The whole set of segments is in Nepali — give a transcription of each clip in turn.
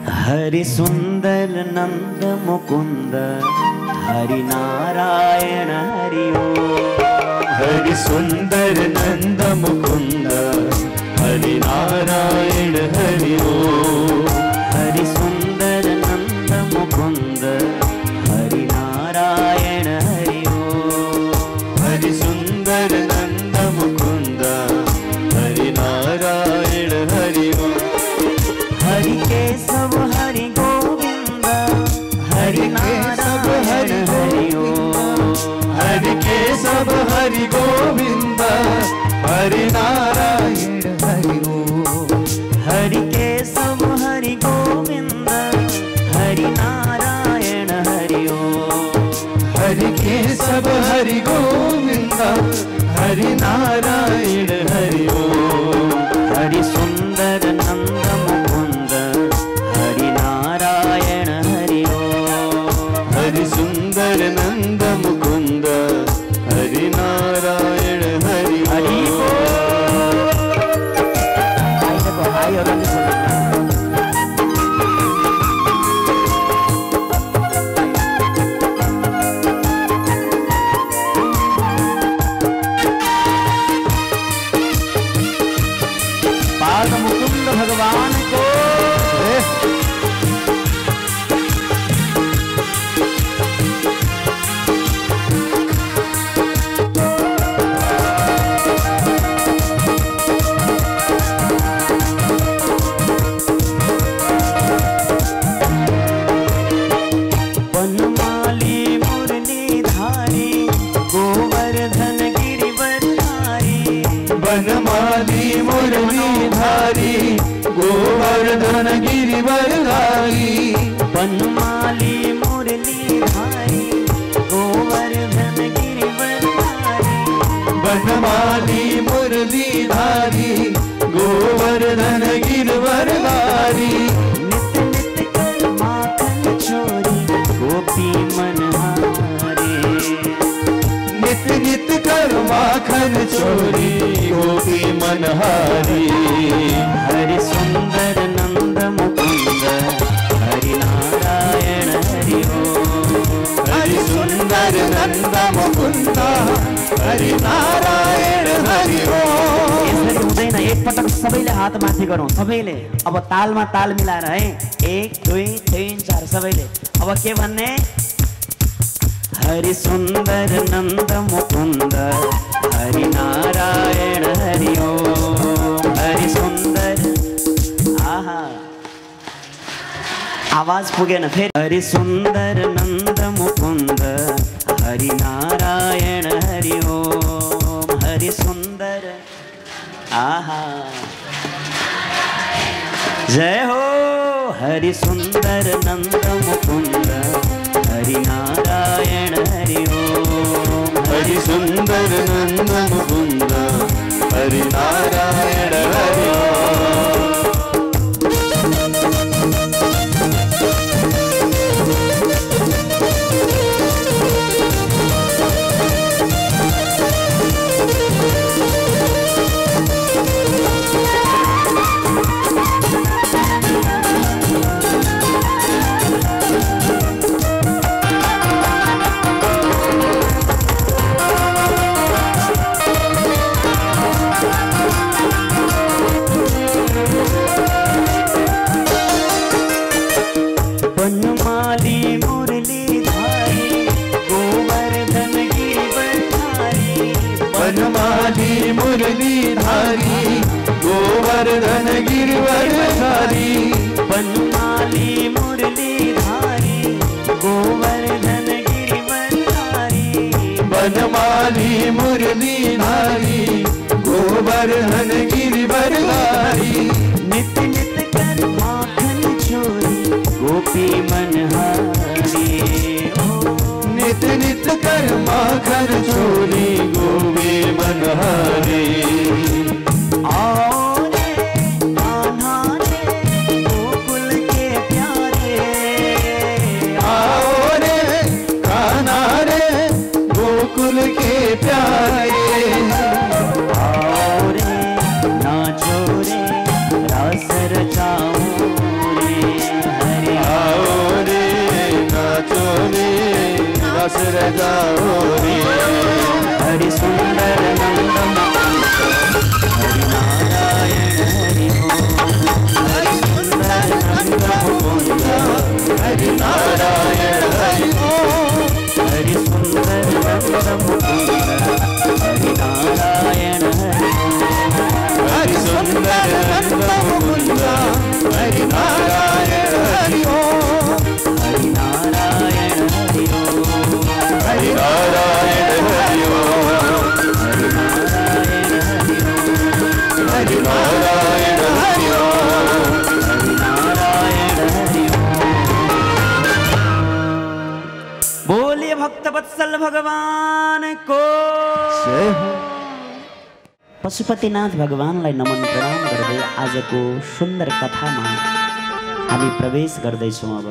हरि सुंदर नंद मुकुंद हरि नारायण हरि ओम। हरि सुंदर नंद मुकुंद हरि नारायण हरि ओम। हरि सुंदर नंद मुकुंद हरि नारायण हरि ओम। हरि सुंदर नंद मुकुंद हरि नारायण हरि ओम। हरि केशव हरि गोविंद हरि नारायण हरि ओम। हरि केशव हरि गोविंद हरि नारायण हरि ओम। हरि केशव हरि गोविंद हरि नारायण हरि ओम। हरि केशव हरि गोविंद हरि नारायण हरि ओम। हरि सुंदर नंद मुकुंद हरि नारायण हरि ओम। हरि सुंदर नंद मुकुंद हरि नारायण हरि ओम। आई और पाद मुकुंद भगवान को बनमाली मुरलीधारी गोवर्धन गिरिवरधारी। बनमाली मुरलीधारी गोवर्धन गिरिवरधारी। बनमाली मुरलीधारी गोवर्धन गिरिवरधारी। बनमाली मुरलीधारी गोवर्धन गिरिवरधारी। नित नित कर माखन चोरी गोपी मनहारे। नित नित कर माखन चोरी गोपी मनहारी। हरि सुंदर नंद मुकुंद हरि नारायण हरि ओम। हरि सुंदर नंद मुकुंद हरि नारायण हरि ओम। यसरी हुँदैन, एकपटक सबैले हात माथि गरौँ सबैले। अब तालमा ताल मिलाएर है, 1 2 3 4 सबैले। अब के भन्ने? हरि सुंदर नंद मुकुंद हरि नारायण हरि ओम। हरि सुंदर आहा आवाज पुगेन फेरि। हरि सुंदर नंद मुकुंद हरि नारायण हरि ओम। हरि सुंदर आहा जय हो। हरि सुंदर नंद मुकुंद हरि नारायण हरि ओम। हरि सुंदर नंद मुकुंद हरि नारायण हरि ओम। बनमाली मुरलीधारी गोवर्धन गिरिवरधारी। बनमाली मुरलीधारी गोवर्धन गिरिवरधारी। बनमाली मुरलीधारी गोवर्धन गिरिवरधारी। बनमाली मुरलीधारी गोवर्धन गिरिवरधारी। नित नित कर माखन चोरी गोपी मनहारी। नित नित कर माखन चोरी गोपी मनहारी। आओ रे कान्हा रे गोकुल के प्यारे। आओ रे कान्हा रे गोकुल के प्यारे। आओ रे नाचो रे रास रचाओ रे। दास रह जाओ रे। हरि सुंदर नंद मुकुंद हरि नारायण हरि ओम। हरि सुंदर नंद मुकुंद हरि नारायण हरि ओम। हरि सुंदर नंद मुकुंद हरि नारायण हरि ओम। हरि सुंदर नंद मुकुंद हरि नारायण हरि ओम। हरि नारायण हरि ओम। हरि नारायण हरि ओम। हरि नारायण हरि ओम। हरि नारायण हरि ओम। हरि नारायण हरि ओम। बोलिए भक्तवत्सल भगवान को जय हो। पशुपतिनाथ भगवानलाई नमन प्रणाम गर्दै आजको सुन्दर कथामा हामी प्रवेश गर्दैछौँ। अब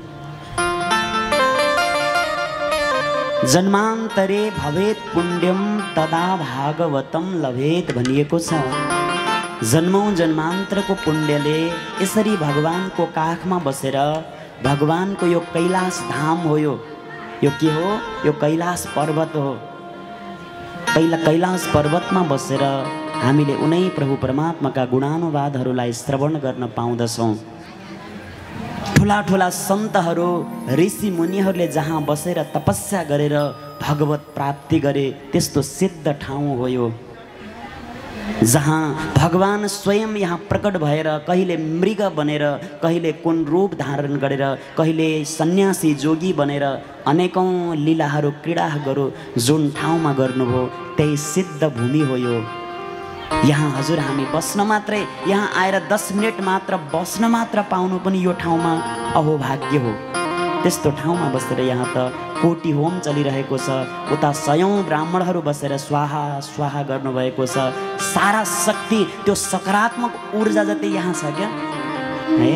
जन्मान्तरे भवेत् पुण्यम तदा भागवतम लभेत भनिएको छ। जन्मौँ जन्मान्तरको पुण्यले यसरी भगवानको काखमा बसेर भगवानको यो कैलाश धाम हो। यो के हो? यो कैलाश पर्वत हो। कैलाश पर्वतमा बसेर हामीले उनै प्रभु परमात्माका गुणानुवादहरूलाई श्रवण गर्न पाउँदछौँ। ठुला ठुला सन्तहरू ऋषि मुनिहरूले जहाँ बसेर तपस्या गरेर भगवत प्राप्ति गरे त्यस्तो सिद्ध ठाउँ हो यो, जहाँ भगवान स्वयं यहाँ प्रकट भएर कहिले मृग बनेर, कहिले कुन रूप धारण गरेर, कहिले सन्यासी जोगी बनेर अनेकौं लीलाहरू क्रीडाहरू जुन ठाउँमा गर्नुभयो त्यही सिद्ध भूमि हो यो। यहाँ हजुर हामी बस्न मात्रै, यहाँ आएर 10 मिनट मात्र बस्न मात्र पाउनु पनि यो ठाउँमा अहोभाग्य हो। त्यस्तो ठाउँमा बसेर यहाँ त कोटी होम चलिरहेको छ। उता सयौं ब्राह्मणहरू बसेर स्वाहा स्वाहा गर्नुभएको छ। सारा शक्ति त्यो सकारात्मक ऊर्जा जति यहाँ छ क्या है।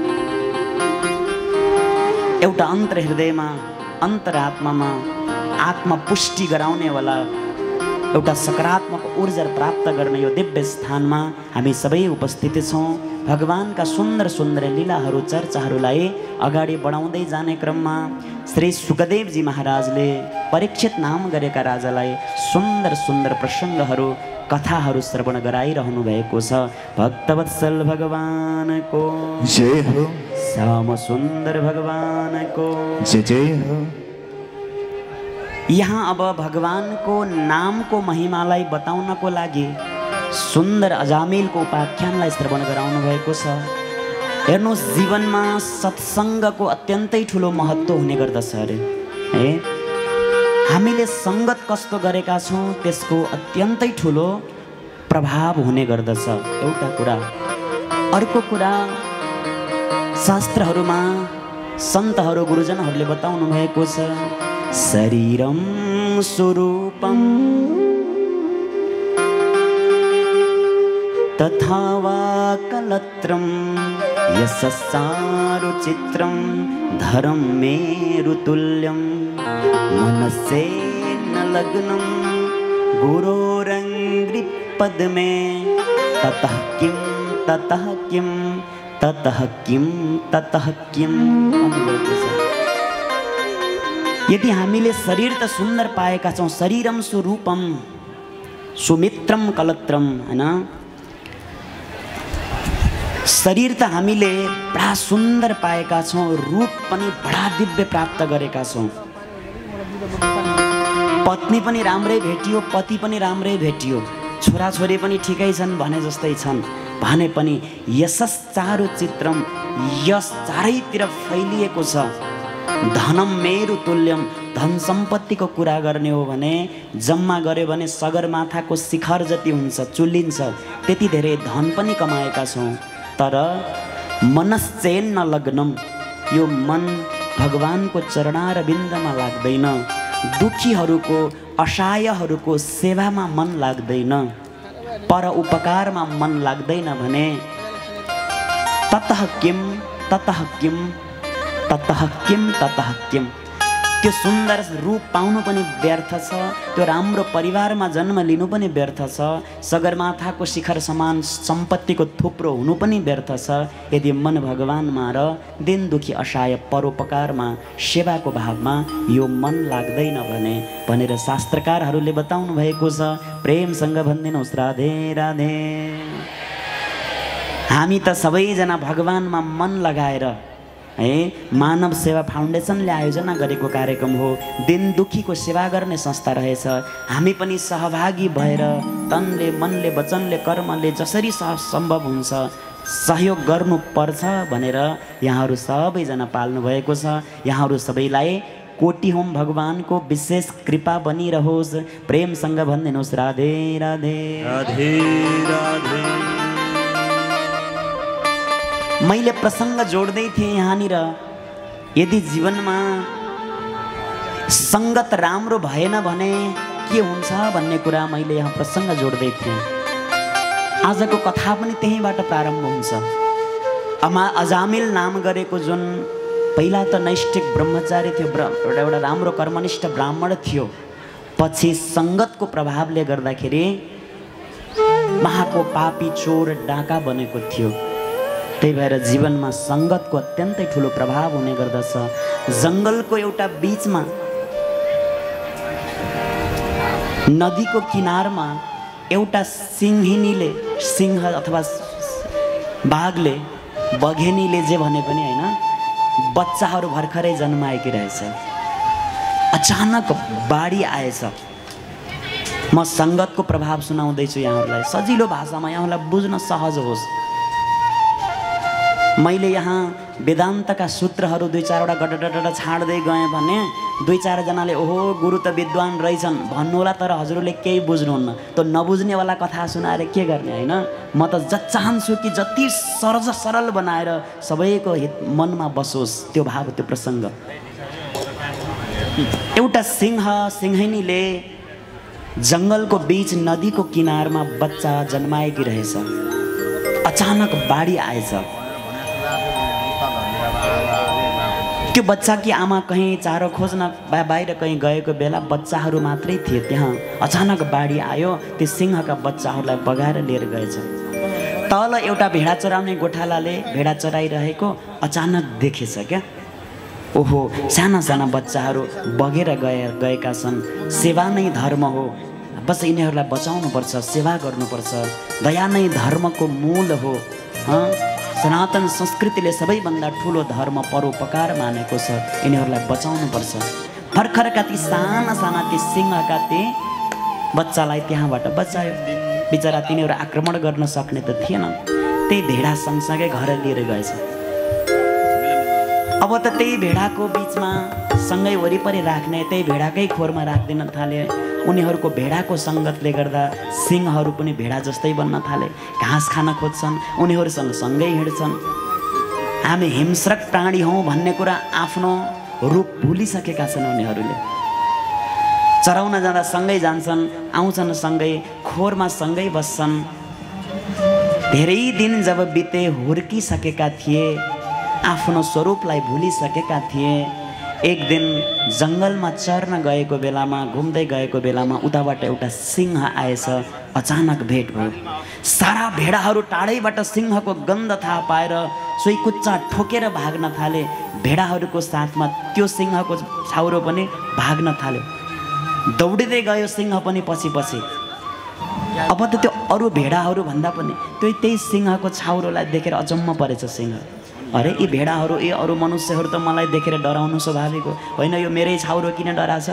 एउटा अन्तर हृदयमा, अन्तरात्मामा आत्मा पुष्टि गराउने वाला एउटा सकारात्मक ऊर्जा प्राप्त गर्ने यो दिव्य स्थानमा हामी सबै उपस्थित छौँ। भगवानका सुन्दर सुन्दर लीलाहरू चर्चाहरूलाई अगाडि बढाउँदै जाने क्रममा श्री सुखदेवजी महाराजले परीक्षित नाम गरेका राजालाई सुन्दर सुन्दर प्रसङ्गहरू, कथाहरू श्रवण गराइरहनु भएको छ। भक्तवत्सल भगवानको जय हो। श्याम सुन्दर भगवानको जय जय हो। यहाँ अब भगवानको नामको महिमालाई बताउनको लागि सुन्दर अजामिलको उपाख्यानलाई श्रवण गराउनु भएको छ। हेर्नुहोस्, जीवनमा सत्सङ्गको अत्यन्तै ठुलो महत्त्व हुने गर्दछ अरे है। हामीले सङ्गत कस्तो गरेका छौँ त्यसको अत्यन्तै ठुलो प्रभाव हुने गर्दछ एउटा कुरा। अर्को कुरा, शास्त्रहरूमा सन्तहरू गुरुजनहरूले बताउनु भएको छ, शरीरम स्वरूपम तथा वा कलत्रम यशस्सारुचित्रम धरम मेरुतुल्यम मनस्सेन लग्नं गुरोरङ्घ्रिपद्मे ततः किं ततः किं ततः किं ततः किं। यदि हामीले शरीर त सुन्दर पाएका छौँ, शरीरम स्वरूपम सुमित्रम कलत्रम हैन, शरीर त हामीले बडा सुन्दर पाएका छौँ, रूप पनि बडा दिव्य प्राप्त गरेका छौँ, पत्नी पनि राम्रै भेटियो, पति पनि राम्रै भेटियो, छोराछोरी पनि ठिकै छन् भने जस्तै छन् भने पनि यशस् चारु चित्रम, यश चारैतिर फैलिएको छ। धनम मेरु तुल्यम, धन सम्पत्तिको कुरा गर्ने हो भने जम्मा गर्यो भने सगरमाथाको शिखर जति हुन्छ, चुल्लिन्छ, त्यति धेरै धन पनि कमाएका छौँ। तर मनश्चेन्न लग्नम, यो मन भगवानको चरणारविन्दमा लाग्दैन, दुखीहरूको असहायहरूको सेवामा मन लाग्दैन, पर उपकारमा मन लाग्दैन भने ततः किम ततः किम ततः किम ततः किम, त्यो सुन्दर रूप पाउनु पनि व्यर्थ छ, त्यो राम्रो परिवारमा जन्म लिनु पनि व्यर्थ छ, सगरमाथाको शिखर समान सम्पत्तिको थुप्रो हुनु पनि व्यर्थ छ यदि मन भगवानमा र दिन दुखी असहाय परोपकारमा सेवाको भावमा यो मन लाग्दैन भने भनेर शास्त्रकारहरूले बताउनु भएको छ। प्रेमसँग भनिदिनुहोस् राधे राधे। हामी त सबैजना भगवानमा मन लगाएर है मानव सेवा फाउन्डेसनले आयोजना गरेको कार्यक्रम हो, दिन दुखीको सेवा गर्ने संस्था रहेछ। हामी पनि सहभागी भएर तनले मनले वचनले कर्मले जसरी सम्भव हुन्छ सहयोग गर्नुपर्छ भनेर यहाँहरू सबैजना पाल्नु भएको छ। यहाँहरू सबैलाई कोटी होम भगवानको विशेष कृपा बनिरहोस्। प्रेमसँग भनिदिनुहोस् राधे राधे राधे राधे। मैले प्रसङ्ग जोड्दै थिएँ यहाँनिर, यदि जीवनमा सङ्गत राम्रो भएन भने के हुन्छ भन्ने कुरा मैले यहाँ प्रसङ्ग जोड्दै थिएँ। आजको कथा पनि त्यहीँबाट प्रारम्भ हुन्छ। अजामिल नाम गरेको जुन पहिला त नैष्ठिक ब्रह्मचारी थियो, एउटा राम्रो कर्मनिष्ठ ब्राह्मण थियो, पछि सङ्गतको प्रभावले गर्दाखेरि महाको पापी चोर डाका बनेको थियो। त्यही भएर जीवनमा सङ्गतको अत्यन्तै ठुलो प्रभाव हुने गर्दछ। जङ्गलको एउटा बिचमा नदीको किनारमा एउटा सिंहिनीले, सिंह अथवा बाघले, बघेनीले जे भने पनि होइन, बच्चाहरू भर्खरै जन्माएकी रहेछ। अचानक बाढी आएछ। म सङ्गतको प्रभाव सुनाउँदैछु यहाँहरूलाई सजिलो भाषामा, यहाँहरूलाई बुझ्न सहज होस्। मैले यहाँ वेदान्तका सूत्रहरू दुई चारवटा गडडड छाड्दै गएँ भने दुई चारजनाले ओहो गुरु त विद्वान रहेछन् भन्नुहोला, तर हजुरले केही बुझ्नुहुन्न। त्यो नबुझ्नेवाला कथा सुनाएर के गर्ने होइन। म त चाहन्छु कि जति सहज सरल बनाएर सबैको मनमा बसोस् त्यो भाव, त्यो प्रसङ्ग। एउटा सिंहिनीले जङ्गलको बीच नदीको किनारमा बच्चा जन्माएकी रहेछ। अचानक बाढी आएछ। त्यो बच्चाकी आमा कहीँ चारो खोज्न बाहिर कहीँ गएको बेला बच्चाहरू मात्रै थिए त्यहाँ। अचानक बाढी आयो, त्यो सिंहका बच्चाहरूलाई बगाएर लिएर गएछ। तल एउटा भेडा चराउने गोठालाले भेडा चराइरहेको अचानक देखेछ क्या। ओहो साना साना बच्चाहरू बगेर गएका छन्, सेवा नै धर्म हो, बस यिनीहरूलाई बचाउनुपर्छ, सेवा गर्नुपर्छ, दया नै धर्मको मूल हो। सनातन संस्कृतिले सबैभन्दा ठुलो धर्म परोपकार मानेको छ, यिनीहरूलाई बचाउनुपर्छ। भर्खरका ती साना साना ती सिंहका ती बच्चालाई त्यहाँबाट बचायो। बिचरा तिनीहरू आक्रमण गर्न सक्ने त थिएन, त्यही भेडा सँगसँगै घर लिएर गएछ। अब त त्यही भेडाको बिचमा सँगै वरिपरि राख्ने, त्यही भेडाकै खोरमा राख्दिन थाले। उनीहरूको भेडाको सङ्गतले गर्दा सिंहहरू पनि भेडा जस्तै बन्न थाले, घाँस खान खोज्छन्, उनीहरूसँग सँगै हिँड्छन्। हामी हिंस्रक प्राणी हौँ भन्ने कुरा आफ्नो रूप भुलिसकेका छन् उनीहरूले। चराउन जाँदा सँगै जान्छन्, आउँछन् सँगै, खोरमा सँगै बस्छन्। धेरै दिन जब बिते हुर्किसकेका थिए, आफ्नो स्वरूपलाई भुलिसकेका थिए। एक दिन जङ्गलमा चर्न गएको बेलामा, घुम्दै गएको बेलामा उताबाट एउटा सिंह आएछ। अचानक भेट भयो। सारा भेडाहरू टाढैबाट सिंहको गन्ध थाहा पाएर सोइकुच्चा ठोकेर भाग्न थाले। भेडाहरूको साथमा त्यो सिंहको छाउरो पनि भाग्न थाल्यो। दौडिँदै गयो सिंह पनि पछि पछि। अब त त्यो अरू भेडाहरू भन्दा पनि त्यही सिंहको छाउरोलाई देखेर अचम्म परेछ सिंह। अरे यी भेडाहरू, यी अरू मनुष्यहरू त मलाई देखेर डराउनु स्वाभाविक हो, होइन यो मेरै छाउरो किन डराछ?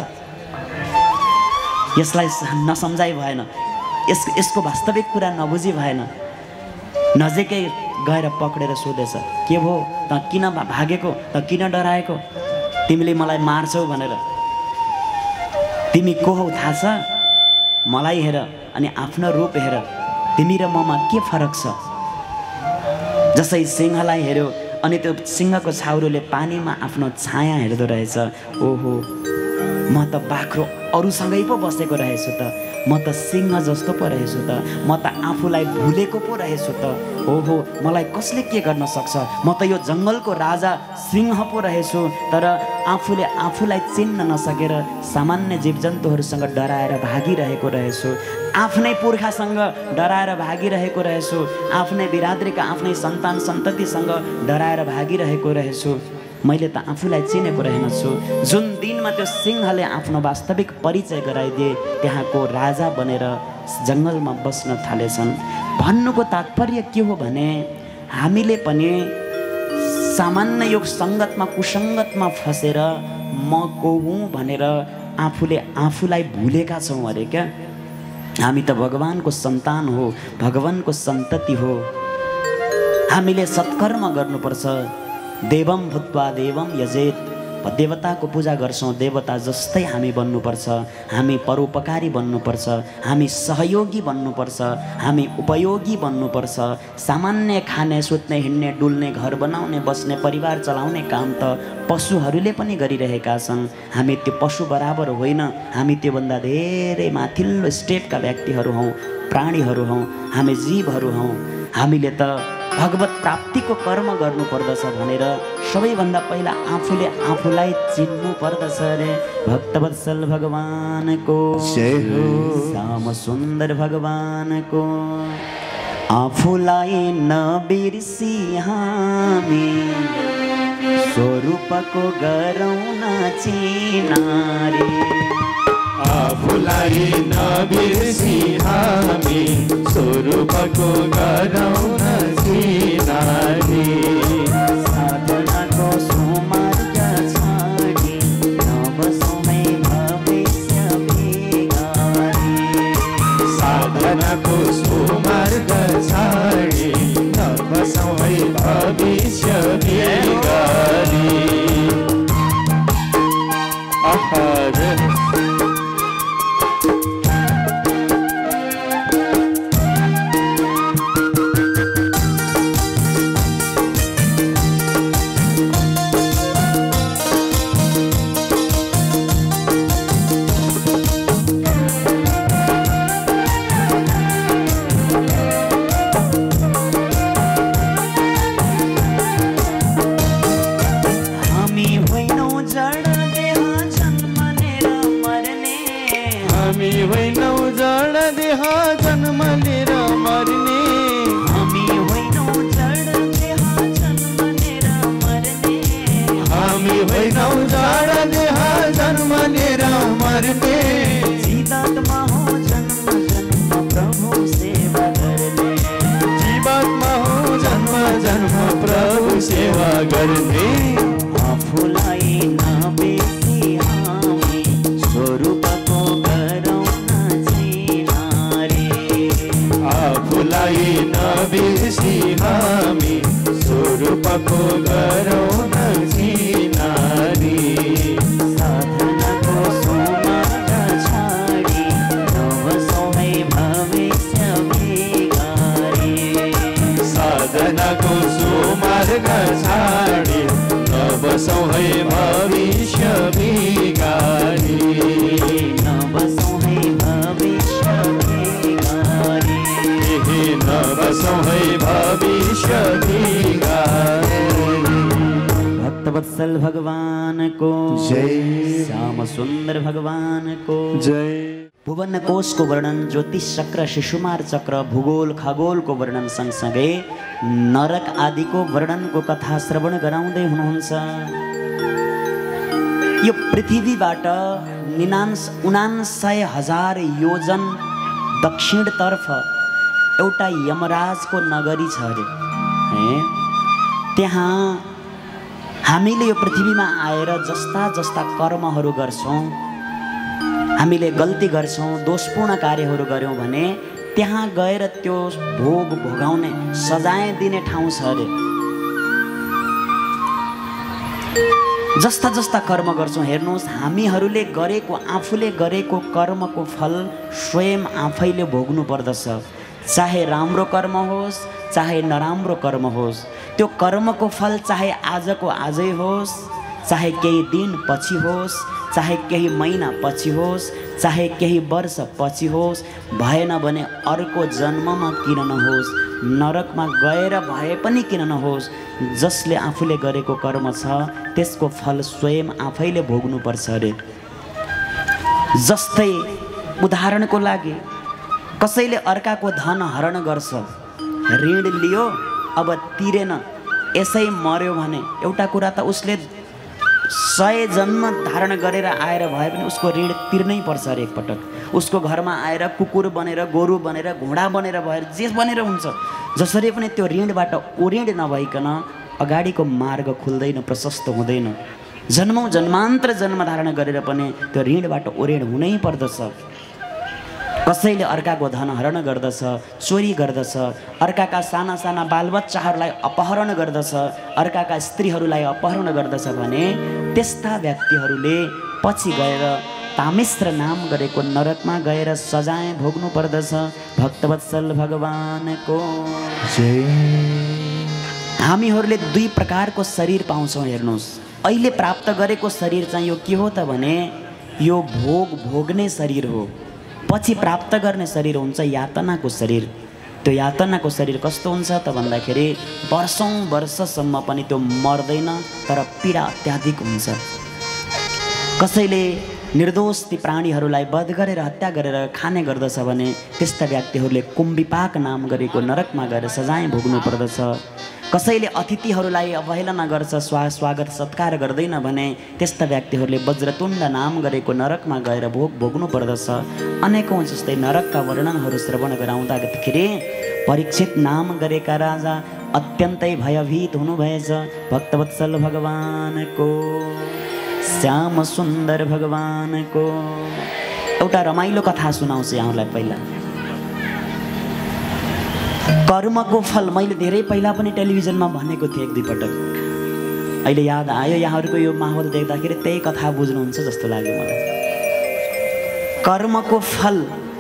यसलाई नसम्झाइ भएन, यसको वास्तविक कुरा नबुझी भएन। नजिकै गएर पक्रेर सोधेछ, के भो त किन भागेको, त किन डराएको? तिमीले मलाई मार्छौ भनेर। तिमी को हौ थाहा छ? मलाई हेर अनि आफ्नो रूप हेर, तिमी र ममा के फरक छ? जसै सिंहलाई हेऱ्यो अनि त्यो सिंहको छाउरोले पानीमा आफ्नो छाया हेर्दो रहेछ। ओहो म त बाख्रो अरूसँगै पो बसेको रहेछु त, म त सिंह जस्तो पो रहेछु त, म त आफूलाई भुलेको पो रहेछु त। ओहो मलाई कसले के गर्न सक्छ? म त यो जङ्गलको राजा सिंह पो रहेछु, तर आफूले आफूलाई चिन्न नसकेर सामान्य जीवजन्तुहरूसँग डराएर भागिरहेको रहेछु, आफ्नै पुर्खासँग डराएर भागिरहेको रहेछु, आफ्नै बिरादरीका आफ्नै सन्तान सन्ततिसँग डराएर भागिरहेको रहेछु। मैले त आफूलाई चिनेको रहेनछु। जुन दिनमा त्यो सिंहले आफ्नो वास्तविक परिचय गराइदिए त्यहाँको राजा बनेर जङ्गलमा बस्न थालेछन्। भन्नुको तात्पर्य के हो भने हामीले पनि सामान्य योग सङ्गतमा कुसङ्गतमा फसेर म को हुँ भनेर आफूले आफूलाई भुलेका छौँ अरे क्या। हामी त भगवानको सन्तान हो, भगवानको सन्तति हो। हामीले सत्कर्म गर्नुपर्छ। देवम भूत्वा देवम यजेत, देवताको पूजा गर्छौँ, देवता जस्तै हामी बन्नुपर्छ। हामी परोपकारी बन्नुपर्छ, हामी सहयोगी बन्नुपर्छ, हामी उपयोगी बन्नुपर्छ। सामान्य खाने सुत्ने हिँड्ने डुल्ने घर बनाउने बस्ने परिवार चलाउने काम त पशुहरूले पनि गरिरहेका छन्। हामी त्यो पशु बराबर होइन, हामी त्योभन्दा धेरै माथिल्लो स्टेपका व्यक्तिहरू हौँ, प्राणीहरू हौँ, हामी जीवहरू हौँ। हामीले त भगवत प्राप्तिको कर्म गर्नुपर्दछ भनेर सबैभन्दा पहिला आफूले आफूलाई चिन्नु पर्दछ रे। भक्तवत्सल भगवानको जय हो। श्याम सुन्दर भगवानको आफूलाई नबिर्सी हामी स्वरूपको गरौँ नाचिनारे। आफूलाई नबिर्सी हामी स्वरूपको गरौँ नाचिनारे। साधनाको सुमार्ग छाडी नबसौँ है भविष्य बिगारी। साधनाको सुमार्ग छाडी नबसौँ है भविष्य बिगारी। सेवा गर्ने आफूलाई नबिर्सी हामी स्वरूपको गरौँ नाचिनारे। आफूलाई नबिर्सी हामी स्वरूपको गरौँ नाचिनारे। साधनाको सुमार्ग छाडी नबसौँ है भविष्य बिगारी। साधनाको सुमार्ग छाडी नबसौँ है भविष्य बिगारी। नबसौँ है भविष्य बिगारी। नबसौँ है भविष्य बिगारी। भक्तवत्सल भगवानको जय। श्याम सुन्दर भगवानको जय। भुवन कोशको वर्णन, ज्योतिष चक्र, शिशुमार चक्र, भूगोल खगोलको वर्णन सँगसँगै नरक आदिको वर्णनको कथा श्रवण गराउँदै हुनुहुन्छ। यो पृथ्वीबाट 79,000 योजन दक्षिणतर्फ एउटा यमराजको नगरी छ अरे। त्यहाँ हामीले यो पृथ्वीमा आएर जस्ता जस्ता कर्महरू गर्छौँ, हामीले गल्ती गर्छौँ, दोषपूर्ण कार्यहरू गऱ्यौँ भने त्यहाँ गएर त्यो भोग भोगाउने सजाय दिने ठाउँ छ अरे। जस्ता जस्ता कर्म गर्छौँ हेर्नुहोस्, हामीहरूले गरेको आफूले गरेको कर्मको फल स्वयं आफैले भोग्नु पर्दछ। चाहे राम्रो कर्म होस् चाहे नराम्रो कर्म होस्, त्यो कर्मको फल चाहे आजको आजै होस्, चाहे केही दिन पछि होस्, चाहे केही महिना पछि होस्, चाहे केही वर्ष पछि होस्, भएन भने अर्को जन्ममा किन नहोस्, नरकमा गएर भए पनि किन नहोस्, जसले आफूले गरेको कर्म छ त्यसको फल स्वयं आफैले भोग्नुपर्छ अरे। जस्तै उदाहरणको लागि कसैले अर्काको धन हरण गर्छ, ऋण लियो अब तिरेन, यसै मर्यो भने एउटा कुरा त उसले 100 जन्म धारण गरेर आएर भए पनि उसको ऋण तिर्नै पर्छ अरे एकपटक। उसको घरमा आएर कुकुर बनेर, गोरु बनेर, घोडा बनेर भएर जे बनेर हुन्छ, जसरी पनि त्यो ऋणबाट ओऋण नभइकन अगाडिको मार्ग खुल्दैन, प्रशस्त हुँदैन। जन्मौँ जन्मान्तर जन्म धारण गरेर पनि त्यो ऋणबाट ओऋण हुनै पर्दछ। कसैले अर्काको धन हरण गर्दछ, चोरी गर्दछ, अर्काका साना साना बालबच्चाहरूलाई अपहरण गर्दछ, अर्काका स्त्रीहरूलाई अपहरण गर्दछ भने त्यस्ता व्यक्तिहरूले पछि गएर तामिश्र नाम गरेको नरकमा गएर सजाय भोग्नु पर्दछ। भक्तवत्सल भगवानको जय। हामीहरूले 2 प्रकारको शरीर पाउँछौँ हेर्नुहोस्। अहिले प्राप्त गरेको शरीर चाहिँ यो के हो त भने यो भोग्ने शरीर हो। पछि प्राप्त गर्ने शरीर हुन्छ यातनाको शरीर। त्यो यातनाको शरीर कस्तो हुन्छ त भन्दाखेरि वर्षौं वर्षसम्म पनि त्यो मर्दैन, तर पीडा अत्याधिक हुन्छ। कसैले निर्दोष ती प्राणीहरूलाई वध गरेर हत्या गरेर खाने गर्दछ भने त्यस्ता व्यक्तिहरूले कुम्भिपाक नाम गरेको नरकमा गएर सजाय भोग्नु पर्दछ। कसैले अतिथिहरूलाई अवहेलना गर्छ, स्वागत सत्कार गर्दैन भने त्यस्ता व्यक्तिहरूले वज्रतुण्ड नाम गरेको नरकमा गएर भोग्नु पर्दछ। अनेकौं जस्तै नरकका वर्णनहरू श्रवण गराउँदाखेरि परीक्षित नाम गरेका राजा अत्यन्तै भयभीत हुनुभएछ। भक्तवत्सल भगवानको, श्याम सुन्दर भगवानको एउटा रमाइलो कथा सुनाउँछु यहाँलाई। पहिला कर्मको फल मैले धेरै पहिला पनि टेलिभिजनमा भनेको थिएँ 1-2 पटक। अहिले याद आयो, यहाँहरूको यो माहौल देख्दाखेरि त्यही कथा बुझ्नुहुन्छ जस्तो लाग्यो मलाई। कर्मको फल,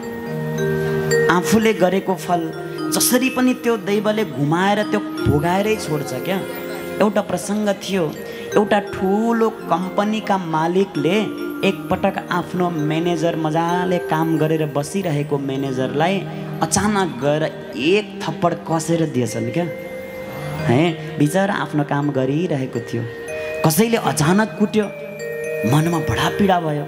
आफूले गरेको फल जसरी पनि त्यो दैवले घुमाएर त्यो भोगाएरै छोड्छ क्या। एउटा प्रसङ्ग थियो, एउटा ठुलो कम्पनीका मालिकले एकपटक आफ्नो म्यानेजर, मजाले काम गरेर बसिरहेको म्यानेजरलाई अचानक गएर 1 थप्पड कसेर दिएछन् क्या। है, बिचरा आफ्नो काम गरिरहेको थियो, कसैले अचानक कुट्यो, मनमा बडा पीडा भयो,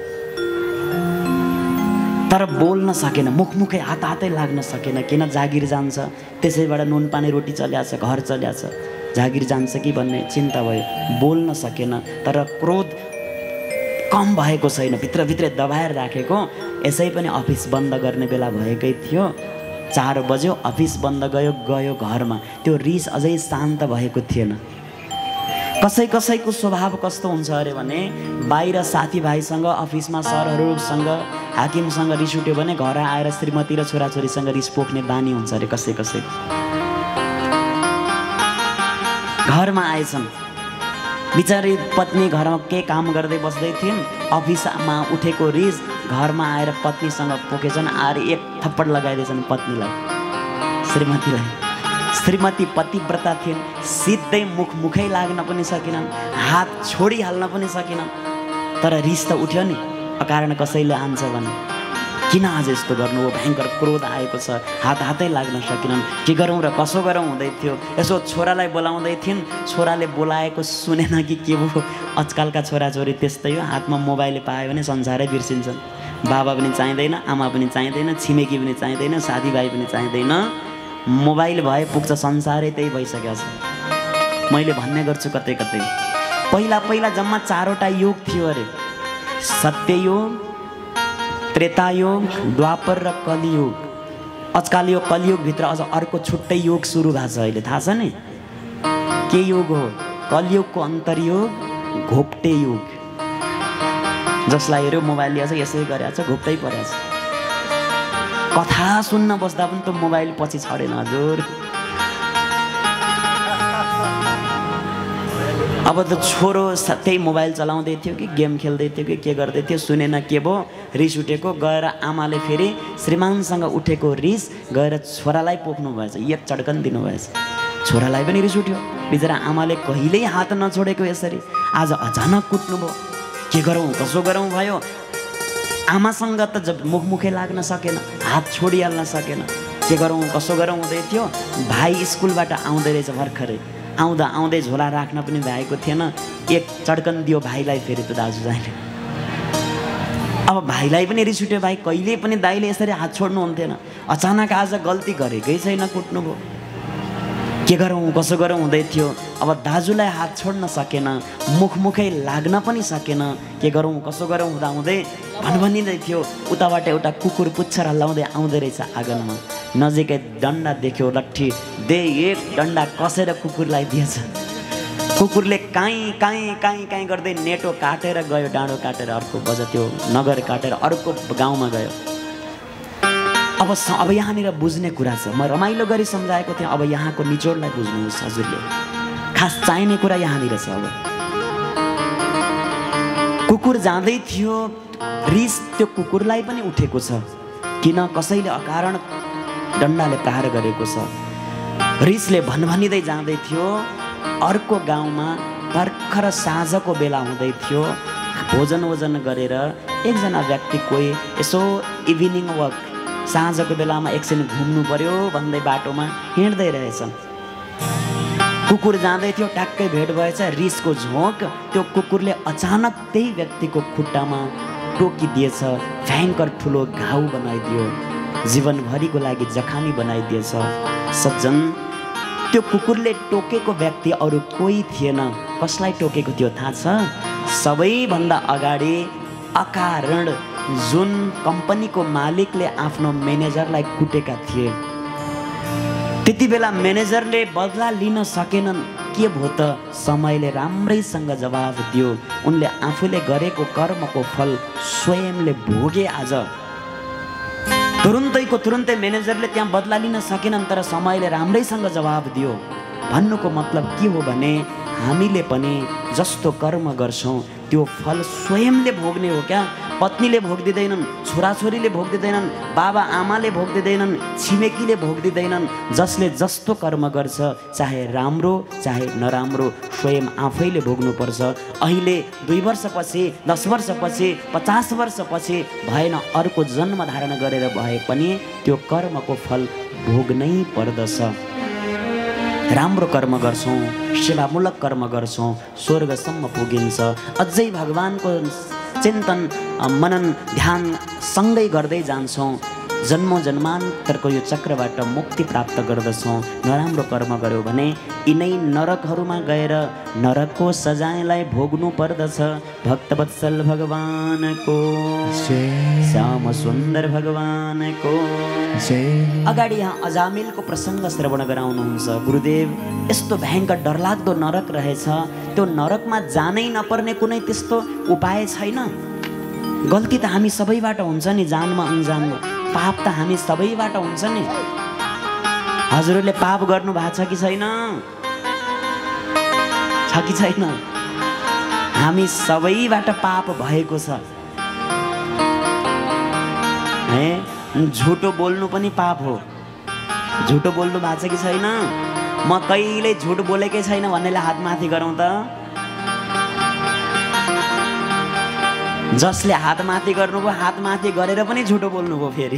तर बोल्न सकेन, मुखमुखै हातै लाग्न सकेन। किन जागिर जान्छ, त्यसैबाट नुन पानी रोटी चल्याछ, घर चल्याछ, जागिर जान्छ कि भन्ने चिन्ता भयो। बोल्न सकेन, तर क्रोध कम भएको छैन, भित्रभित्रै दबाएर राखेको। यसै पनि अफिस बन्द गर्ने बेला भएकै थियो। 4 बज्यो, अफिस बन्द गयो घरमा। त्यो रिस अझै शान्त भएको थिएन। कसैको स्वभाव कस्तो हुन्छ अरे भने बाहिर साथीभाइसँग, अफिसमा सरहरूसँग, हाकिमसँग रिस उठ्यो भने घर आएर श्रीमती र छोराछोरीसँग रिस पोख्ने बानी हुन्छ अरे कसैको। घरमा आएछन्, बिचारी पत्नी घरमा के काम गर्दै बस्दै थिइन्, अफिसमा उठेको रिस घरमा आएर पत्नीसँग पोखेछन्, आएर 1 थप्पड लगाइदिएछन् पत्नीलाई, श्रीमतीलाई। श्रीमती पतिव्रता थिइन्, सिधै मुखै लाग्न पनि सकिनन्, हात छोडिहाल्न पनि सकिनन्, तर रिस त उठ्यो नि। अकारण कसैले आन्छ भने किन आज यस्तो गर्नु हो, भयङ्कर क्रोध आएको छ, हातै लाग्न सकिनन्, के गरौँ र कसो गरौँ हुँदै थियो। यसो छोरालाई बोलाउँदै थिइन्, छोराले बोलाएको सुनेन कि के भयो। आजकलका छोराछोरी त्यस्तै हो, हातमा मोबाइल पायो भने संसारै बिर्सिन्छन्। बाबा पनि चाहिँदैन, आमा पनि चाहिँदैन, छिमेकी पनि चाहिँदैन, साथीभाइ पनि चाहिँदैन, मोबाइल भए पुग्छ, संसारै त्यही भइसकेको छ। मैले भन्ने गर्छु कतै कतै, पहिला जम्मा 4वटा युग थियो अरे, सत्ययुग, त्रेतायुग, द्वापर र कलियुग। आजकल यो कलियुगभित्र अझ अर्को छुट्टै युग सुरु भएको छ अहिले, थाहा छ नि के युग हो? कलियुगको अन्तर्युग घोप्टे युग। जसलाई हेऱ्यो मोबाइल लिएछ, यसै गरेछ, घोप्टै परेछ। कथा सुन्न बस्दा पनि त मोबाइल पछि छडेन हजुर। अब त छोरो त्यही मोबाइल चलाउँदै थियो कि गेम खेल्दै थियो कि के गर्दै थियो, सुनेन के भयो, रिस उठेको, गएर आमाले फेरि श्रीमानसँग उठेको रिस गएर छोरालाई पोख्नु भएछ, 1 चड्कन दिनुभएछ। छोरालाई पनि रिस उठ्यो, बिचरा आमाले कहिल्यै हात नछोडेको यसरी आज अचानक कुट्नुभयो। के गरौँ कसो गरौँ भयो। आमासँग त मुखै लाग्न सकेन, हात छोडिहाल्न सकेन, के गरौँ कसो गरौँ हुँदै थियो। भाइ स्कुलबाट आउँदै रहेछ भर्खरै, आउँदा आउँदै झोला राख्न पनि भ्याएको थिएन। एक चड्कन दियो भाइलाई फेरि त्यो दाजुजाइले। अब भाइलाई पनि रिस उठ्यो, भाइ कहिले पनि दाइले यसरी हात छोड्नुहुन्थेन, अचानक आज गल्ती गरेकै छैन, कुट्नुभयो। के गरौँ कसो गरौँ हुँदै थियो। अब दाजुलाई हात छोड्न सकेन, मुखै लाग्न पनि सकेन। के गरौँ कसो गरौँ हुँदै भनिँदै थियो। उताबाट एउटा कुकुर पुच्छर हल्लाउँदै आउँदै रहेछ आँगनमा। नजिकै डन्डा देख्यो, लट्ठी दे एक डन्डा कसेर कुकुरलाई दिएछ। कुकुरले काहीँ काहीँ काहीँ काहीँ गर्दै नेटो काटेर गयो, डाँडो काटेर अर्को त्यो नगर काटेर अर्को गाउँमा गयो। अब यहाँनिर बुझ्ने कुरा छ, म रमाइलो गरी सम्झाएको थिएँ। अब यहाँको निचोडलाई बुझ्नुहोस् हजुरले, खास चाहिने कुरा यहाँनिर छ। अब कुकुर जाँदै थियो, रिस त्यो कुकुरलाई पनि उठेको छ, किन कसैले अकारण डन्डाले प्रहार गरेको छ। रिसले भनिँदै जाँदै थियो। अर्को गाउँमा भर्खर साँझको बेला हुँदै थियो। भोजन गरेर एकजना व्यक्ति कोही यसो इभिनिङ वक, साँझको बेलामा एकछिन घुम्नु पर्यो भन्दै बाटोमा हिँड्दै रहेछन्। कुकुर जाँदै थियो, ट्याक्कै भेट भएछ। रिसको झोक त्यो कुकुरले अचानक त्यही व्यक्तिको खुट्टामा टोकिदिएछ, भयङ्कर ठुलो घाउ बनाइदियो, जीवनभरिको लागि जखानी बनाइदिएछ। सज्जन, त्यो कुकुरले टोकेको व्यक्ति अरू कोही थिएन। कसलाई टोकेको थियो थाहा छ? सबैभन्दा अगाडि अकारण जुन कम्पनीको मालिकले आफ्नो म्यानेजरलाई कुटेका थिए। त्यति बेला म्यानेजरले बदला लिन सकेनन्। के भयो त? समयले राम्रैसँग जवाफ दियो। उनले आफूले गरेको कर्मको फल स्वयंले भोगे। आज तुरुन्तै म्यानेजरले त्यहाँ बदला लिन सकेनन्, तर समयले राम्रैसँग जवाफ दियो। भन्नुको मतलब के हो भने हामीले पनि जस्तो कर्म गर्छौँ त्यो फल स्वयंले भोग्ने हो क्या। पत्नीले भोग्दिँदैनन्, छोराछोरीले भोग्दिँदैनन्, बाबा आमाले भोग्दिँदैनन्, छिमेकीले भोग्दिँदैनन्। जसले जस्तो कर्म गर्छ, चाहे राम्रो चाहे नराम्रो, स्वयं आफैले भोग्नुपर्छ। अहिले 2 वर्षपछि, 10 वर्षपछि, 50 वर्षपछि भएन, अर्को जन्म धारण गरेर भए पनि त्यो कर्मको फल भोग्नै पर्दछ। राम्रो कर्म गर्छौँ, सेवामूलक कर्म गर्छौँ, स्वर्गसम्म पुगिन्छ। अझै भगवानको चिन्तन मनन ध्यान सँगै गर्दै जान्छौँ। जन्मौँ जन्मान्तरको यो चक्रबाट मुक्ति प्राप्त गर्दछौँ। नराम्रो कर्म गर्यो भने यिनै नरकहरूमा गएर नरकको सजायलाई भोग्नु पर्दछ। भक्तवत्सल भगवानको, श्याम सुन्दर भगवानको। अगाडि यहाँ अजामिलको प्रसङ्ग श्रवण गराउनुहुन्छ। गुरुदेव, यस्तो भयङ्कर डरलाग्दो नरक रहेछ, त्यो नरकमा जानै नपर्ने कुनै त्यस्तो उपाय छैन? गल्ती त हामी सबैबाट हुन्छ नि, जानमा अनजानमा। पाप त हामी सबैबाट हुन्छ नि। हजुरहरूले पाप गर्नु भएको छ कि छैन? छ कि छैन? हामी सबैबाट पाप भएको छ। झुटो बोल्नु पनि पाप हो। झुटो बोल्नु भएको छ कि छैन? म कहिल्यै झुट बोलेकै छैन भन्नेले हात माथि गरौँ त। जसले हात माथि गर्नुभयो, हात माथि गरेर पनि झुटो बोल्नुभयो फेरि।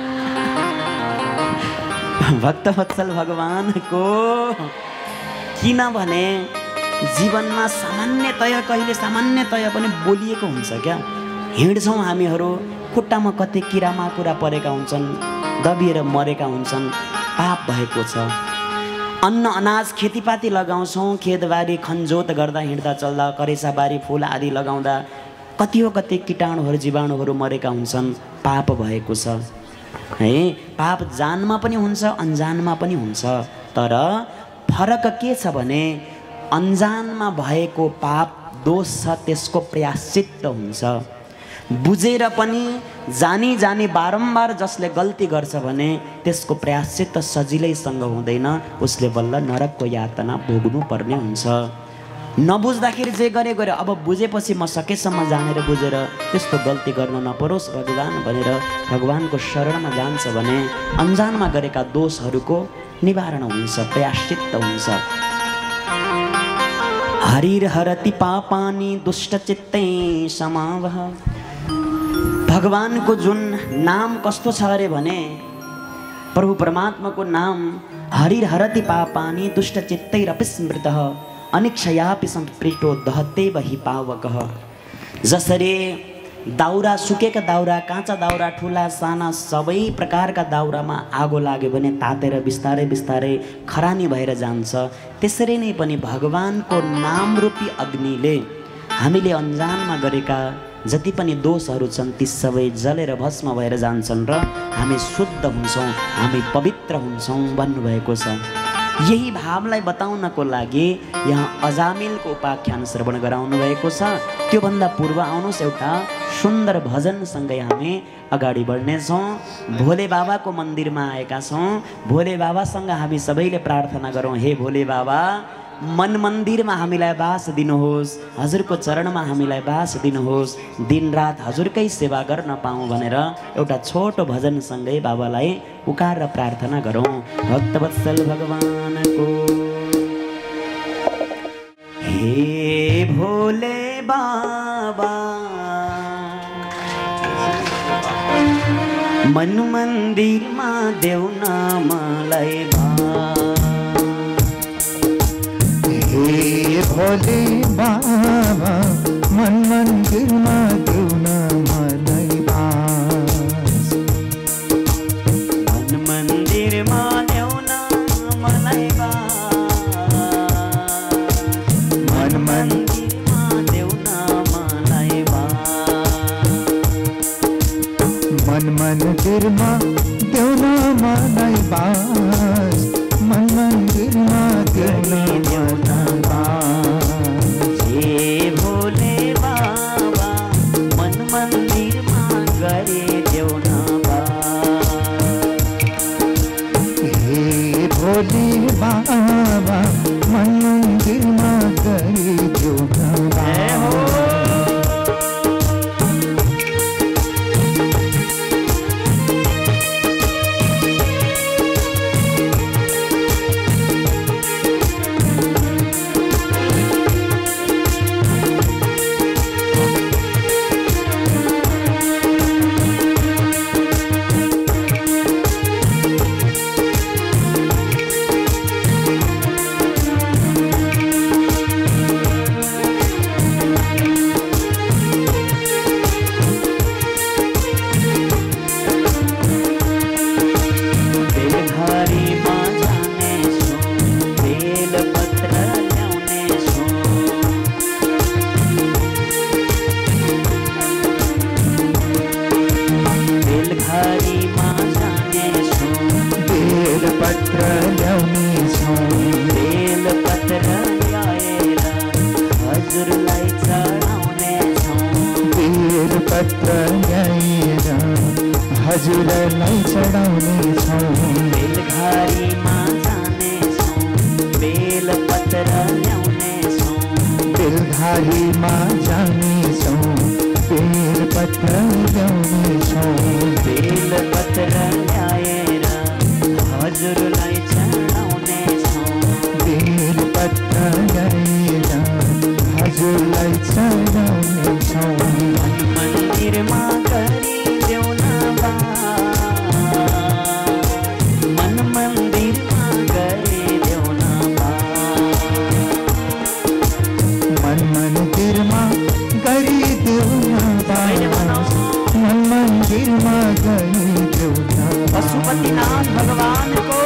भक्तवत्सल भगवानको। किनभने जीवनमा सामान्यतया कहिले सामान्यतया पनि बोलिएको हुन्छ क्या। हिँड्छौँ हामीहरू, खुट्टामा कति किरामाकुरा परेका हुन्छन्, दबिएर मरेका हुन्छन्, पाप भएको छ। अन्न अनाज खेतीपाती लगाउँछौँ, खेतबारी खनजोत गर्दा हिँड्दा चल्दा, करेसाबारी फुल आदि लगाउँदा कति कीटाणुहरू जीवाणुहरू मरेका हुन्छन्, पाप भएको छ है। पाप जानमा पनि हुन्छ, अनजानमा पनि हुन्छ। तर फरक के छ भने अनजानमा भएको पाप दोष छ, त्यसको प्रायश्चित्त हुन्छ। बुझेर पनि जानी बारम्बार जसले गल्ती गर्छ भने त्यसको प्रायश्चित्त सजिलैसँग हुँदैन। उसले बल्ल नरकको यातना भोग्नु पर्ने हुन्छ। नबुझ्दाखेरि जे गरे गरे, अब बुझेपछि म सकेसम्म जानेर बुझेर त्यस्तो गल्ती गर्न नपरोस् भगवान भनेर भगवानको शरणमा जान्छ भने अनजानमा गरेका दोषहरूको निवारण हुन्छ, प्रायश्चित्त हुन्छ। हरिर्हरति पापानि दुष्टचित्ते समावह। भगवानको जुन नाम कस्तो छ अरे भने प्रभु परमात्माको नाम हरिहरति पापानि दुष्ट चित्तैरपि स्मृतः अनिक्षयापि संप्रीतो दहतेव हि पावकः। जसरी दाउरा, सुकेका दाउरा, काँचा दाउरा, ठुला साना सबै प्रकारका दाउरामा आगो लाग्यो भने तातेर बिस्तारै बिस्तारै खरानी भएर जान्छ, त्यसरी नै पनि भगवानको नाम रूपी अग्निले हामीले अन्जानमा गरेका जति पनि दोषहरू छन् ती सबै जलेर भस्म भएर जान्छन् र हामी शुद्ध हुन्छौँ, हामी पवित्र हुन्छौँ भन्नुभएको छ। यही भावलाई बताउनको लागि यहाँ अजामिलको उपाख्यान श्रवण गराउनु भएको छ। त्योभन्दा पूर्व आउनुहोस् एउटा सुन्दर भजनसँगै हामी अगाडि बढ्नेछौँ। भोले बाबाको मन्दिरमा आएका छौँ। भोले बाबासँग हामी सबैले प्रार्थना गरौँ, हे भोले बाबा मन मन्दिरमा हामीलाई बास दिनुहोस्, हजुरको चरणमा हामीलाई बास दिनुहोस्, दिनरात हजुरकै सेवा गर्न पाऊँ भनेर एउटा छोटो भजनसँगै बाबालाई पुकार र प्रार्थना गरौँ। भक्तवत्सल भगवानको हे भोले बाबा मन मन्दिरमा देऊ न मलाई हे भोले बाबा मन मन्दिरमा देऊ न मलाई बास, मन मन्दिरमा देऊ न मलाई बास, मन मन्दिरमा देऊ न मलाई बास, मन मन्दिरमा देऊ न मलाई बास, मन मन्दिरमा देऊ न मलाई बास। हे भोले बाबा मन मन्दिरमा गरे देऊ न बास, हे भोले बाबा मन मन्दिरमा गरे देऊ न बास। हजुरलाई चढाउने छौँ, बेलघारीमा जानेछौँ, बेलपत्र ल्याउने छौँ, बेलघारीमा जानेछौँ, बेलपत्र ल्याउने छौँ, बेलपत्र ल्याएर हजुरलाई चढाउने छौँ, बेलपत्र ल्याएर हजुरलाई चढाउने छौँ। मन्दिरमा गरिदेऊ न बास, मन मन्दिरमा गरिदेऊ न बास, मन मन्दिरमा गरिदेऊ न बास, मन मन्दिरमा गरिदेऊ न बास। पशुपतिनाथ भगवानको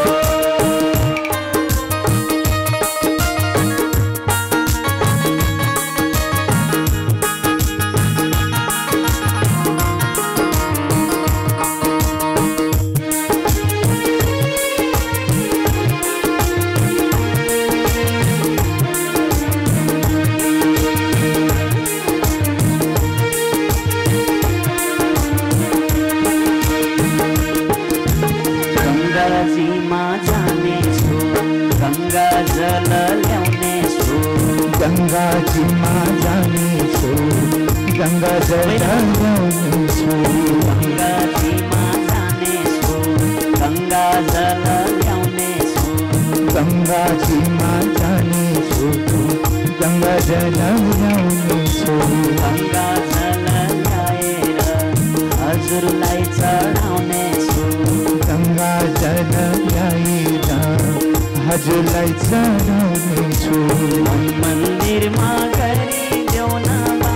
गङ्गाजीमा जानेछु, गङ्गा जल ल्याउने छु, गङ्गाजीमा जानेछु, गङ्गा जल ल्याउने छु, गङ्गाजीमा जानेछु, गङ्गा जल ल्याउने छु, गङ्गाजीमा जानेछु, गङ्गा जल ल्याउने छु, गङ्गा जल ल्याएर हजुरलाई चढाउने छु गङ्गा जल ल्याएर हजुरलाई चढाउने छु मन मन्दिरमा गरिदेऊ न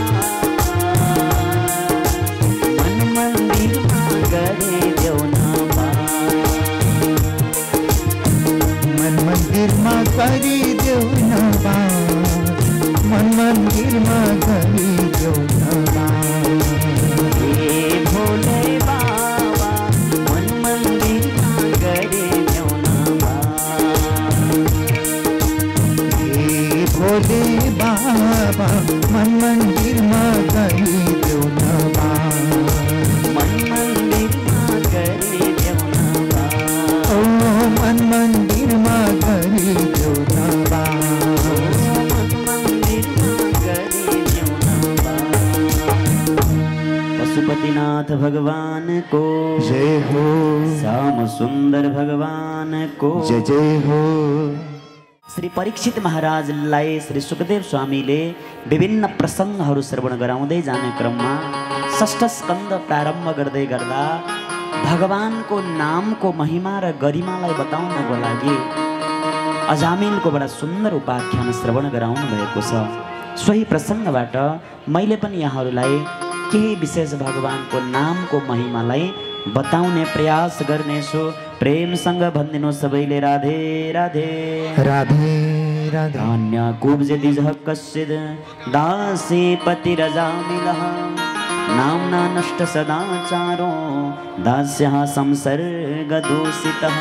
मन मन्दिरमा गरिदेऊ न मन मन्दिरमा गरिदेऊ न मन मन्दिरमा गरिदेऊ न हे भोले बाबा मन मन्दिरमा गरिदेऊ न हे भोले बाबा मन मन्दिरमा गरिदेऊ न मन मन्दिरमा गरिदेऊ न ओ मन मन्दिरमा गरिदेऊ न पशुपतिनाथ भगवान को जय हो श्याम सुंदर भगवान को जय जय हो। श्री परीक्षित महाराजलाई श्री सुखदेव स्वामीले विभिन्न प्रसङ्गहरू श्रवण गराउँदै जाने क्रममा षष्ठ स्कन्द प्रारम्भ गर्दै गर्दा भगवानको नामको महिमा र गरिमालाई बताउनको लागि अजामिलको बडा सुन्दर उपाख्यान श्रवण गराउनु भएको छ। सोही प्रसङ्गबाट मैले पनि यहाँहरूलाई केही विशेष भगवानको नामको महिमालाई बताउने प्रयास गर्नेछु। प्रेमसँग भनिदिनु सबैले राधे राधे राधे राधे। धान्य कुब्जे कश्चिद दासी पतिरजामिलः नाम्ना नष्ट सदाचारो दास्यः संसर्गदूषितः।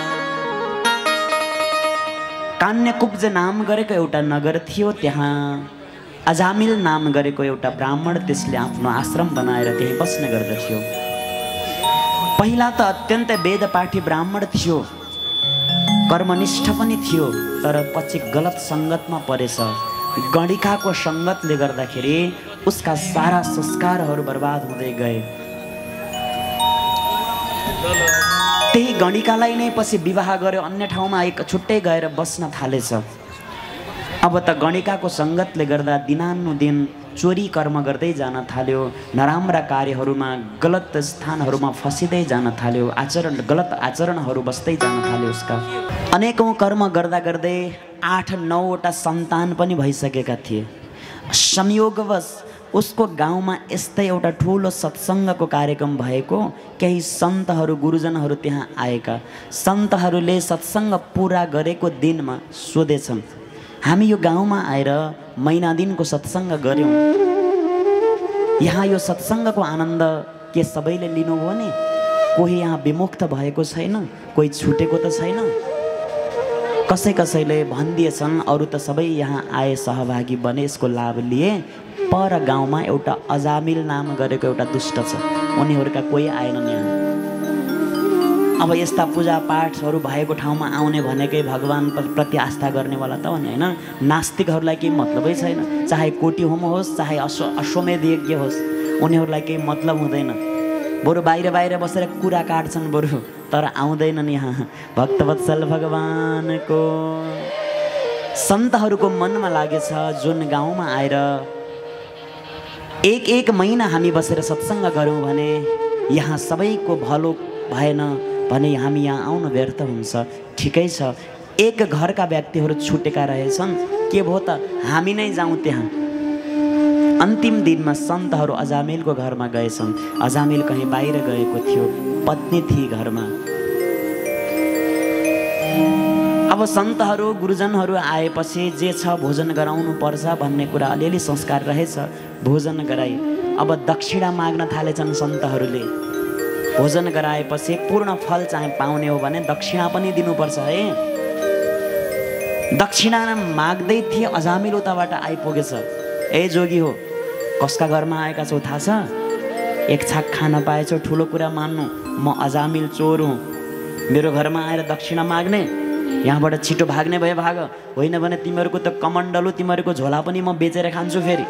कान्यकुब्ज नाम गरेको एउटा नगर थियो, त्यहाँ अजामिल नाम गरेको एउटा ब्राह्मण त्यसले आफ्नो आश्रम बनाएर त्यही बस्ने गर्दथ्यो। पहिला त अत्यन्तै वेदपाठी ब्राह्मण थियो, कर्मनिष्ठ पनि थियो, तर पछि गलत सङ्गतमा परेछ। गणिकाको सङ्गतले गर्दाखेरि उसका सारा संस्कारहरू बर्बाद हुँदै गए। त्यही गणिकालाई नै पछि विवाह गर्यो, अन्य ठाउँमा एक छुट्टै गएर बस्न थालेछ। अब त गणिकाको सङ्गतले गर्दा दिनानुदिन चोरी कर्म गर्दै जान थाल्यो, नराम्रा कार्यहरूमा गलत स्थानहरूमा फसिँदै जान थाल्यो, गलत आचरणहरू बस्दै जान थाल्यो। उसका अनेकौँ कर्म गर्दा गर्दै 8-9वटा सन्तान पनि भइसकेका थिए। संयोगवश उसको गाउँमा यस्तै एउटा ठुलो सत्सङ्गको कार्यक्रम भएको, केही सन्तहरू गुरुजनहरू त्यहाँ आएका। सन्तहरूले सत्सङ्ग पुरा गरेको दिनमा सोधेछन्, हामी यो गाउँमा आएर महिना दिनको सत्सङ्ग गऱ्यौँ, यहाँ यो सत्सङ्गको आनन्द के सबैले लिनुभयो नि? कोही यहाँ विमुक्त भएको छैन, कोही छुटेको त छैन? कसैले भनिदिएछन्, अरू त सबै यहाँ आए, सहभागी बने, यसको लाभ लिए। पर गाउँमा एउटा अजामिल नाम गरेको एउटा दुष्ट छ, उनीहरूका कोही आएनन् यहाँ। अब यस्ता पूजापाठहरू भएको ठाउँमा आउने भनेकै भगवान प्रति आस्था गर्नेवाला त हो नि, होइन? नास्तिकहरूलाई केही मतलबै छैन, चाहे कोटी होम होस्, चाहे अश्वमेध यज्ञ होस्, उनीहरूलाई केही मतलब हुँदैन। बरु बाहिर बसेर कुरा काट्छन् बरु, तर आउँदैनन् यहाँ भक्तवत्सल भगवानको। सन्तहरूको मनमा लागेछ, जुन गाउँमा आएर एक महिना हामी बसेर सत्सङ्ग गऱ्यौँ भने यहाँ सबैको भलो भएन भने हामी यहाँ आउनु व्यर्थ हुन्छ। ठिकै छ, एक घरका व्यक्तिहरू छुटेका रहेछन्, के भयो त हामी नै जाउँ त्यहाँ। अन्तिम दिनमा सन्तहरू अजामिलको घरमा गएछन्। अजामिल कहीँ बाहिर गएको थियो, पत्नी थिए घरमा। अब सन्तहरू गुरुजनहरू आएपछि जे छ भोजन गराउनु पर्छ भन्ने कुरा अलिअलि संस्कार रहेछ, भोजन गराए। अब दक्षिणा माग्न थालेछन् सन्तहरूले। भोजन गराएपछि पूर्ण फल चाहिँ पाउने हो भने दक्षिणा पनि दिनुपर्छ है। दक्षिणा माग्दै थिए, अजामिल उताबाट आइपुगेछ। ए जोगी हो, कसका घरमा आएका छौ थाहा छ? एक छाक खान पाएछौ, ठुलो कुरा मान्नु, म अजामिल चोर हुँ, मेरो घरमा आएर दक्षिणा माग्ने? यहाँबाट छिटो भाग्ने भए भाग, होइन भने तिमीहरूको त कमण्डलु, तिमीहरूको झोला पनि म बेचेर खान्छु फेरि।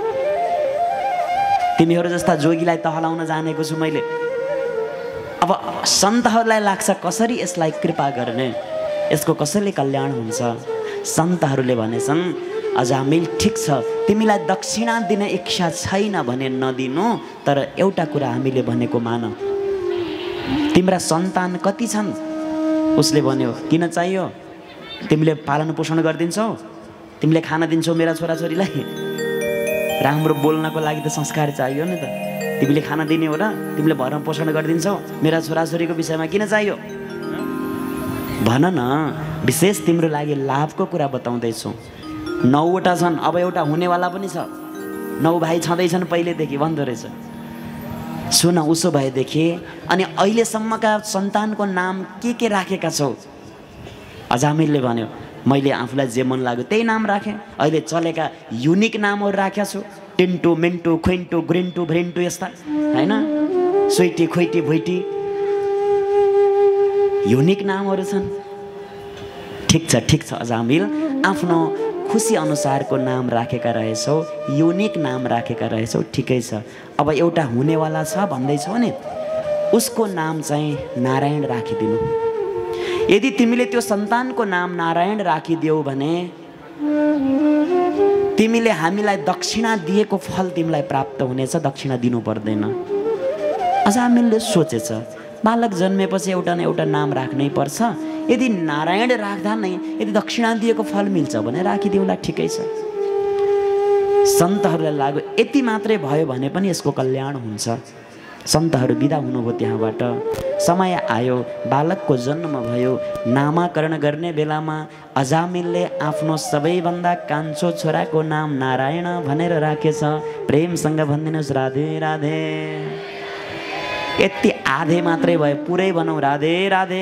तिमीहरू जस्ता जोगीलाई तहलाउन जानेको छु मैले। अब सन्तहरूलाई लाग्छ कसरी यसलाई कृपा गर्ने, यसको कसरी कल्याण हुन्छ। सन्तहरूले भनेछन् अजामिल ठिक छ, तिमीलाई दक्षिणा दिने इच्छा छैन भने नदिनु, तर एउटा कुरा हामीले भनेको मान। तिम्रा सन्तान कति छन्? उसले भन्यो, किन चाहियो? तिमीले पालन पोषण गरिदिन्छौ, तिमीले खाना दिन्छौ मेरा छोराछोरीलाई। राम्रो बोल्नको लागि त संस्कार चाहियो नि त। तिमीले खाना दिने हो र? तिमीले भरण पोषण गरिदिन्छौ, मेरा छोराछोरीको विषयमा किन चाहियो? भन न। विशेष तिम्रो लागि लाभको कुरा बताउँदैछु। 9वटा छन्, अब एउटा हुनेवाला पनि छ। 9 भाइ छँदैछन् पहिलेदेखि भन्दो रहेछ। सुन, उसो भएदेखि अनि अहिलेसम्मका सन्तानको नाम के राखेका छौ? अजामिलले भन्यो, मैले आफूलाई जे मन लाग्यो त्यही नाम राखेँ। अहिले चलेका युनिक नामहरू राखेको छु, टिन्टु, मिन्टु, खुइन्टु, ग्रिन्टु, भ्रिन्टु, यस्ता होइन, स्विटी, खुइटी, भुइटी, युनिक नामहरू छन्। ठिक छ अजामिल, आफ्नो खुसी अनुसारको नाम राखेका रहेछौ, युनिक नाम राखेका रहेछौ, ठिकै छ। अब एउटा हुनेवाला छ भन्दैछौ नि, उसको नाम चाहिँ नारायण राखिदिनु। यदि तिमीले त्यो सन्तानको नाम नारायण राखिदियौ भने तिमीले हामीलाई दक्षिणा दिएको फल तिमीलाई प्राप्त हुनेछ, दक्षिणा दिनु पर्दैन। अजामिलले सोचेछ, बालक जन्मेपछि एउटा न एउटा नाम राख्नै पर्छ। यदि नारायण राख्दा नै यदि दक्षिणा दिएको फल मिल्छ भने राखिदिउँला, ठिकै छ। सन्तहरूलाई लाग्यो यति मात्रै भयो भने पनि यसको कल्याण हुन्छ। सन्तहरू बिदा हुनुभयो त्यहाँबाट। समय आयो, बालकको जन्म भयो। नामाकरण गर्ने बेलामा अजामिलले आफ्नो सबैभन्दा कान्छो छोराको नाम नारायण भनेर राखेछ। प्रेमसँग भनिदिनुहोस्, राधे राधे। यति आधे मात्रै भयो, पुरै भनौँ राधे राधे।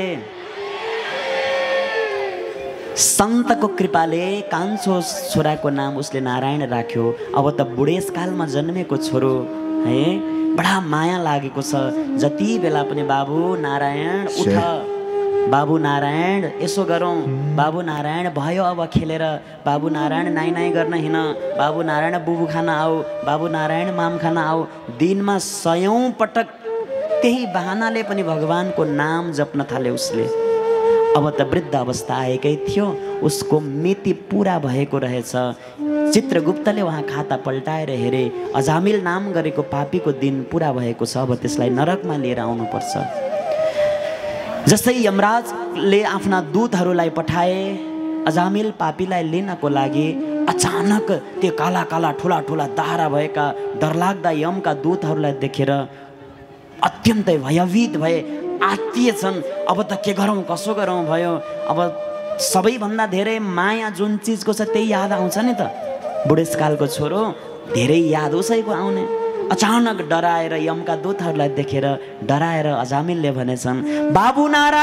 सन्तको कृपाले कान्छो छोराको नाम उसले नारायण राख्यो। अब त बुढेसकालमा जन्मेको छोरो है, बडा माया लागेको छ। जति बेला पनि बाबु नारायण उठ, बाबु नारायण यसो गरौँ, बाबु नारायण भयो अब खेलेर, बाबु नारायण नाइ नाइ गर्न हिँड, बाबु नारायण बुबु खान आऊ, बाबु नारायण माम खान आऊ। दिनमा 100औं पटक त्यही बहानाले पनि भगवानको नाम जप्न थाले उसले। अब त वृद्ध अवस्था आएकै थियो, उसको मिति पुरा भएको रहेछ। चित्रगुप्तले वहाँ खाता पल्टाएर हेरे, अजामिल नाम गरेको पापीको दिन पुरा भएको छ। अब त्यसलाई नरकमा लिएर आउनुपर्छ। जस्तै यमराजले आफ्ना दूतहरूलाई पठाए अजामिल पापीलाई लिनको लागि, अचानक त्यो काला काला ठुला ठुला दाहारा भएका डरलाग्दा यमका दूतहरूलाई देखेर अत्यन्तै भयभीत भए, आत्तिएछन्। अब त के गरौँ कसो गरौँ भयो। अब सबैभन्दा धेरै माया जुन चिजको छ त्यही याद आउँछ नि त। बुढेसकालको छोरो, धेरै याद उसैको आउने। अचानक डराएर यमका दूतहरूलाई देखेर डराएर अजामिलले भनेछन्, बाबु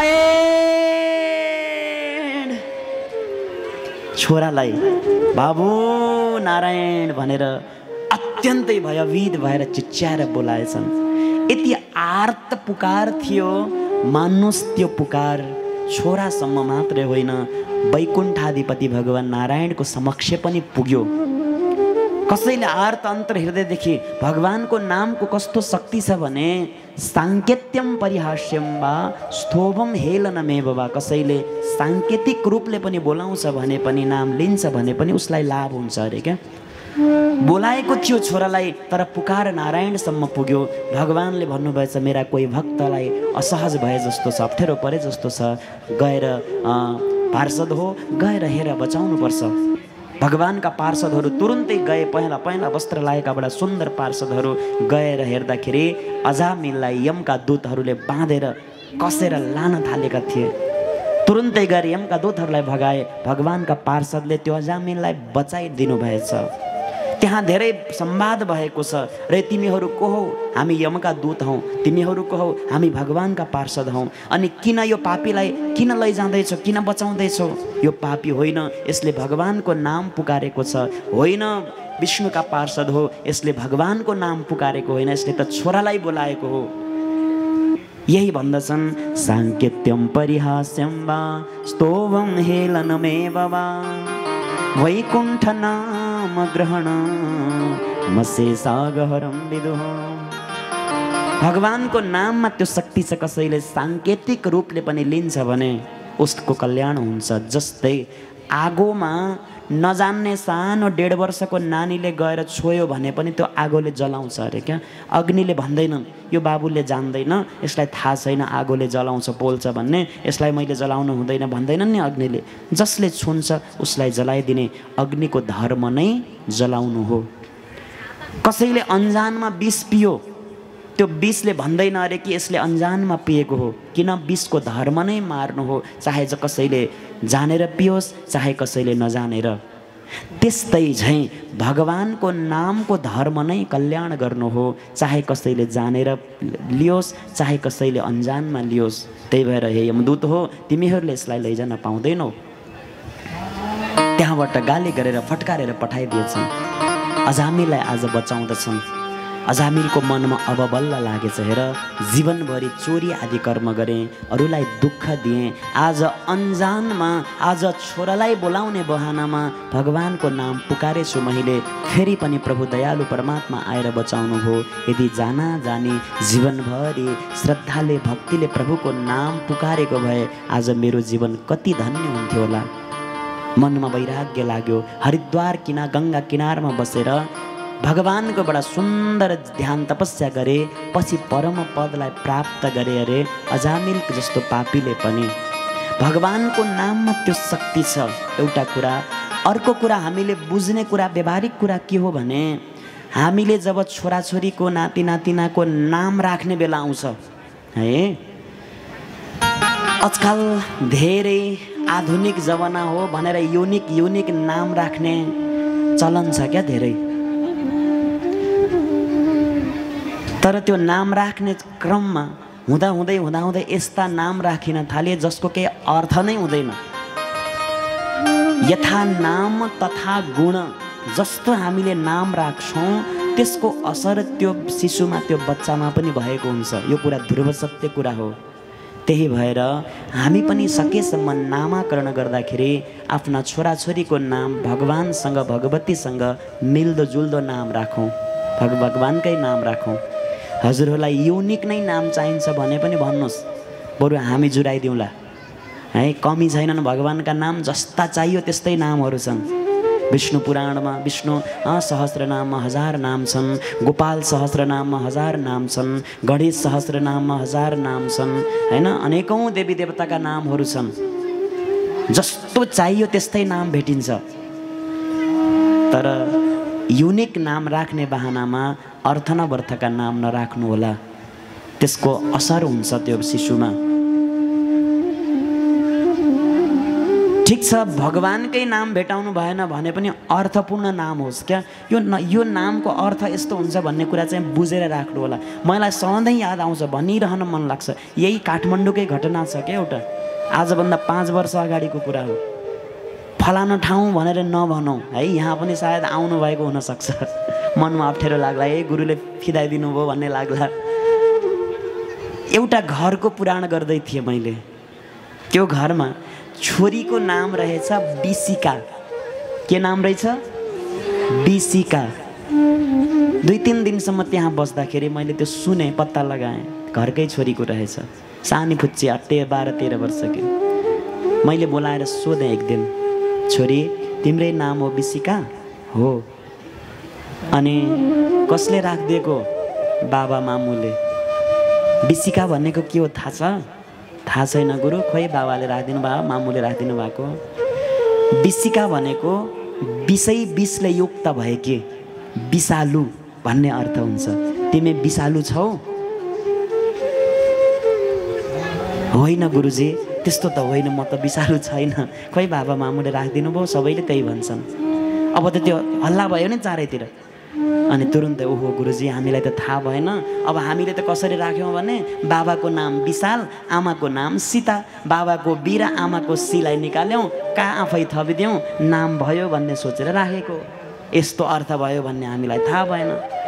नारायण। छोरालाई बाबु नारायण भनेर अत्यन्तै भयभीत भएर चिच्याएर बोलाएछन्। यति आर्त पुकार थियो, मान्नुहोस् त्यो पुकार छोरासम्म मात्रै होइन, वैकुण्ठाधिपति भगवान नारायणको समक्ष पनि पुग्यो। कसैले आर्त अन्तर हृदयदेखि भगवानको नामको कस्तो शक्ति छ भने, साङ्केत्यम परिहास्यम वा स्तोभम हेलनमेव वा, कसैले साङ्केतिक रूपले पनि बोलाउँछ भने पनि, नाम लिन्छ भने पनि उसलाई लाभ हुन्छ अरे क्या। बोलाएको थियो छोरालाई, तर पुकार नारायणसम्म पुग्यो। भगवानले भन्नुभएछ, मेरा कोही भक्तलाई असहज भए जस्तो छ, अप्ठ्यारो परे जस्तो छ, गएर पार्षद हो, गएर हेर बचाउनुपर्छ। भगवानका पार्षदहरू तुरुन्तै गए। पहेँला वस्त्र लागेका बडा सुन्दर पार्षदहरू गएर हेर्दाखेरि अजामिललाई यमका दूतहरूले बाँधेर कसेर लान थालेका थिए। तुरुन्तै गएर यमका दूतहरूलाई भगाए। भगवानका पार्षदले त्यो अजामिललाई बचाइदिनु भएछ। त्यहाँ धेरै संवाद भएको छ। र तिमीहरू को हौ? हामी यमका दूत हौ। तिमीहरू को हौ? हामी भगवानका पार्षद हौ। अनि किन यो पापीलाई किन लैजाँदैछौ, किन बचाउँदैछौ? यो पापी होइन, यसले भगवानको नाम पुकारेको छ। होइन, विष्णुका पार्षद हो, यसले भगवानको नाम पुकारेको होइन, यसले त छोरालाई बोलाएको हो। यही भन्दछन्, साङ्केत्यम परिहास्यम वा स्तोभम हेलनमेव वा वैकुण्ठ नाम ग्रहण मशेषागहरम विदुः। भगवानको नाममा त्यो शक्ति छ। कसैले साङ्केतिक रूपले पनि लिन्छ भने उसको कल्याण हुन्छ। जस्तै आगोमा नजान्ने सानो 1.5 वर्षको नानीले गएर छोयो भने पनि त्यो आगोले जलाउँछ अरे क्या। अग्निले भन्दैनन् यो बाबुले जान्दैन, यसलाई थाहा छैन आगोले जलाउँछ पोल्छ भन्ने, यसलाई मैले जलाउनु हुँदैन भन्दैनन् नि अग्निले। जसले छुन्छ उसलाई जलाइदिने अग्निको धर्म नै जलाउनु हो। कसैले अन्जानमा विष पियो, त्यो विषले भन्दैन अरे कि यसले अन्जानमा पिएको हो, किन विषको धर्म नै मार्नु हो, चाहे कसैले जानेर पियोस् चाहे कसैले नजानेर। त्यस्तै झैँ भगवानको नामको धर्म नै कल्याण गर्नु हो, चाहे कसैले जानेर लियोस् चाहे कसैले अन्जानमा लियोस्। त्यही भएर हे यमदूत हो तिमीहरूले यसलाई लैजान पाउँदैनौ। त्यहाँबाट गाली गरेर फटकारेर पठाइदिएछन्। अजामिललाई आज बचाउँदछन्। अजामिलको मनमा अब बल्ल लागेछ, हेर जीवनभरि चोरी आदि कर्म गरेँ, अरूलाई दुःख दिएँ, आज अन्जानमा आज छोरालाई बोलाउने बहानामा भगवानको नाम पुकारेछु मैले, फेरि पनि प्रभु दयालु परमात्मा आएर बचाउनु हो। यदि जाना जानी जीवनभरि श्रद्धाले भक्तिले प्रभुको नाम पुकारेको भए आज मेरो जीवन कति धन्य हुन्थ्यो होला। मनमा वैराग्य लाग्यो। हरिद्वार गङ्गा किनारमा बसेर भगवानको बडा सुन्दर ध्यान तपस्या गरे, पछि परम पदलाई प्राप्त गरे। अरे अजामिल जस्तो पापीले पनि भगवानको नाममा त्यो शक्ति छ, एउटा कुरा। अर्को कुरा हामीले बुझ्ने कुरा, व्यवहारिक कुरा के हो भने हामीले जब छोराछोरीको नाति नातिनाको नाम राख्ने बेला आउँछ है, आजकल धेरै आधुनिक जमाना हो भनेर युनिक नाम राख्ने चलन छ क्या धेरै। तर त्यो नाम राख्ने क्रममा हुँदै यस्ता नाम राखिन थाले जसको केही अर्थ नै हुँदैन। यथा नाम तथा गुण, जस्तो हामीले नाम राख्छौँ त्यसको असर त्यो शिशुमा त्यो बच्चामा पनि भएको हुन्छ। यो कुरा ध्रुव सत्य कुरा हो। त्यही भएर हामी पनि सकेसम्म नामाकरण गर्दाखेरि आफ्ना छोराछोरीको नाम भगवानसँग भगवतीसँग मिल्दोजुल्दो नाम राखौँ, भगवानकै नाम राखौँ। हजुरहरूलाई युनिक नै नाम चाहिन्छ भने पनि भन्नुहोस्, बरु हामी जुराइदिउँला है। कमी छैनन् भगवानका नाम, जस्ता चाहियो त्यस्तै नामहरू छन्। विष्णु पुराणमा विष्णु सहस्रनाममा 1000 नाम छन्, गोपाल सहस्रनाममा 1000 नाम छन्, गणेश सहस्रनाममा 1000 नाम छन् हैन। अनेकौँ देवी देवताका नामहरू छन्। जस्तो चाहियो त्यस्तै नाम भेटिन्छ। तर युनिक नाम राख्ने बहानामा अर्थ नवर्थका नाम नराख्नु होला, त्यसको असर हुन्छ त्यो शिशुमा। ठिक छ, भगवानकै नाम भेटाउनु भएन भने पनि अर्थपूर्ण नाम होस् क्या। यो नामको अर्थ यस्तो हुन्छ भन्ने कुरा चाहिँ बुझेर राख्नु होला। मलाई सधैँ याद आउँछ, भनिरहन मन लाग्छ। यही काठमाडौँकै घटना छ क्या एउटा, आजभन्दा 5 वर्ष अगाडिको कुरा हो। फलानु ठाउँ भनेर नभनौँ है, यहाँ पनि सायद आउनुभएको हुनसक्छ। मनमा अप्ठ्यारो लाग्ला, ए गुरुले फिदाइदिनु भयो भन्ने लाग्ला। एउटा घरको पुराण गर्दै थिएँ मैले। त्यो घरमा छोरीको नाम रहेछ बिसिका। के नाम रहेछ? बिसिका। 2-3 दिनसम्म त्यहाँ बस्दाखेरि मैले त्यो सुने, पत्ता लगाएँ, घरकै छोरीको रहेछ। सानी फुच्ची 12-13 वर्षकी। मैले बोलाएर सोधेँ एक दिन, छोरी तिम्रै नाम हो बिसिका? हो। अनि कसले राखिदिएको? बाबा मामुले। बिसिका भनेको के हो थाहा छ? थाहा छैन गुरु, खोइ बाबाले राखिदिनु भयो, मामुले राखिदिनु भएको। बिसिका भनेको विषले युक्त भए के, विषालु भन्ने अर्थ हुन्छ। तिमी विषालु छौ? होइन गुरुजी, त्यस्तो त होइन, म त विषालु छैन। खोइ बाबा मामुले राखिदिनु भयो, सबैले त्यही भन्छन्। अब त त्यो हल्ला भयो नि चारैतिर। अनि तुरुन्तै ओहो गुरुजी हामीलाई त थाहा भएन। अब हामीले त कसरी राख्यौँ भने बाबाको नाम विशाल, आमाको नाम सीता, बाबाको बी र आमाको सीलाई निकाल्यौँ, आफै थपिदियौँ, नाम भयो भन्ने सोचेर राखेको। यस्तो अर्थ भयो भन्ने हामीलाई थाहा भएन।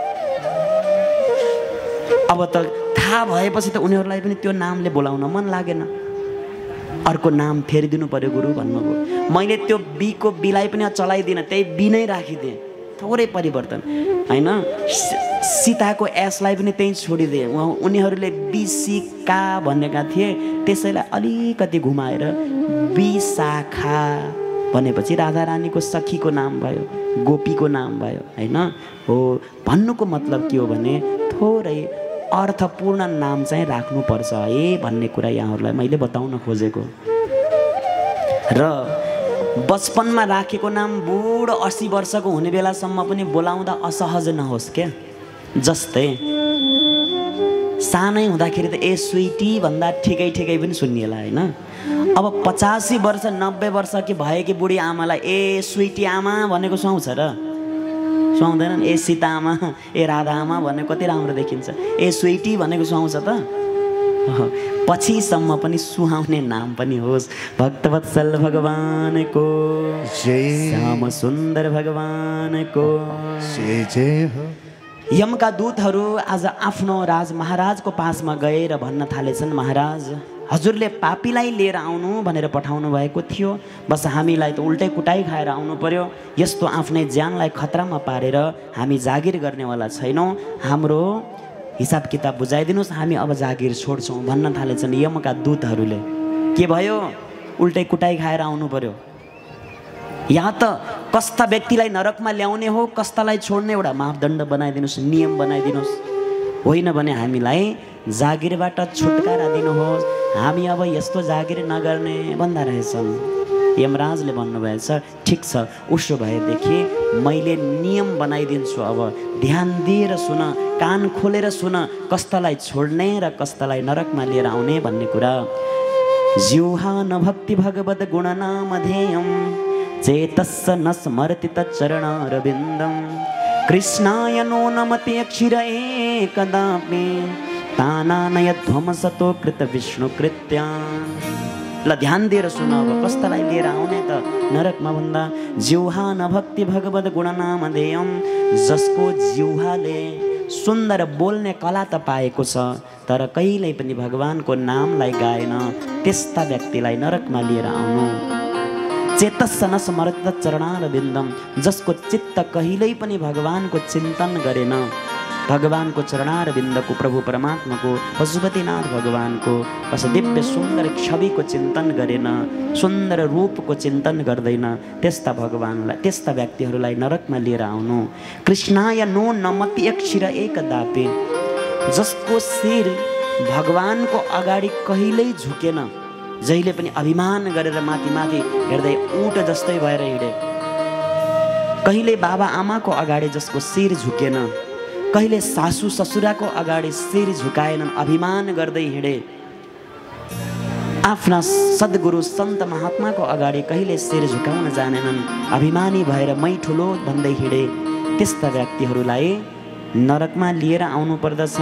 अब त थाहा भएपछि त उनीहरूलाई पनि त्यो नामले बोलाउन मन लागेन। अर्को नाम फेरिदिनु पर्यो गुरु भन्नुभयो। मैले त्यो बीको बीलाई पनि चलाइदिनँ, त्यही बी नै राखिदिएँ। थोरै परिवर्तन होइन। सीताको एसलाई पनि त्यहीँ छोडिदिए। उनीहरूले बिसिका भनेका थिए, त्यसैलाई अलिकति घुमाएर विशाखा भनेपछि राधा रानीको सखीको नाम भयो, गोपीको नाम भयो हैन। हो भन्नुको मतलब के हो भने थोरै अर्थपूर्ण नाम चाहिँ राख्नुपर्छ है भन्ने कुरा यहाँहरूलाई मैले बताउन खोजेको। र बचपनमा राखेको नाम बुढो 80 वर्षको हुने बेलासम्म पनि बोलाउँदा असहज नहोस् क्या। जस्तै सानै हुँदाखेरि त ए स्विटी भन्दा ठिकै ठिकै पनि सुनिएला हैन। अब 85 वर्ष 90 वर्ष कि भएकी बुढी आमालाई ए स्विटी आमा भनेको सुहाउँछ र? सुहाउँदैनन्। ए सीता आमा, ए राधा आमा भनेको कति राम्रो देखिन्छ। ए स्विटी भनेको सुहाउँछ त? पछिसम्म पनि सुहाउने नाम पनि होस्। भक्तवत्सल भगवानको श्याम सुन्दर भगवानको जय हो। यमका दूतहरू आज आफ्नो महाराजको पासमा गएर भन्न थालेछन्, महाराज हजुरले पापीलाई लिएर आउनु भनेर पठाउनु भएको थियो, बस हामीलाई त उल्टै कुटाइ खाएर आउनु पर्यो। यस्तो आफ्नै ज्यानलाई खतरामा पारेर हामी जागिर गर्नेवाला छैनौँ, हाम्रो हिसाब किताब बुझाइदिनुहोस्, हामी अब जागिर छोड्छौँ भन्न थालेछन् यमका दूतहरूले। के भयो? उल्टै कुटाइ खाएर आउनु पर्यो। यहाँ त कस्ता व्यक्तिलाई नरकमा ल्याउने हो, कस्तालाई छोड्ने एउटा मापदण्ड बनाइदिनुहोस्, नियम बनाइदिनुहोस्। होइन भने हामीलाई जागिरबाट छुटकारा दिनुहोस्, हामी अब यस्तो जागिर नगर्ने भन्दा रहेछन्। यमराजले भन्नुभएछ ठिक छ, उसो भएदेखि मैले नियम बनाइदिन्छु। अब ध्यान दिएर सुन, कान खोलेर सुन, कस्तालाई छोड्ने र कस्तालाई नरकमा लिएर आउने भन्ने कुरा। जिह्वा न भक्ति भगवद गुण नामधेयम् चेतस्स न स्मरति तच्चरणारविन्दम् कृष्णाय नो नमति अक्षिर एकदापि तानानयध्वमसतो कृत विष्णु कृत्या। ल ध्यान दिएर सुन, अब कस्तालाई लिएर आउने त नरकमा भन्दा। जिह्वा न भक्ति भगवद गुण नामधेयम्, जसको जिह्वाले सुन्दर बोल्ने कला त पाएको छ तर कहिल्यै पनि भगवानको नामलाई गाएन, त्यस्ता व्यक्तिलाई नरकमा लिएर आउनु। चेतस्स न स्मरति चरणारविन्दम्, जसको चित्त कहिल्यै पनि भगवानको चिन्तन गरेन, भगवानको चरणारविन्दको, प्रभु परमात्माको, पशुपतिनाथ भगवानको कस दिव्य सुन्दर छविको चिन्तन गरेन, सुन्दर रूपको चिन्तन गर्दैन, त्यस्ता भगवानलाई, त्यस्ता व्यक्तिहरूलाई नरकमा लिएर आउनु। कृष्णाय नो नमति अक्षिर एकदापि, जसको शिर भगवानको अगाडि कहिल्यै झुकेन, जहिले पनि अभिमान गरेर माथि माथि हेर्दै ऊँट जस्तै भएर हिँडे, कहिले बाबा आमाको अगाडि जसको शिर झुकेन, कहिले सासू ससुराको अगाडि शिर झुकाएनन्, अभिमान गर्दै हिँडे, आफ्ना सद्गुरु सन्त महात्माको अगाडि कहिले शिर झुकाउन जानेनन्, अभिमानी भएर मै ठुलो भन्दै हिँडे, त्यस्ता व्यक्तिहरूलाई नरकमा लिएर आउनु पर्दछ।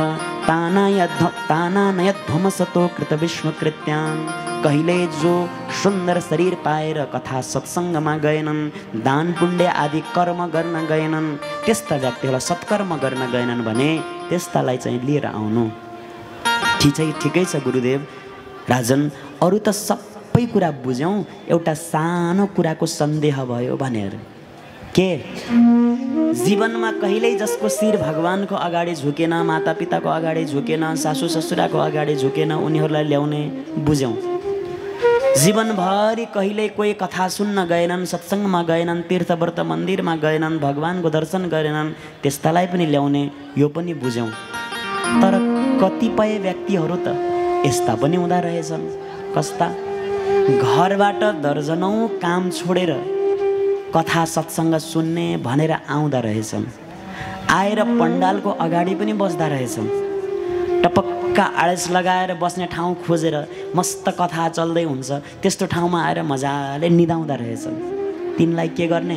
तानानयध्वमसतो कृत विष्णु कृत्यान्, कहिले जो सुन्दर शरीर पाएर कथा सत्सङ्गमा गएनन्, दान पुण्य आदि कर्म गर्न गएनन्, त्यस्ता व्यक्तिहरूलाई सत्कर्म गर्न गएनन् भने त्यस्तालाई चाहिँ लिएर आउनु। ठिकै छ गुरुदेव। राजन अरू त सबै कुरा बुझ्यौँ, एउटा सानो कुराको सन्देह भयो भनेर। के? जीवनमा कहिल्यै जसको शिर भगवानको अगाडि झुकेन, मातापिताको अगाडि झुकेन, सासू ससुराको अगाडि झुकेन, उनीहरूलाई ल्याउने बुझ्यौँ। जीवनभरि कहिल्यै कोही कथा सुन्न गएनन्, सत्सङ्गमा गएनन्, तीर्थव्रत मन्दिरमा गएनन्, भगवानको दर्शन गरेनन्, त्यस्तालाई पनि ल्याउने, यो पनि बुझ्यौँ। तर कतिपय व्यक्तिहरू त यस्ता पनि हुँदा रहेछन्। कस्ता? घरबाट दर्जनौँ काम छोडेर कथा सत्सङ्ग सुन्ने भनेर आउँदा रहेछन्, आएर पण्डालको अगाडि पनि बस्दा रहेछन्, टपक्का आळस लगाएर बस्ने ठाउँ खोजेर मस्त कथा चल्दै हुन्छ त्यस्तो ठाउँमा आएर मजाले निदाउँदा रहेछन्। तिनलाई के गर्ने?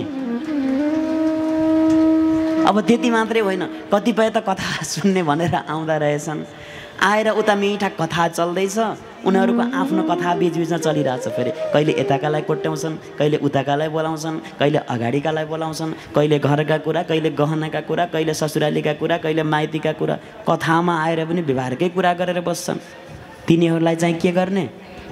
अब त्यति मात्रै होइन, कतिपय त कथा सुन्ने भनेर आउँदा रहेछन्, आएर उता मिठा कथा चल्दैछ, उनीहरूको आफ्नो कथा बिचबिचमा चलिरहेछ, फेरि कहिले यताकालाई कोट्याउँछन्, कहिले उताकालाई बोलाउँछन्, कहिले अगाडिकालाई बोलाउँछन्, कहिले घरका कुरा, कहिले गहनाका कुरा, कहिले ससुरालीका कुरा, कहिले माइतीका कुरा, कथामा आएर पनि व्यवहारकै कुरा गरेर बस्छन्। तिनीहरूलाई चाहिँ के गर्ने?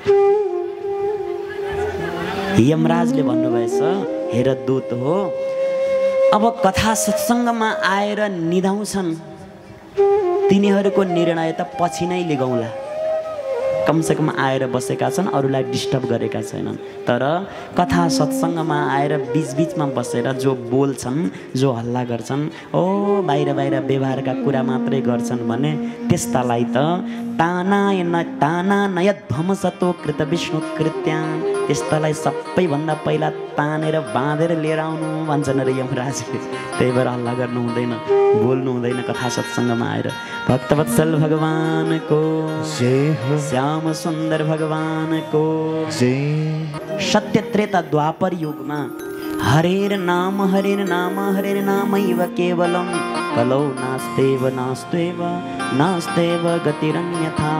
यमराजले भन्नुभएछ, हेर दूत हो, अब कथा सत्सङ्गमा आएर निधाउँछन्, तिनीहरूको निर्णय त पछि नै लिगौँला। कमसेकम आएर बसेका छन्, अरूलाई डिस्टर्ब गरेका छैनन्। तर कथा सत्सङ्गमा आएर बिचबिचमा बसेर जो बोल्छन्, जो हल्ला गर्छन्, बाहिर बाहिर व्यवहारका कुरा मात्रै गर्छन् भने त्यस्तालाई त तानानय ध्वंसतो कृत विष्णु कृत्यां, त्यस्तालाई सबैभन्दा पहिला तानेर बाँधेर लिएर आउनु भन्छन् अरे यमराजले। त्यही भएर हल्ला गर्नु हुँदैन, बोल्नु हुँदैन कथा सत्सङ्गमा आएर। भक्तवत्सल भगवानको जय हो, श्याम सुन्दर भगवानको जय। सत्य त्रेता द्वापर युगमा हरेर नाम हरेर केवलम कलौ नास्तेव गतिरन्यथा।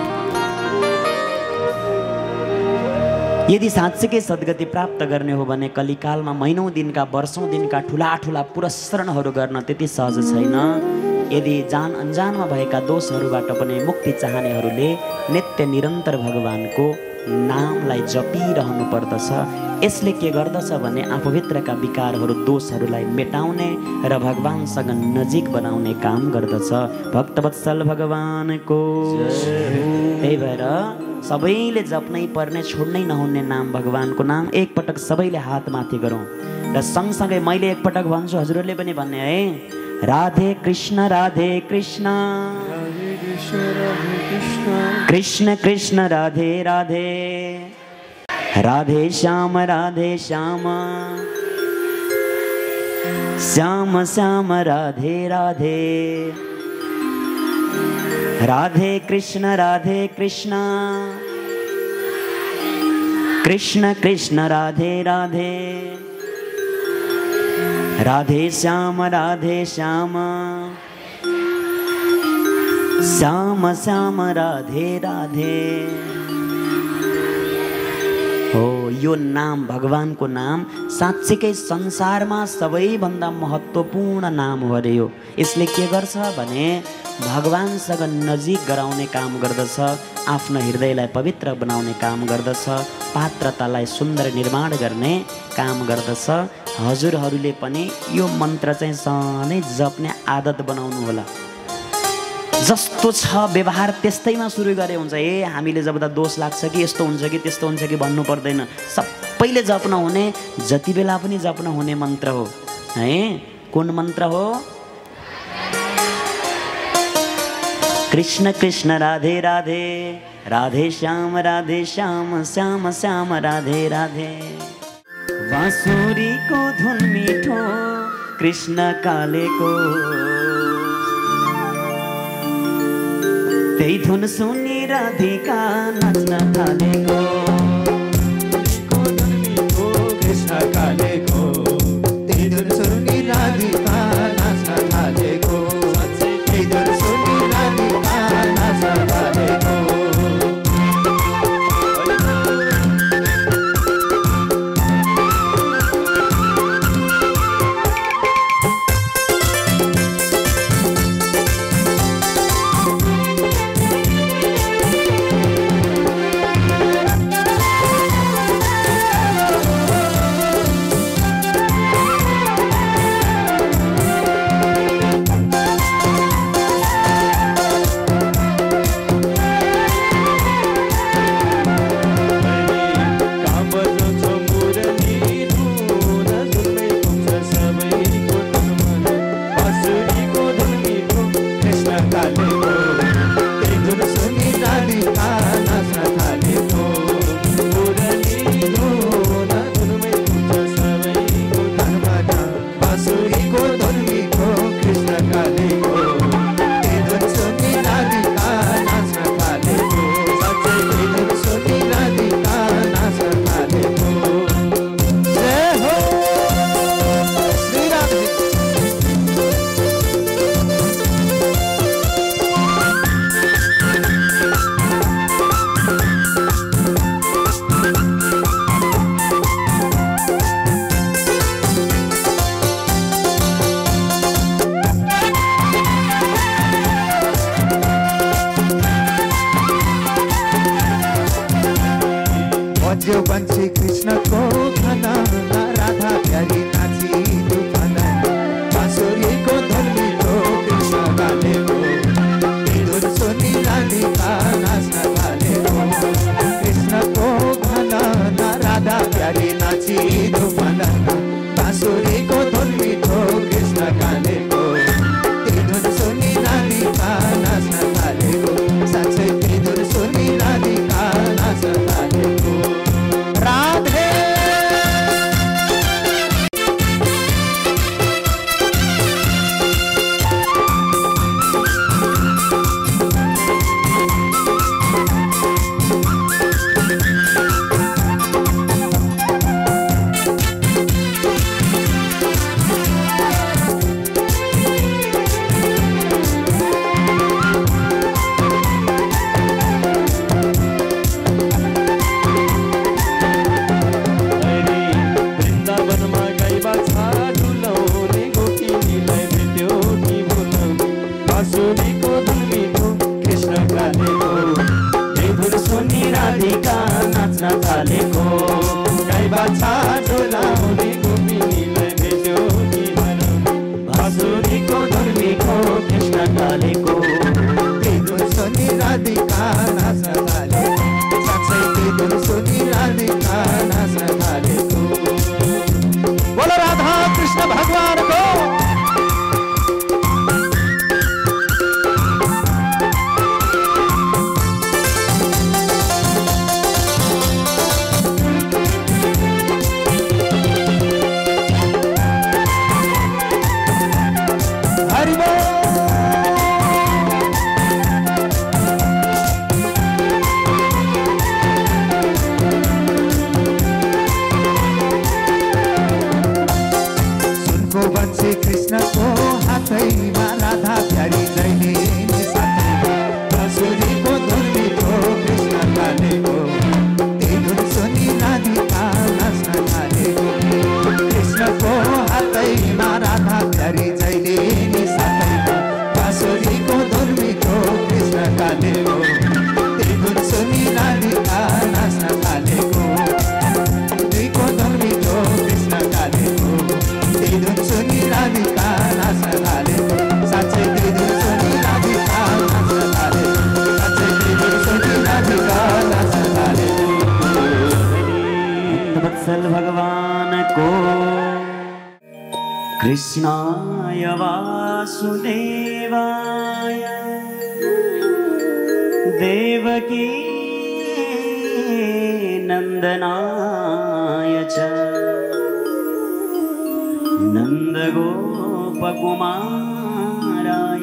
यदि साँच्चैकै सद्गति प्राप्त गर्ने हो भने कलिकालमा महिनौँ दिनका वर्षौँ दिनका ठुला ठुला पुरस्सरणहरू गर्न त्यति सहज छैन। यदि जान अनजानमा भएका दोषहरूबाट पनि मुक्ति चाहनेहरूले नित्य निरन्तर भगवानको नामलाई जपिरहनु पर्दछ। यसले के गर्दछ भने आफूभित्रका विकारहरू दोषहरूलाई मेटाउने र भगवानसँग नजिक बनाउने काम गर्दछ। भक्तवत्सल भगवानको त्यही भएर सबैले जप्नै पर्ने, छोड्नै नहुने नाम भगवानको नाम। एकपटक सबैले हात माथि गरौँ र सँगसँगै मैले एकपटक भन्छु, हजुरहरूले पनि भन्ने है, राधे कृष्ण कृष्ण कृष्ण राधे राधे, राधे श्याम श्याम श्याम राधे राधे, राधे कृष्ण कृष्ण कृष्ण राधे राधे, राधे श्याम श्याम श्याम राधे राधे। हो यो नाम, भगवानको नाम साँच्चैकै संसारमा सबैभन्दा महत्त्वपूर्ण नाम हो रे यो। यसले के गर्छ भने भगवानसँग नजिक गराउने काम गर्दछ, आफ्नो हृदयलाई पवित्र बनाउने काम गर्दछ, पात्रतालाई सुन्दर निर्माण गर्ने काम गर्दछ। हजुरहरूले पनि यो मन्त्र चाहिँ सधैँ जप्ने आदत बनाउनु होला। जस्तो छ व्यवहार त्यस्तैमा सुरु गरे हुन्छ। हामीले जब दोष लाग्छ कि यस्तो हुन्छ कि त्यस्तो हुन्छ कि भन्नु पर्दैन, सबैले जप्न हुने, जति बेला पनि जप्न हुने मन्त्र हो है। कुन मन्त्र हो? कृष्ण कृष्ण राधे राधे, राधे श्याम श्याम श्याम राधे राधे। बाँसुरीको धुन मिठो कृष्ण कालेको, त्यही धुन सुनि राधिका नाच्न थालेको। कृष्ण कालेको, त्यही धुन सुनि राधिका नाच्न थालेको, त्यही धुन सुनि राधिका नाच्न थालेको। बाँसुरीको धुन मिठो कृष्ण कालेको यो धुन सुनि राधिका नाच्न थालेको गाई बाछा डोलाउने गोपिनीलाई भेट्यो कि भनौँ बाँसुरीको धुन मिठो कृष्ण कालेको त्यो धुन सुनि राधिका नाच्न थालेको साँच्चै त्यो धुन सुनि राधिका नाच्न थालेको बोलो राधा कृष्ण भगवानको कृष्णको हातैमा राधा प्यारी जैले साथैमा बाँसुरीको धुन मिठो कृष्ण कालेको त्यही धुन सुनि राधिका नाच्न थालेको कृष्णको हातैमा राधा प्यारी जैले साथैमा बाँसुरीको धुन मिठो कृष्ण कालेको त्यही धुन सुनि राधिका नाच्न थालेको दुईको धुन मिठो कृष्ण कालेको त्यही धुन सुनि राधिका नाच्न थालेको साँच्चै त्यही धुन सुनि राधिका नाच्न थालेको साँच्चै त्यही धुन सुनि राधिका नाच्न थालेको वत्सल भगवान को कृष्णाय वासुदेवाय देवकी नंदनाय च नन्दगोपकुमाराय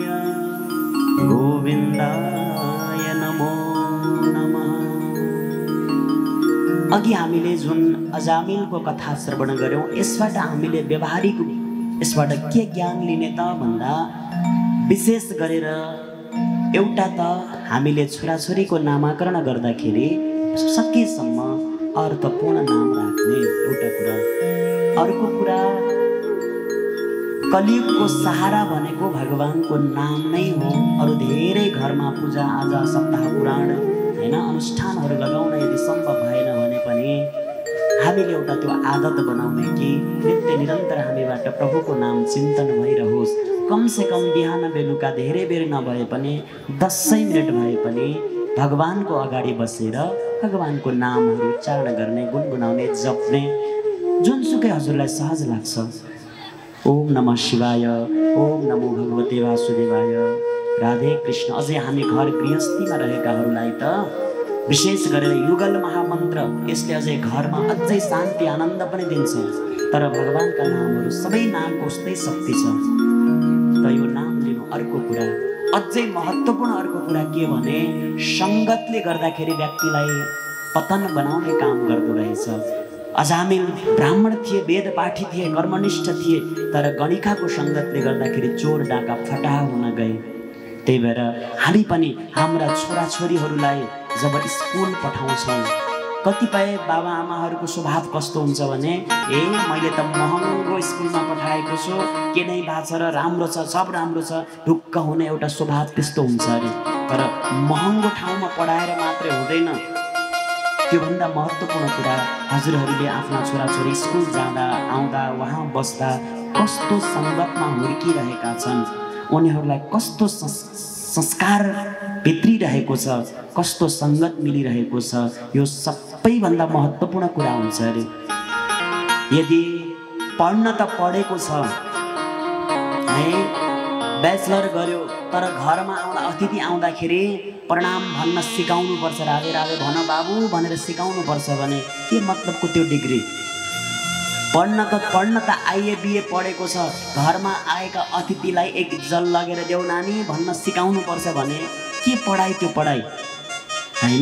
गोविन्दाय नमो नमः। अघि हामीले जुन अजामिलको कथा श्रवण गर्यौं यसबाट हामीले व्यवहारिक यसबाट के ज्ञान लिने त भन्दा विशेष गरेर एउटा त हामीले छोराछोरीको नामाकरण गर्दाखेरि सकेसम्म अर्थपूर्ण नाम राख्ने एउटा कुरा। अर्को कुरा कलियुगको सहारा भनेको भगवानको नाम नै हो। अरू धेरै घरमा पूजा आजा सप्ताह पुराण हैन अनुष्ठानहरू लगाउन यदि सम्भव भएन भने पनि हामीले एउटा त्यो आदत बनाउने कि नित्य निरन्तर हामीबाट प्रभुको नाम चिन्तन भइरहोस्। कमसे कम बिहान बेलुका धेरै बेर नभए पनि 10 मिनट भए पनि भगवानको अगाडि बसेर भगवानको नामहरू उच्चारण गर्ने गुनगुनाउने जप्ने जुनसुकै हजुरलाई सहज लाग्छ। ओम नमः शिवाय, ओम नमो भगवते वासुदेवाय, राधे कृष्ण। अझै हामी घर गृहस्थीमा रहेकाहरूलाई त विशेष गरेर युगल महामन्त्र यसले अझै घरमा अझै शान्ति आनन्द पनि दिन्छ। तर भगवानका नामहरू सबै नामको उस्तै शक्ति छ। त यो नाम लिनु अर्को कुरा। अझै महत्त्वपूर्ण अर्को कुरा के भने सङ्गतले गर्दाखेरि व्यक्तिलाई पतन बनाउने काम गर्दो रहेछ। अजामिल ब्राह्मण थिए, वेद पाठी थिए, कर्मनिष्ठ थिए, तर गणिकाको सङ्गतले गर्दाखेरि चोर डाका फटाहा हुन गए। त्यही भएर हामी पनि हाम्रा छोराछोरीहरूलाई जब स्कुल पठाउँछौँ कतिपय बाबा आमाहरूको स्वभाव कस्तो हुन्छ भने मैले त महँगो स्कुलमा पठाएको छु, के नै भएको छ र राम्रो छ, सब राम्रो छ, ढुक्क हुने एउटा स्वभाव त्यस्तो हुन्छ अरे। तर महँगो ठाउँमा पढाएर मात्रै हुँदैन। त्योभन्दा महत्त्वपूर्ण कुरा हजुरहरूले आफ्ना छोराछोरी स्कुल जाँदा आउँदा वहाँ बस्दा कस्तो सङ्गतमा हुर्किरहेका छन्, उनीहरूलाई कस्तो संस्कार भित्रिरहेको छ, कस्तो सङ्गत मिलिरहेको छ, यो सबैभन्दा महत्त्वपूर्ण कुरा हुन्छ अरे। यदि पढ्न त पढेको छ है, ब्याचलर गर्यो, तर घरमा आउँदा अतिथि आउँदाखेरि प्रणाम भन्न सिकाउनुपर्छ, राधे राधे भन बाबु भनेर सिकाउनुपर्छ भने के मतलबको त्यो डिग्री? पढ्न त आइए बिए पढेको छ, घरमा आएका अतिथिलाई एक जल लगेर देऊ नानी भन्न सिकाउनुपर्छ भने के पढाइ त्यो पढाइ हैन?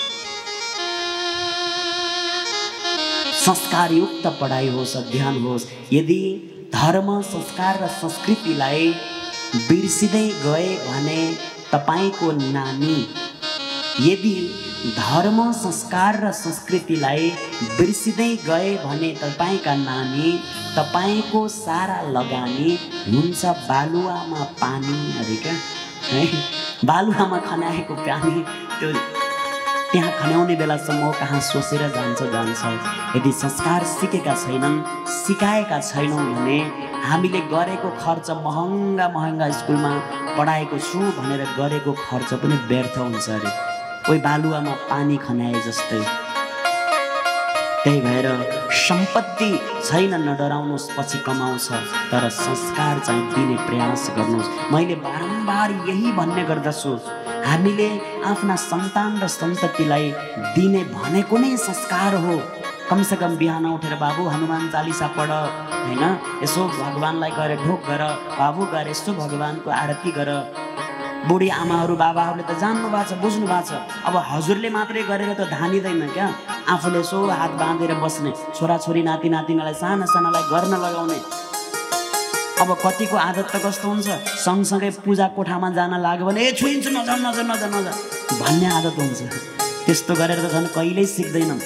संस्कारयुक्त पढाइ होस्, अध्ययन होस्। यदि धर्म संस्कार र संस्कृतिलाई बिर्सिँदै गए भने तपाईको नानी, यदि धर्म संस्कार र संस्कृतिलाई बिर्सिँदै गए भने तपाईका नानी, तपाईको सारा लगानी हुन्छ बालुवामा पानी अरे क्या। है बालुवामा खनाएको पानी त्यो त्यहाँ खन्याउने बेलासम्म कहाँ सोचेर जान्छ। यदि संस्कार सिकेका छैनन्, सिकाएका छैनौँ भने हामीले गरेको खर्च महँगा स्कुलमा पढाएको छु भनेर गरेको खर्च पनि व्यर्थ हुन्छ अरे, कोही बालुवामा पानी खन्याए जस्तै। त्यही भएर सम्पत्ति छैन नडराउनुहोस्, पछि कमाउँछ, तर संस्कार चाहिँ दिने प्रयास गर्नुहोस्। मैले बारम्बार यही भन्ने गर्दछु, हामीले आफ्ना सन्तान र सन्ततिलाई दिने भनेको नै संस्कार हो। कमसेकम बिहान उठेर बाबु हनुमान चालिसा पढ, होइन, यसो भगवान्लाई गएर ढोक गर, बाबु गएर यसो भगवान्को आरती गर। बुढी आमाहरू बाबाहरूले त जान्नु भएको छ, बुझ्नु भएको छ। अब हजुरले मात्रै गरेर त धानिँदैन क्या, आफूले यसो हात बाँधेर बस्ने, छोराछोरी नाति नातिनालाई सानालाई गर्न लगाउने। अब कतिको आदत त कस्तो हुन्छ, सँगसँगै पूजा कोठामा जान लाग्यो भने ए छुइन्छु नजा भन्ने आदत हुन्छ। त्यस्तो गरेर त झन् कहिल्यै सिक्दैनन्।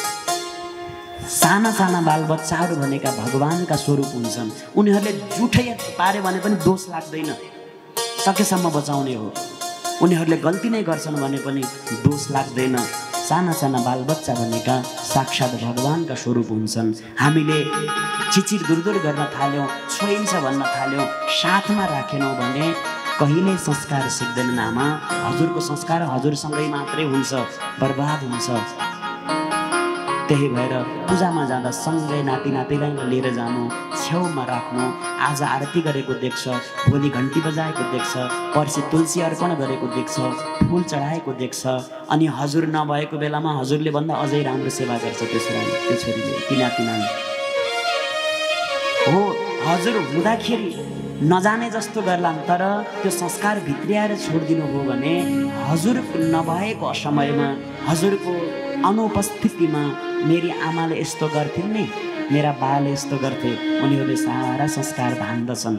साना बालबच्चाहरू भनेका भगवान्का स्वरूप हुन्छन्। उनीहरूले जुठै पार्यो भने पनि दोष लाग्दैन, सकेसम्म बचाउने हो। उनीहरूले गल्ती नै गर्छन् भने पनि दोष लाग्दैन। साना बालबच्चा भनेका साक्षात् भगवान्का स्वरूप हुन्छन्। हामीले चिचिर दुरदुर गर्न थाल्यौँ, छोइन्छ भन्न थाल्यौँ, साथमा राखेनौँ भने कहिल्यै संस्कार सिक्दैनन्। आमा हजुरको संस्कार हजुरसँगै मात्रै हुन्छ, बर्बाद हुन्छ। त्यही भएर पूजामा जाँदा सँगै नाति नातिलाई लिएर जानु, छेउमा राख्नु। आज आरती गरेको देख्छ, भोलि घन्टी बजाएको देख्छ, पर्सि तुलसी अर्पण गरेको देख्छ, फुल चढाएको देख्छ, अनि हजुर नभएको बेलामा हजुरले भन्दा अझै राम्रो सेवा गर्छ त्यो छोरीले, ती नातिनाले। हो हजुर हुँदाखेरि नजाने जस्तो गर्लान्, तर त्यो संस्कार भित्रियाएर छोडिदिनु हो भने हजुर नभएको समयमा, हजुरको अनुपस्थितिमा मेरी आमाले यस्तो गर्थिन् नि, मेरा बाले यस्तो गर्थे, उनीहरूले सारा संस्कार भान्दछन्।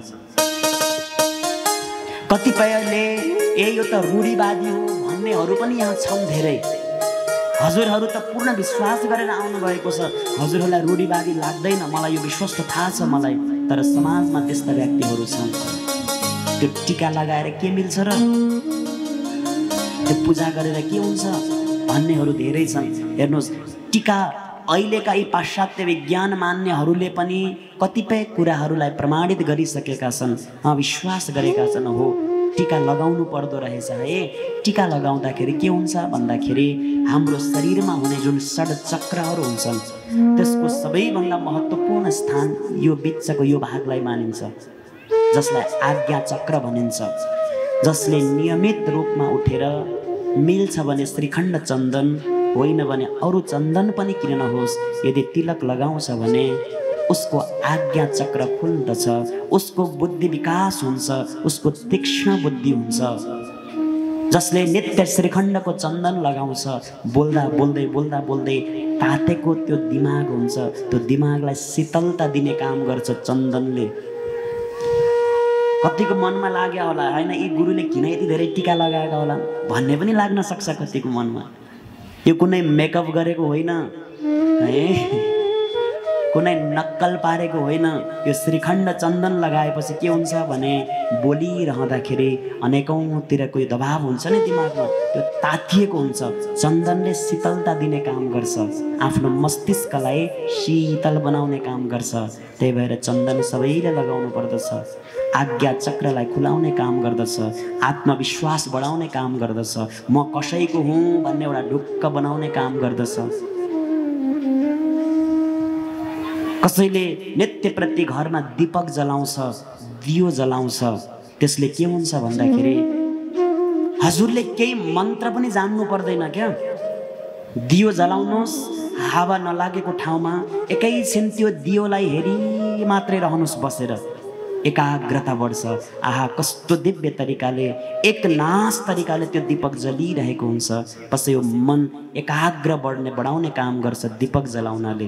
कतिपयले ए यो त रूढिवादी हो भन्नेहरू पनि यहाँ छन् धेरै। हजुरहरू त पूर्ण विश्वास गरेर आउनुभएको छ, हजुरहरूलाई रूढिवादी लाग्दैन, मलाई यो विश्वस्त थाहा छ मलाई। तर समाजमा त्यस्ता व्यक्तिहरू छन्, त्यो टीका लगाएर के मिल्छ र, त्यो पूजा गरेर के हुन्छ भन्नेहरू धेरै छन्। हेर्नुहोस्, टीका अहिलेका यी पाश्चात्य विज्ञान मान्नेहरूले पनि कतिपय कुराहरूलाई प्रमाणित गरिसकेका छन्, विश्वास गरेका छन्। हो टीका लगाउनु पर्दो रहेछ है। टीका लगाउँदाखेरि के हुन्छ भन्दाखेरि हाम्रो शरीरमा हुने जुन षड्चक्रहरू हुन्छन् त्यसको सबैभन्दा महत्त्वपूर्ण स्थान यो बिचको यो भागलाई मानिन्छ, जसलाई आज्ञा चक्र भनिन्छ। जसले नियमित रूपमा उठेर मिल्छ भने श्रीखण्ड चन्दन, होइन भने अरू चन्दन पनि किन नहोस्, यदि तिलक लगाउँछ भने उसको आज्ञा चक्र खुल्दछ, उसको बुद्धि विकास हुन्छ, उसको तीक्ष्ण बुद्धि हुन्छ। जसले नित्य श्रीखण्डको चन्दन लगाउँछ, बोल्दा बोल्दै तातेको त्यो दिमाग हुन्छ, त्यो दिमागलाई शीतलता दिने काम गर्छ चन्दनले। कतिको मनमा लाग्यो होला, होइन यी गुरुले किन यति धेरै टीका लगाएका होला भन्ने पनि लाग्न सक्छ कतिको मनमा। यो कुनै मेकअप गरेको होइन है, कुनै नक्कल पारेको होइन। यो श्रीखण्ड चन्दन लगाएपछि के हुन्छ भने बोलिरहँदाखेरि अनेकौँतिरको यो दबाव हुन्छ नि दिमागमा, त्यो तातिएको हुन्छ। चन्दनले शीतलता दिने काम गर्छ, आफ्नो मस्तिष्कलाई शीतल बनाउने काम गर्छ। त्यही भएर चन्दन सबैले लगाउनु पर्दछ। आज्ञा चक्रलाई खुलाउने काम गर्दछ, आत्मविश्वास बढाउने काम गर्दछ, म कसैको हुँ भन्ने एउटा ढुक्क बनाउने काम गर्दछ। कसैले नित्य प्रति घरमा दीपक जलाउँछ, दियो जलाउँछ, त्यसले के हुन्छ भन्दाखेरि हजुरले केही मन्त्र पनि जान्नु पर्दैन क्या। दियो जलाउनुहोस्, हावा नलागेको ठाउँमा एकैछिन त्यो दियोलाई हेरी मात्रै रहनुहोस् बसेर, एकाग्रता बढ्छ। आहा कस्तो दिव्य तरिकाले, एकनाश तरिकाले त्यो दीपक जलिरहेको हुन्छ। पछि यो मन एकाग्र बढाउने काम गर्छ दीपक जलाउनाले।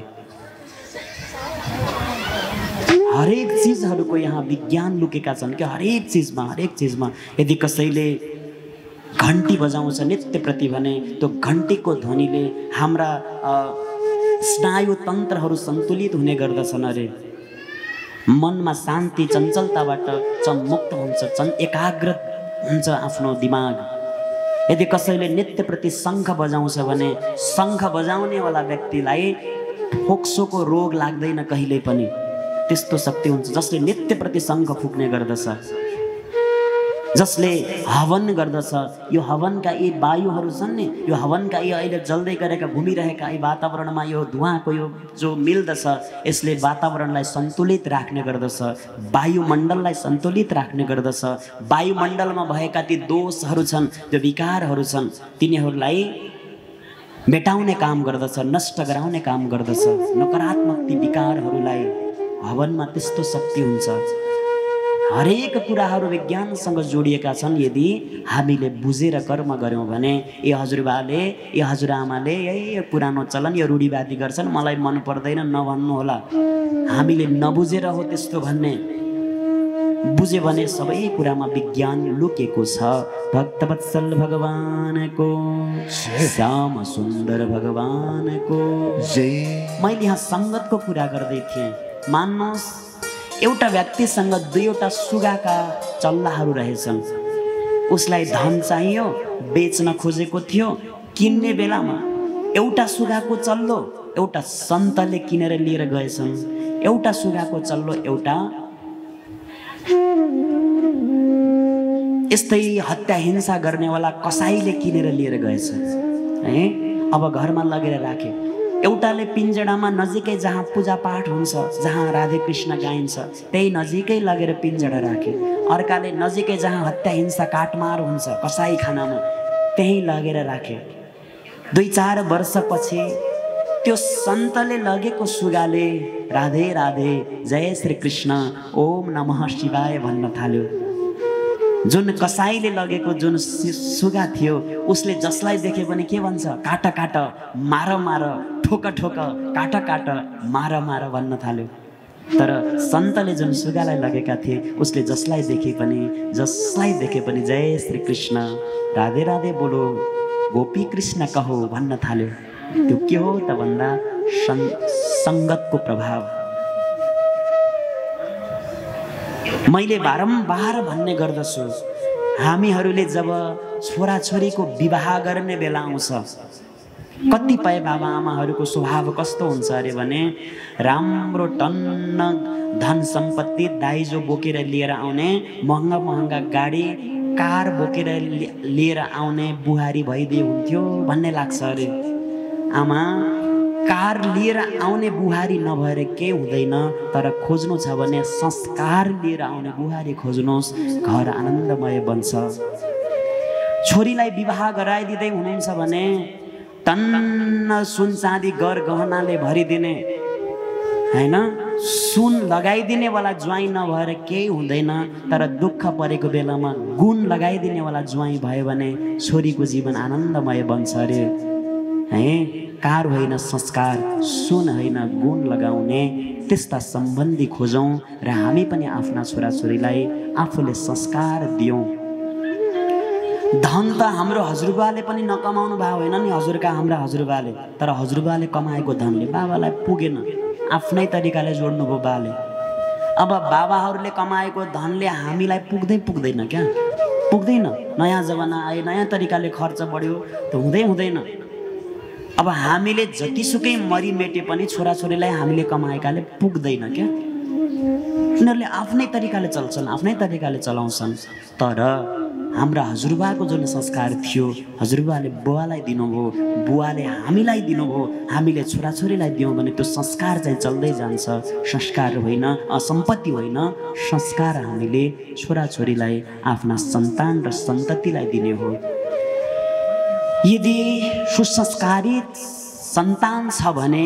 हरेक चिजहरूको यहाँ विज्ञान लुकेका छन् क्या, हरेक चिजमा। यदि कसैले घन्टी बजाउँछ नित्य प्रति भने त्यो घन्टीको ध्वनिले हाम्रा स्नायु तन्त्रहरू सन्तुलित हुने गर्दछन् अरे। मनमा शान्ति चञ्चलताबाट मुक्त हुन्छ, एकाग्र हुन्छ आफ्नो दिमाग। यदि कसैले नृत्यप्रति शङ्ख बजाउँछ भने शङ्ख बजाउनेवाला व्यक्तिलाई फोक्सोको रोग लाग्दैन कहिल्यै पनि। त्यस्तो शक्ति हुन्छ जसले नृत्यप्रति शङ्ख फुक्ने गर्दछ, जसले हवन गर्दछ। यो हवनका यी वायुहरू छन् नि, यो हवनका यी अहिले जल्दै गरेका घुमिरहेका यी वातावरणमा यो धुवाँको यो जो मिल्दछ, यसले वातावरणलाई सन्तुलित राख्ने गर्दछ, वायुमण्डललाई सन्तुलित राख्ने गर्दछ। वायुमण्डलमा भएका ती दोषहरू छन्, त्यो विकारहरू छन्, तिनीहरूलाई मेटाउने काम गर्दछ, नष्ट गराउने काम गर्दछ। नकारात्मक ती विकारहरूलाई हवनमा त्यस्तो शक्ति हुन्छ। हरेक कुराहरू विज्ञानसँग जोडिएका छन्। यदि हामीले बुझेर कर्म गऱ्यौँ भने ए हजुरबाले ए हजुरआमाले यही पुरानो चलन यो रूढिवादी गर्छन्, मलाई मन पर्दैन नभन्नुहोला। हामीले नबुझेर हो त्यस्तो भन्ने, बुझ्यो भने सबै कुरामा विज्ञान लुकेको छ। भक्तवत्सल भगवानको, श्याम सुन्दर भगवानको जय। मैले यहाँ सङ्गतको कुरा गर्दै थिएँ। मान्नुहोस् एउटा व्यक्तिसँग दुईवटा सुगाका चल्लाहरू रहेछन्। उसलाई धन चाहियो, बेच्न खोजेको थियो। किन्ने बेलामा एउटा सुगाको चल्लो एउटा सन्तले किनेर लिएर गएछन्, एउटा सुगाको चल्लो एउटा यस्तै हत्या हिंसा गर्नेवाला कसाईले किनेर लिएर गएछ है। अब घरमा लगेर राखे। एउटाले पिञ्जडामा नजिकै जहाँ पूजापाठ हुन्छ, जहाँ राधे कृष्ण गाइन्छ त्यही नजिकै लगेर पिञ्जडा राखे। अर्काले नजिकै जहाँ हत्या हिंसा काटमार हुन्छ कसाई खानामा त्यही लगेर राखे। 2-4 वर्षपछि त्यो सन्तले लगेको सुगाले राधे राधे जय श्री कृष्ण ओम नमः शिवाय भन्न थाल्यो। जुन कसाईले लगेको जुन सुगा थियो उसले जसलाई देखे पनि के भन्छ, काट काट, मार मार, ठोक ठोक, काट काट, मार मार भन्न थाल्यो। तर सन्तले जुन सुगालाई लगेका थिए उसले जसलाई देखे पनि जय श्री कृष्ण राधे राधे बोलो गोपी कृष्ण कहो भन्न थाल्यो। त्यो के हो त भन्दा सङ्गतको प्रभाव। मैले बारम्बार भन्ने गर्दछु, हामीहरूले जब छोराछोरीको विवाह गर्ने बेला आउँछ, कतिपय बाबा आमाहरूको स्वभाव कस्तो हुन्छ अरे भने राम्रो टन्न धन सम्पत्ति दाइजो बोकेर लिएर आउने, महँगा महँगा गाडी कार बोकेर लिएर आउने बुहारी भइदिए हुन्थ्यो भन्ने लाग्छ अरे। आमा, कार लिएर आउने बुहारी नभएर केही हुँदैन, तर खोज्नु छ भने संस्कार लिएर आउने बुहारी खोज्नुहोस्, घर आनन्दमय बन्छ। छोरीलाई विवाह गराइदिँदै हुनुहुन्छ भने टन्न सुन चाँदी गर गहनाले भरिदिने हैन, सुन लगाइदिने वाला ज्वाइँ नभएर केही हुँदैन, तर दुःख परेको बेलामा गुण लगाइदिने वाला ज्वाइँ भयो भने छोरीको जीवन आनन्दमय बन्छ अरे है। कार होइन संस्कार, सुन होइन गुण लगाउने त्यस्ता सम्बन्धी खोजौँ र हामी पनि आफ्ना छोराछोरीलाई आफूले संस्कार दियौँ। धन त हाम्रो हजुरबाले पनि नकमाउनु भएको होइन नि, हाम्रा हजुरबाले, तर हजुरबाले कमाएको धनले बाबालाई पुगेन, आफ्नै तरिकाले जोड्नुभयो बाले। अब बाबाहरूले कमाएको धनले हामीलाई पुग्दैन क्या, पुग्दैन। नयाँ जमाना आयो, नयाँ तरिकाले खर्च बढ्यो, त हुँदैन। अब हामीले जतिसुकै मरिमेटे पनि छोराछोरीलाई हामीले कमाएकाले पुग्दैन क्या। उनीहरूले आफ्नै तरिकाले चल्छन्, आफ्नै तरिकाले चलाउँछन्। तर हाम्रा हजुरबाको जुन संस्कार थियो, हजुरबाले बुवालाई दिनुभयो, बुवाले हामीलाई दिनुभयो, हामीले छोराछोरीलाई दियौँ भने त्यो संस्कार चाहिँ चल्दै जान्छ। संस्कार होइन, सम्पत्ति होइन, संस्कार हामीले छोराछोरीलाई, आफ्ना सन्तान र सन्ततिलाई दिने हो। यदि सुसंस्कारित सन्तान छ भने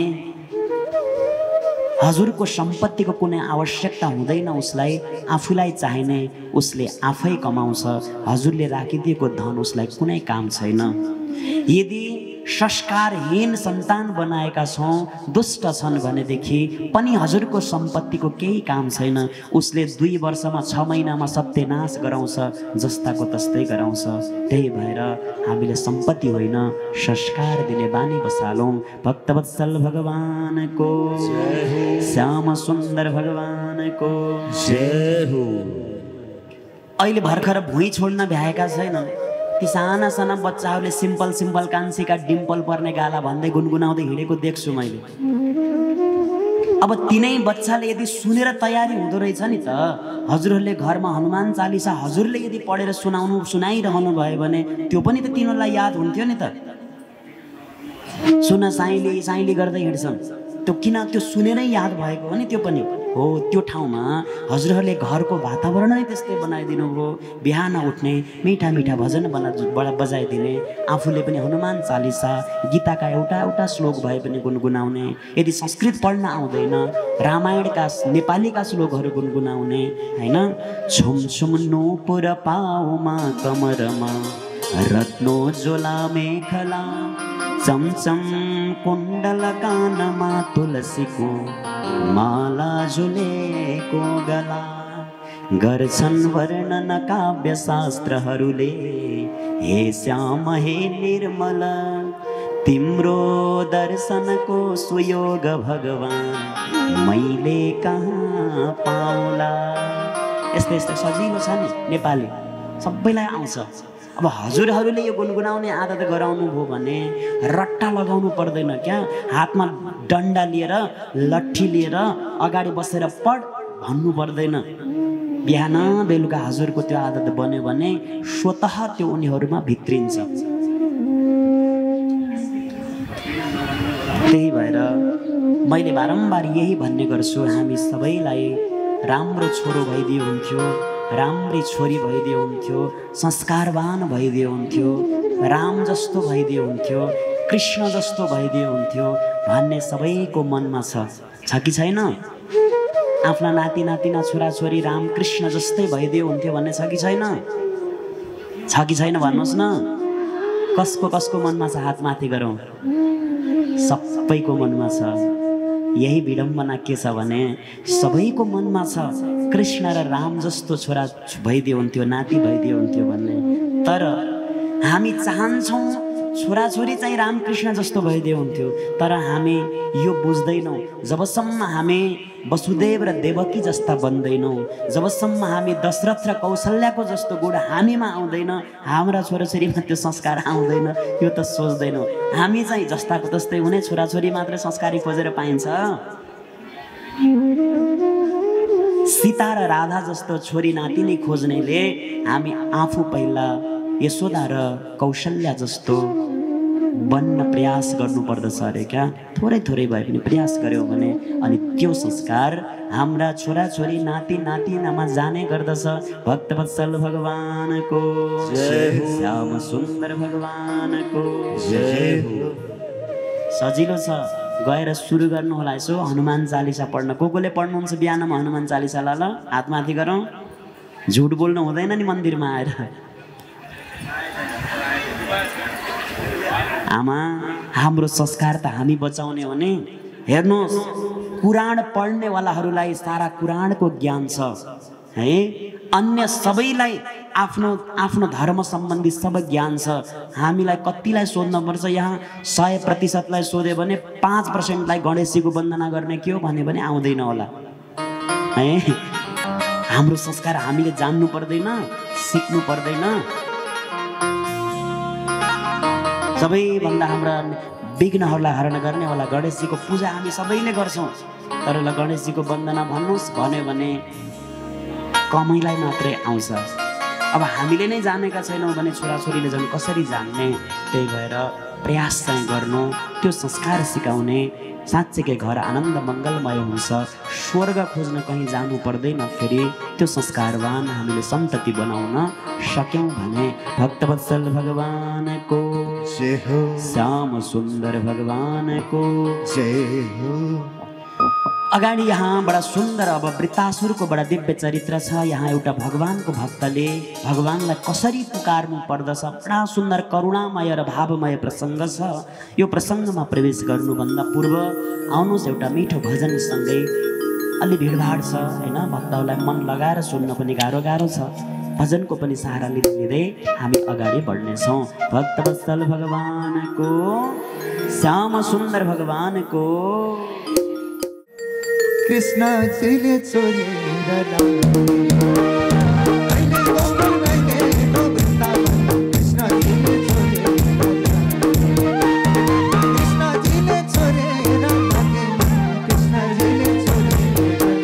हजुरको सम्पत्तिको कुनै आवश्यकता हुँदैन उसलाई, आफूलाई चाहिने उसले आफै कमाउँछ। हजुरले राखिदिएको धन उसलाई कुनै काम छैन। यदि संस्कारहीन सन्तान बनाएका छौँ, दुष्ट छन् भनेदेखि पनि हजुरको सम्पत्तिको केही काम छैन। उसले 2 वर्षमा 6 महिनामा सत्यनाश गराउँछ, जस्ताको तस्तै गराउँछ। त्यही भएर हामीले सम्पत्ति होइन संस्कार दिने बानी बसालौँ। भक्तवत्सल भगवानको जय हो, श्याम सुन्दर भगवानको जय हो। अहिले भर्खर भुइँ छोड्न भ्याएका छैनन् ती साना साना बच्चाहरूले सिम्पल सिम्पल कान्छीका डिम्पल पर्ने गाला भन्दै गुनगुनाउँदै हिँडेको देख्छु मैले। अब तिनै बच्चाले यदि सुनेर तयारी हुँदो रहेछ नि त हजुरहरूले घरमा हनुमान चालिसा हजुरले यदि पढेर सुनाइरहनु भयो भने त्यो पनि त तिनीहरूलाई याद हुन्थ्यो नि त। सुन साइली साइली गर्दै हिँड्छन् त्यो किन त्यो सुनेरै याद भएको हो नि त्यो पनि हो। त्यो ठाउँमा हजुरहरूले घरको वातावरण नै त्यस्तै बनाइदिनु भयो। बिहान उठ्ने मिठा मिठा भजन बजाइदिने, आफूले पनि हनुमान चालिसा गीताका एउटा एउटा श्लोक भए पनि गुनगुनाउने, यदि संस्कृत पढ्न आउँदैन रामायणका नेपालीका श्लोकहरू गुनगुनाउने होइन। छुम छुम नूपुर पाउमा कमरमा रत्नो जोला मेखला चमचम कुण्डल कानमा तुलसीको माला झुलेको गला गर्छन् वर्णन काव्य शास्त्रहरूले हे श्याम हे निर्मल तिम्रो दर्शनको सुयोग भगवान मैले कहाँ पाउला। यस्तै यस्तै सजिलो छ नि नेपाली सबैलाई आउँछ। अब हजुरहरूले यो गुनगुनाउने आदत गराउनु भयो भने रट्टा लगाउनु पर्दैन क्या। हातमा डन्डा लिएर लट्ठी लिएर अगाडि बसेर पढ भन्नु पर्दैन। बिहान बेलुका हजुरको त्यो आदत बन्यो भने स्वतः त्यो उनीहरूमा भित्रिन्छ। त्यही भएर मैले बारम्बार यही भन्ने गर्छु, हामी सबैलाई राम्रो छोरो भइदियो हुन्थ्यो, राम्री छोरी भइदियो हुन्थ्यो, संस्कारवान भइदियो हुन्थ्यो, राम जस्तो भइदियो हुन्थ्यो, कृष्ण जस्तो भइदियो हुन्थ्यो भन्ने सबैको मनमा छ कि छैन? आफ्ना नाति नातिना छोराछोरी रामकृष्ण जस्तै भइदियो हुन्थ्यो भन्ने छ कि छैन? छ कि छैन भन्नुहोस् न। कसको कसको मनमा छ हात माथि गरौँ। सबैको मनमा छ। यही विडम्बना के छ भने सबैको मनमा छ कृष्ण र राम जस्तो छोरा भइदियो हुन्थ्यो, नाति भइदियो हुन्थ्यो भन्ने। तर हामी चाहन्छौँ छोराछोरी चाहिँ रामकृष्ण जस्तो भइदियो हुन्थ्यो, तर हामी यो बुझ्दैनौँ। जबसम्म हामी वसुदेव र देवकी जस्ता बन्दैनौँ, जबसम्म हामी दशरथ र कौशल्याको जस्तो गुण हामीमा आउँदैन, हाम्रा छोराछोरीमा त्यो संस्कार आउँदैन, यो त सोच्दैनौँ। हामी चाहिँ जस्ताको तस्तै हुने छोराछोरी मात्रै संस्कारी खोजेर पाइन्छ। सीता र राधा जस्तो छोरी नातिनी खोज्नेले हामी आफू पहिला यशोदा र कौशल्या जस्तो बन्न प्रयास गर्नुपर्दछ अरे क्या। थोरै थोरै भए पनि प्रयास गऱ्यौँ भने अनि त्यो संस्कार हाम्रा छोराछोरी नाति नातिनामा जाने गर्दछ। भक्तवत्सल भगवानको जय हो, श्याम सुन्दर भगवानको जय हो। सजिलो छ, गएर सुरु गर्नु होला यसो हनुमान चालिसा पढ्न। कोले पढ्नुहुन्छ बिहानमा हनुमान चालिसा? ल हात माथि गरौँ। झुट बोल्नु हुँदैन नि मन्दिरमा आएर। आमा हाम्रो संस्कार त हामी बचाउने हो नि। हेर्नुहोस्, कुरान पढ्नेवालाहरूलाई सारा कुरानको ज्ञान छ है, अन्य सबैलाई आफ्नो आफ्नो धर्म सम्बन्धी सब ज्ञान छ। हामीलाई कतिलाई सोध्नुपर्छ? यहाँ 100%लाई सोध्यो भने 5%लाई गणेशजीको वन्दना गर्ने के हो भने पनि आउँदैन होला है। हाम्रो संस्कार हामीले जान्नु पर्दैन, सिक्नु पर्दैन। सबैभन्दा हाम्रा विघ्नहरूलाई हरण गर्नेवाला गणेशजीको पूजा हामी सबैले गर्छौँ, तर ल गणेशजीको वन्दना भन्नुहोस् भन्यो भने कमैलाई मात्रै आउँछ। अब हामीले नै जानेका छैनौँ भने छोराछोरीले झन् कसरी जान्ने? त्यही भएर प्रयास चाहिँ गर्नु, त्यो संस्कार सिकाउने। साँच्चैकै घर आनन्द मङ्गलमय हुन्छ। स्वर्ग खोज्न कहीँ जानु पर्दैन। फेरि त्यो संस्कारवान हामीले सन्तति बनाउन सक्यौँ भने भक्तवत्सल भगवानको जय हो, श्याम सुन्दर भगवानको जय हो। अगाडि यहाँ बडा सुन्दर अब वृत्तासुरको बडा दिव्य चरित्र छ। यहाँ एउटा भगवानको भक्तले भगवानलाई कसरी पुकार्नु पर्दछ, बडा सुन्दर करुणामय र भावमय प्रसङ्ग छ। यो प्रसङ्गमा प्रवेश गर्नुभन्दा पूर्व आउनुहोस् एउटा मिठो भजनसँगै। अलि भिडभाड छ होइन, भक्तहरूलाई मन लगाएर सुन्न पनि गाह्रो छ। भजनको पनि सहारा लिँदै हामी अगाडि बढ्नेछौँ। भक्तवत्सल भगवानको, श्याम सुन्दर भगवानको कृष्ण जीले चोरेर गोकुल गइलेको वृन्दावन कृष्णजीले छोडेर लगे कृष्णजीले छोडेर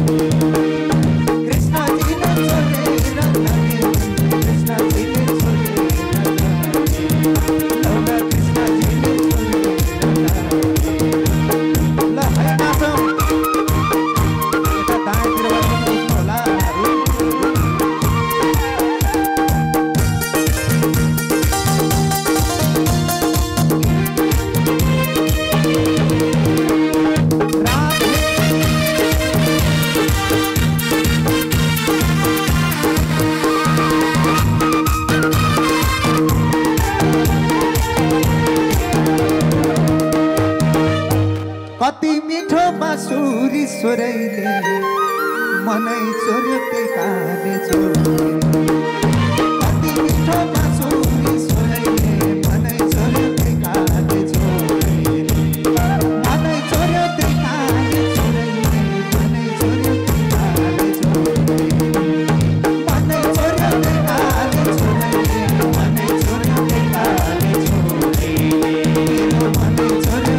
कति मिठो बाँसुरी स्वरैले मनै चोर्यो त्यही काले छोड्यो कति मिठो बाँसुरी स्वरैले मनै चोर्यो त्यही काले छोड्यो मनै चोर्यो त्यही काले छोड्यो मनै चोर्यो त्यही काले छोड्यो मनै चोर्यो त्यही काले छोड्यो मनै चोर्यो त्यही काले छोड्यो मनै चोर्यो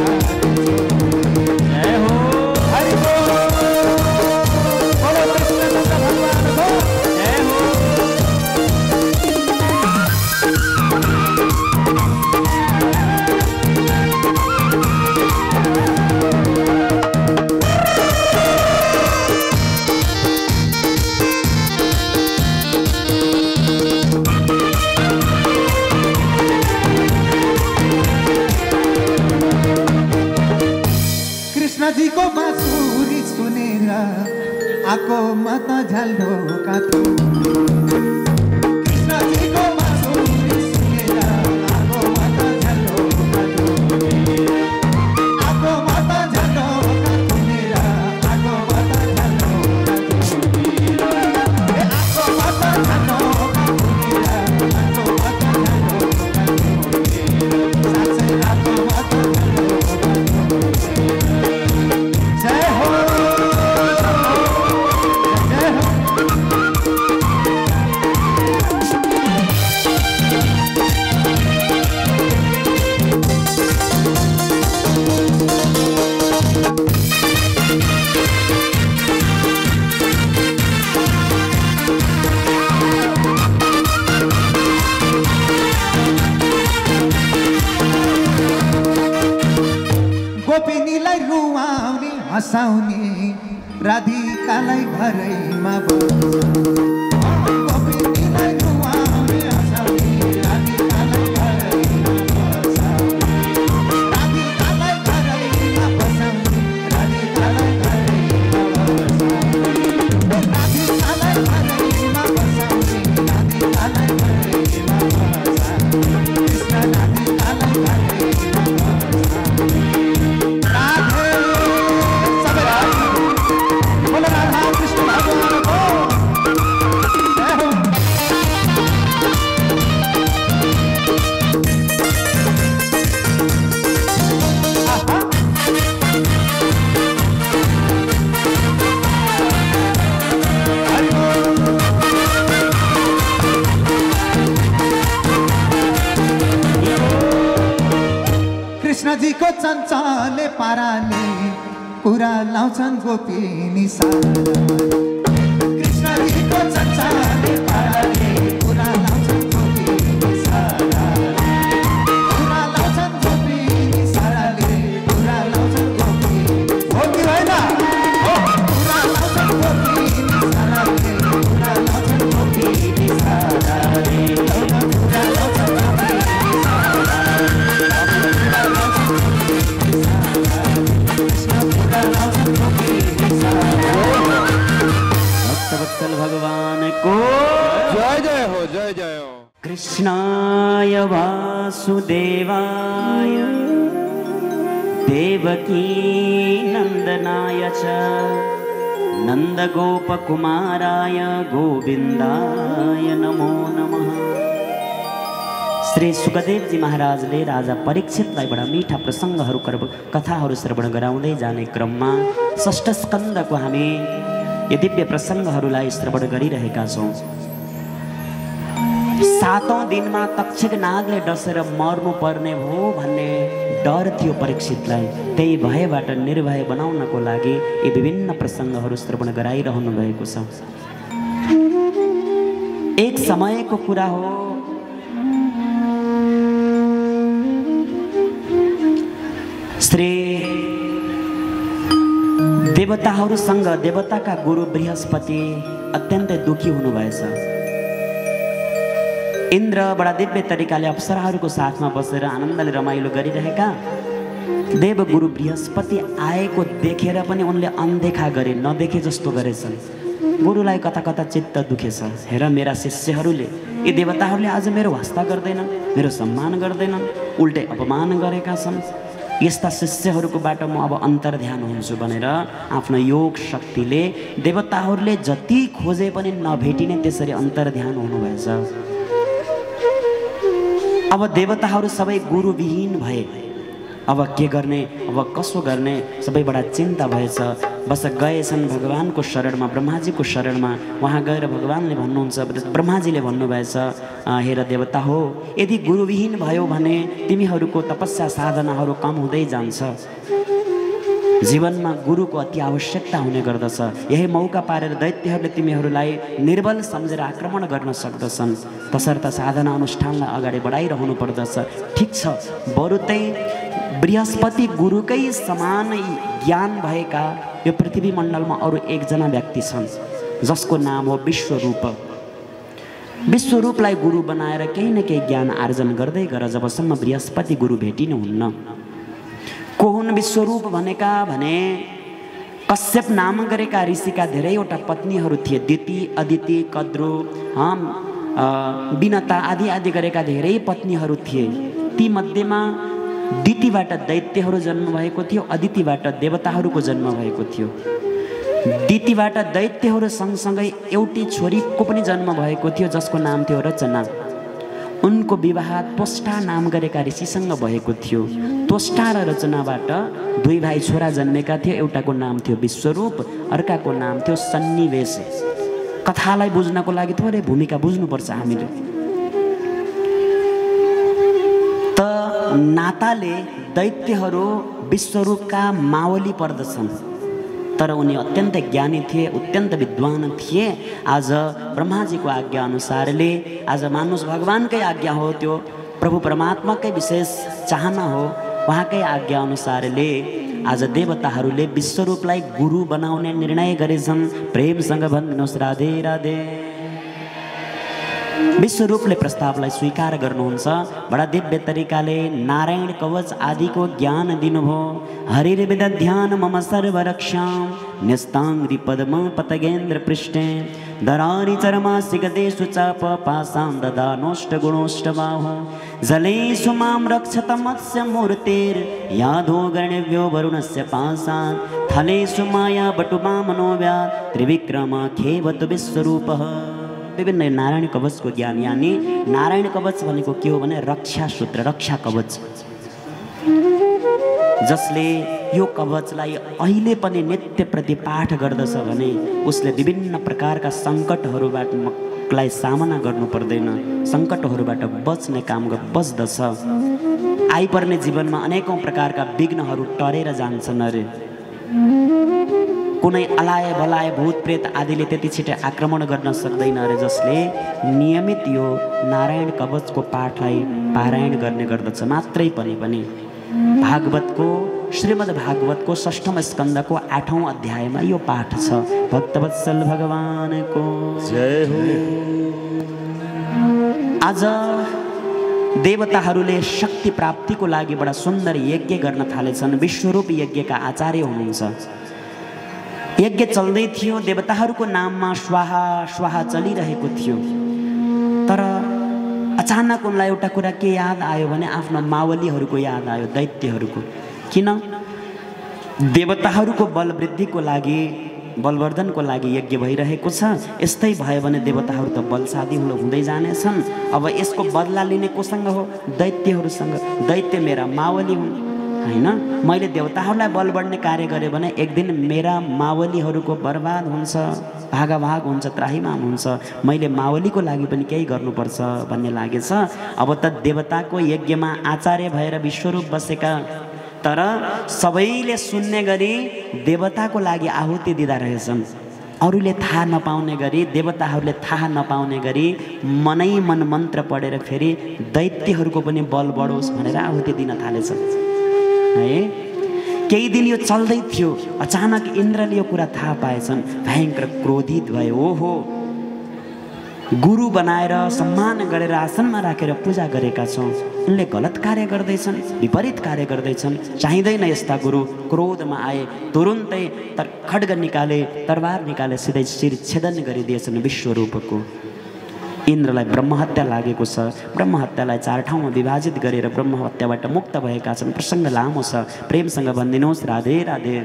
कृष्णजीको बाँसुरी सुनेर आको मत झल्ढोका कृष्णजीको बाँसुरी सुनेर आको मत झल्ढोका आको मत झल्ढोका सुनेर आको मत झल्ढोका आको मत झल्ढोका सुनेर आको मत झल्ढोका साँच्चै आको मत जय हो जय हो गोपिनीलाई रुवाउने हँसाउने राधिकालाई घरैमा गोपिनीलाई रुवाउने हँसाउने राधिकालाई घरैमा राधिकालाई घरैमा बसाउने राधिकालाई घरैमा राधिकालाई घरैमा बसाउने राधिकालाई घरैमा कृष्ण राधिकालाई घरैमा कृष्ण भगवान को कृष्णजी को चञ्चले पाराले कुरा लाउँछन् गोपिनी सारा कृष्णजी को चञ्चले पाराले कुरा लाउँछन् गोपिनी सारा कुरा लाउँछन् गोपिनी साराले कुरा लाउँछन् गोपिनी गोपी होइन कुरा लाउँछन् गोपिनी साराले कुरा लाउँछन् गोपिनी साराले कुरा लाउँछन् भक्तवत्सल भगवान को जय जय हो जय जय हो। कृष्णाय वासुदेवाय देवकी नंदनाय च नंदगोपकुमाराय गोविंदाय नमो नमः। श्री सुखदेव जी महाराजले राजा परीक्षितलाई बडा मीठा प्रसंगहरू कथाहरू श्रवण गराउँदै जाने क्रममा षष्ठ स्कन्धको हामी यो दिव्य प्रसंगहरूलाई श्रवण गरिरहेका छौँ। 7औं दिनमा तक्षक नागले डसेर मर्नु पर्ने हो भन्ने डर थियो परीक्षितलाई। त्यही भयबाट निर्भय बनाउनको लागि यी विभिन्न प्रसङ्गहरू श्रवण गराइरहनु भएको छ। एक समयको कुरा हो, श्री देवताहरूसँग देवताका गुरु बृहस्पति अत्यन्तै दुखी हुनुभएछ। इन्द्र बडा दिव्य तरिकाले अप्सराहरूको साथमा बसेर आनन्दले रमाइलो गरिरहेका देव गुरु बृहस्पति आएको देखेर पनि उनले अनदेखा गरे, नदेखे जस्तो गरेछन्। गुरुलाई कता कता चित्त दुखेछ। हेर मेरा शिष्यहरूले, यी देवताहरूले आज मेरो वास्ता गर्दैनन्, मेरो सम्मान गर्दैनन्, उल्टै अपमान गरेका छन्। यस्ता शिष्यहरूकोबाट म अब अन्तर्ध्यान हुन्छु भनेर आफ्नो योग शक्तिले देवताहरूले जति खोजे पनि नभेटिने त्यसरी अन्तर्ध्यान हुनुभएछ। अब देवताहरू सबै गुरुविहीन भए। अब के गर्ने, अब कसो गर्ने, सबैबाट चिन्ता भएछ। बस गएछन् भगवानको शरणमा, ब्रह्माजीको शरणमा। वहाँ गएर भगवानले भन्नुहुन्छ, ब्रह्माजीले भन्नुभएछ, हेर देवता हो, यदि गुरुविहीन भयो भने तिमीहरूको तपस्या साधनाहरू कम हुँदै जान्छ। जीवनमा गुरुको अति आवश्यकता हुने गर्दछ। यही मौका पारेर दैत्यहरूले तिमीहरूलाई निर्बल सम्झेर आक्रमण गर्न सक्दछन्। तसर्थ साधना अनुष्ठानलाई अगाडि बढाइरहनु पर्दछ। ठिक छ, बरु त्यही बृहस्पति गुरुकै समान ज्ञान भएका यो पृथ्वी मण्डलमा अरू एकजना व्यक्ति छन् जसको नाम हो विश्वरूप। विश्वरूपलाई गुरु बनाएर केही न केही ज्ञान आर्जन गर्दै गर, जबसम्म बृहस्पति गुरु भेटिनुहुन्न। को हुन् विश्वरूप भनेका भने कश्यप नाम गरेका ऋषिका धेरैवटा पत्नीहरू थिए। दिति, अदिति, कद्रु, विनता आदि आदि गरेका धेरै पत्नीहरू थिए। ती मध्येमा दितिबाट दैत्यहरू जन्म भएको थियो, अदितिबाट देवताहरूको जन्म भएको थियो। दितिबाट दैत्यहरू सँगसँगै एउटी छोरीको पनि जन्म भएको थियो जसको नाम थियो रचना। उनको विवाह त्वष्टा नाम गरेका ऋषिसँग भएको थियो। त्वष्टा र रचनाबाट दुई भाइ छोरा जन्मेका थिए। एउटाको नाम थियो विश्वरूप, अर्काको नाम थियो सन्निवेश। कथालाई बुझ्नको लागि थोरै भूमिका बुझ्नुपर्छ हामीले। त नाताले दैत्यहरू विश्वरूपका मावली पर्दछन्, तर उनी अत्यन्त ज्ञानी थिए, अत्यन्त विद्वान थिए। आज ब्रह्माजीको आज्ञा अनुसारले, आज मानुष भगवानकै आज्ञा हो, त्यो प्रभु परमात्माकै विशेष चाहना हो, उहाँकै आज्ञा अनुसारले आज देवताहरूले विश्वरूपलाई गुरु बनाउने निर्णय गरेछन्। प्रेमसँग भन्नुहोस् राधे राधे। विश्वरूपले प्रस्तावलाई स्वीकार गर्नुहुन्छ। बडा दिव्य तरिकाले नारायण कवच आदिको ज्ञान दिनुभयो। हरिर्विद ध्यान मम सर्वरक्षां न्यस्ताङ्घ्रि पद्म पतगेन्द्र पृष्ठे दरारि चर्मासि गदेषु चाप पासां ददानोष्ट गुणोष्टबाहो जलेषु मां रक्षत मत्स्य मूर्तिर् याधो गणव्यो वरुणस्य पासात् थलेषु माया बटुमा मनोव्यात् त्रिविक्रमाख्येवतु विश्वरूपः। विभिन्न नारायण कवचको ज्ञान, यानी नारायण कवच भनेको के हो भने रक्षा सूत्र, रक्षा कवच, जसले यो कवचलाई अहिले पनि नित्य प्रति पाठ गर्दछ भने उसले विभिन्न प्रकारका सङ्कटहरूलाई सामना गर्नु पर्दैन, सङ्कटहरूबाट बच्ने काम बच्दछ। आइपर्ने जीवनमा अनेकौँ प्रकारका विघ्नहरू टरेर जान्छन्। अरे कुनै अलाय बलाय भूत प्रेत आदिले त्यति छिटै आक्रमण गर्न सक्दैन अरे, जसले नियमित यो नारायण कवचको पाठलाई पारायण गर्ने गर्दछ। मात्रै पनि भागवतको, श्रीमद् भागवतको 6औं स्कन्धको 8औं अध्यायमा यो पाठ छ। भक्तवत्सल भगवानको जय हो। आज देवताहरूले शक्ति प्राप्तिको लागि बडा सुन्दर यज्ञ गर्न थालेछन्। विश्वरूप यज्ञका आचार्य हुनुहुन्छ। यज्ञ चल्दै थियो, देवताहरूको नाममा स्वाहा स्वाहा चलिरहेको थियो। तर अचानक उनलाई एउटा कुरा के याद आयो भने आफ्नो मावलीहरूको याद आयो, दैत्यहरूको। किन? देवताहरूको बल वृद्धिको लागि, बलवर्धनको लागि यज्ञ भइरहेको छ। यस्तै भयो भने देवताहरू त बलशाली हुँदै जानेछन्। अब यसको बदला लिने कोसँग हो? दैत्यहरूसँग। दैत्य मेरा मावली हुन्, हैन। मैले देवताहरूलाई बल बढ्ने कार्य गरेँ भने एक दिन मेरा मावलीहरूको बर्बाद हुन्छ, भागाभाग हुन्छ, त्राहीमाम हुन्छ। मैले मावलीको लागि पनि केही गर्नुपर्छ भन्ने लागेछ। अब त देवताको यज्ञमा आचार्य भएर विश्वरूप बसेका, तर सबैले सुन्ने गरी देवताको लागि आहुति दिँदा रहेछन्। अरूले थाहा नपाउने गरी, देवताहरूले थाहा नपाउने गरी मनै मन मन्त्र पढेर फेरि दैत्यहरूको पनि बल बढोस् भनेर आहुति दिन थालेछन् है। केही दिन यो चल्दै थियो, अचानक इन्द्रले यो कुरा थाहा पाएछन्, भयङ्कर क्रोधित भए। ओहो, गुरु बनाएर सम्मान गरेर आसनमा राखेर पूजा गरेका छौँ, उनले गलत कार्य गर्दैछन्, विपरीत कार्य गर्दैछन्, चाहिँदैन यस्ता गुरु। क्रोधमा आए, तुरुन्तै खड्ग निकाले, तरबार निकाले, सिधै शिर छेदन गरिदिएछन् विश्वरूपको। इन्द्रलाई ब्रह्महत्या लागेको छ। ब्रह्महत्यालाई 4 ठाउँमा विभाजित गरेर ब्रह्महत्याबाट मुक्त भएका छन्। प्रसङ्ग लामो छ, प्रेमसँग भनिदिनुहोस् राधे राधे।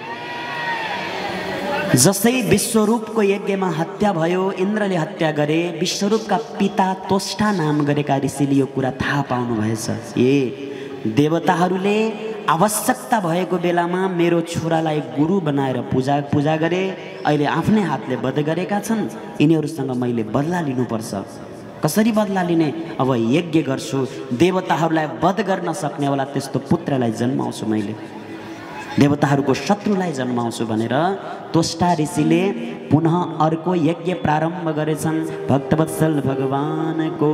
जसै विश्वरूपको यज्ञमा हत्या भयो, इन्द्रले हत्या गरे, विश्वरूपका पिता तोष्टा नाम गरेका ऋषिले यो कुरा थाहा पाउनु भएछ। देवताहरूले आवश्यकता भएको बेलामा मेरो छोरालाई गुरु बनाएर पूजा गरे, अहिले आफ्नै हातले वध गरेका छन्। यिनीहरूसँग मैले बदला लिनुपर्छ। कसरी बदला लिने? अब यज्ञ गर्छु, देवताहरूलाई वध गर्न सक्नेवाला त्यस्तो पुत्रलाई जन्माउँछु, मैले देवताहरूको शत्रुलाई जन्माउँछु भनेर तोष्टा ऋषिले पुनः अर्को यज्ञ प्रारम्भ गरेछन्। भक्तवत्सल भगवानको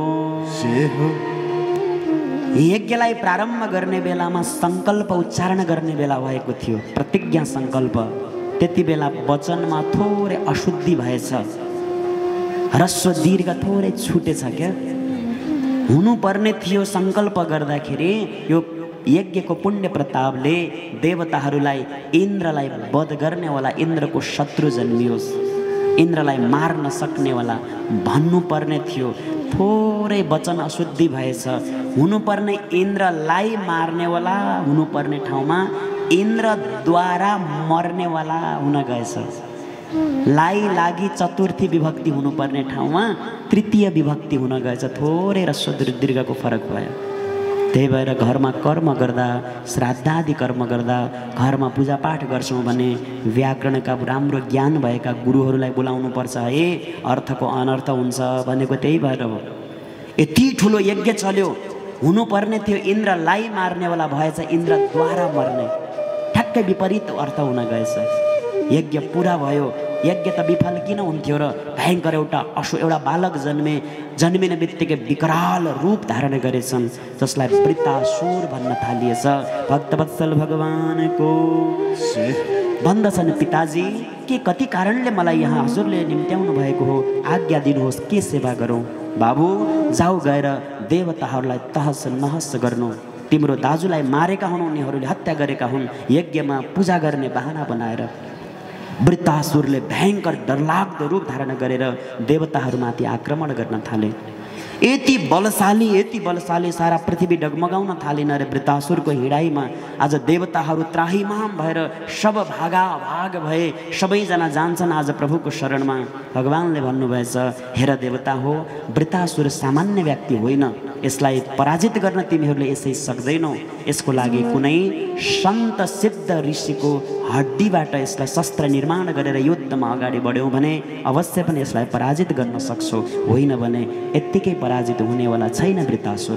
यज्ञलाई प्रारम्भ गर्ने बेलामा सङ्कल्प उच्चारण गर्ने बेला भएको थियो, प्रतिज्ञा सङ्कल्प। त्यति बेला वचनमा थोरै अशुद्धि भएछ, ह्रस्व दीर्घ थोरै छुटेछ क्या। हुनुपर्ने थियो सङ्कल्प गर्दाखेरि यो यज्ञको पुण्य प्रतापले देवताहरूलाई इन्द्रलाई वध गर्नेवाला इन्द्रको शत्रु जन्मियोस्, इन्द्रलाई मार्न सक्नेवाला भन्नुपर्ने थियो। थोरै वचन अशुद्धि भएछ। हुनुपर्ने इन्द्रलाई मार्नेवाला हुनुपर्ने ठाउँमा इन्द्रद्वारा मर्नेवाला हुन गएछ। लागि चतुर्थी विभक्ति हुनुपर्ने ठाउँमा तृतीय विभक्ति हुन गएछ। थोरै ह्रस्व दीर्घको फरक भयो। त्यही भएर घरमा कर्म गर्दा, श्राद्धादि कर्म गर्दा, घरमा पूजापाठ गर्छौँ भने व्याकरणका राम्रो ज्ञान भएका गुरुहरूलाई बोलाउनुपर्छ है। अर्थको अनर्थ हुन्छ भनेको त्यही भएर हो। यति ठुलो यज्ञ चल्यो, हुनुपर्ने थियो इन्द्रलाई मार्नेवाला भएछ इन्द्रद्वारा मर्ने। ठ्याक्कै विपरीत अर्थ हुन गएछ। यज्ञ पुरा भयो, यज्ञ त विफल किन हुन्थ्यो र? भयङ्कर एउटा बालक जन्मिने बित्तिकै विकराल रूप धारण गरेछन्, जसलाई वृत्तासुर भन्न थालिएछ। भक्तवत्सल भगवानको भन्दछन्, पिताजी के कति कारणले मलाई यहाँ हजुरले निम्त्याउनु भएको हो, आज्ञा दिनुहोस्, के सेवा गरौँ? बाबु जाऊ, गएर देवताहरूलाई तहस नहस गर्नु। तिम्रो दाजुलाई मारेका हुन्, उनीहरूले हत्या गरेका हुन्, यज्ञमा पूजा गर्ने बहाना बनाएर। वृत्तासुरले भयङ्कर डरलाग्दो रूप धारण गरेर देवताहरूमाथि आक्रमण गर्न थाले। यति बलशाली सारा पृथ्वी डगमगाउन थालिन रे वृत्तासुरको हिँडाइमा। आज देवताहरू त्राहीमाम भएर सब भागाभाग भए, सबैजना जान्छन् आज प्रभुको शरणमा। भगवानले भन्नुभएछ, हेर देवता हो, वृत्तासुर सामान्य व्यक्ति होइन, यसलाई पराजित गर्न तिमीहरूले यसै सक्दैनौ। यसको लागि कुनै सन्त सिद्ध ऋषिको हड्डीबाट यसलाई शस्त्र निर्माण गरेर युद्धमा अगाडि बढ्यौँ भने अवश्य पनि यसलाई पराजित गर्न सक्छौ, होइन भने यत्तिकै पराजित हुनेवाला छैन वृत्तासुर।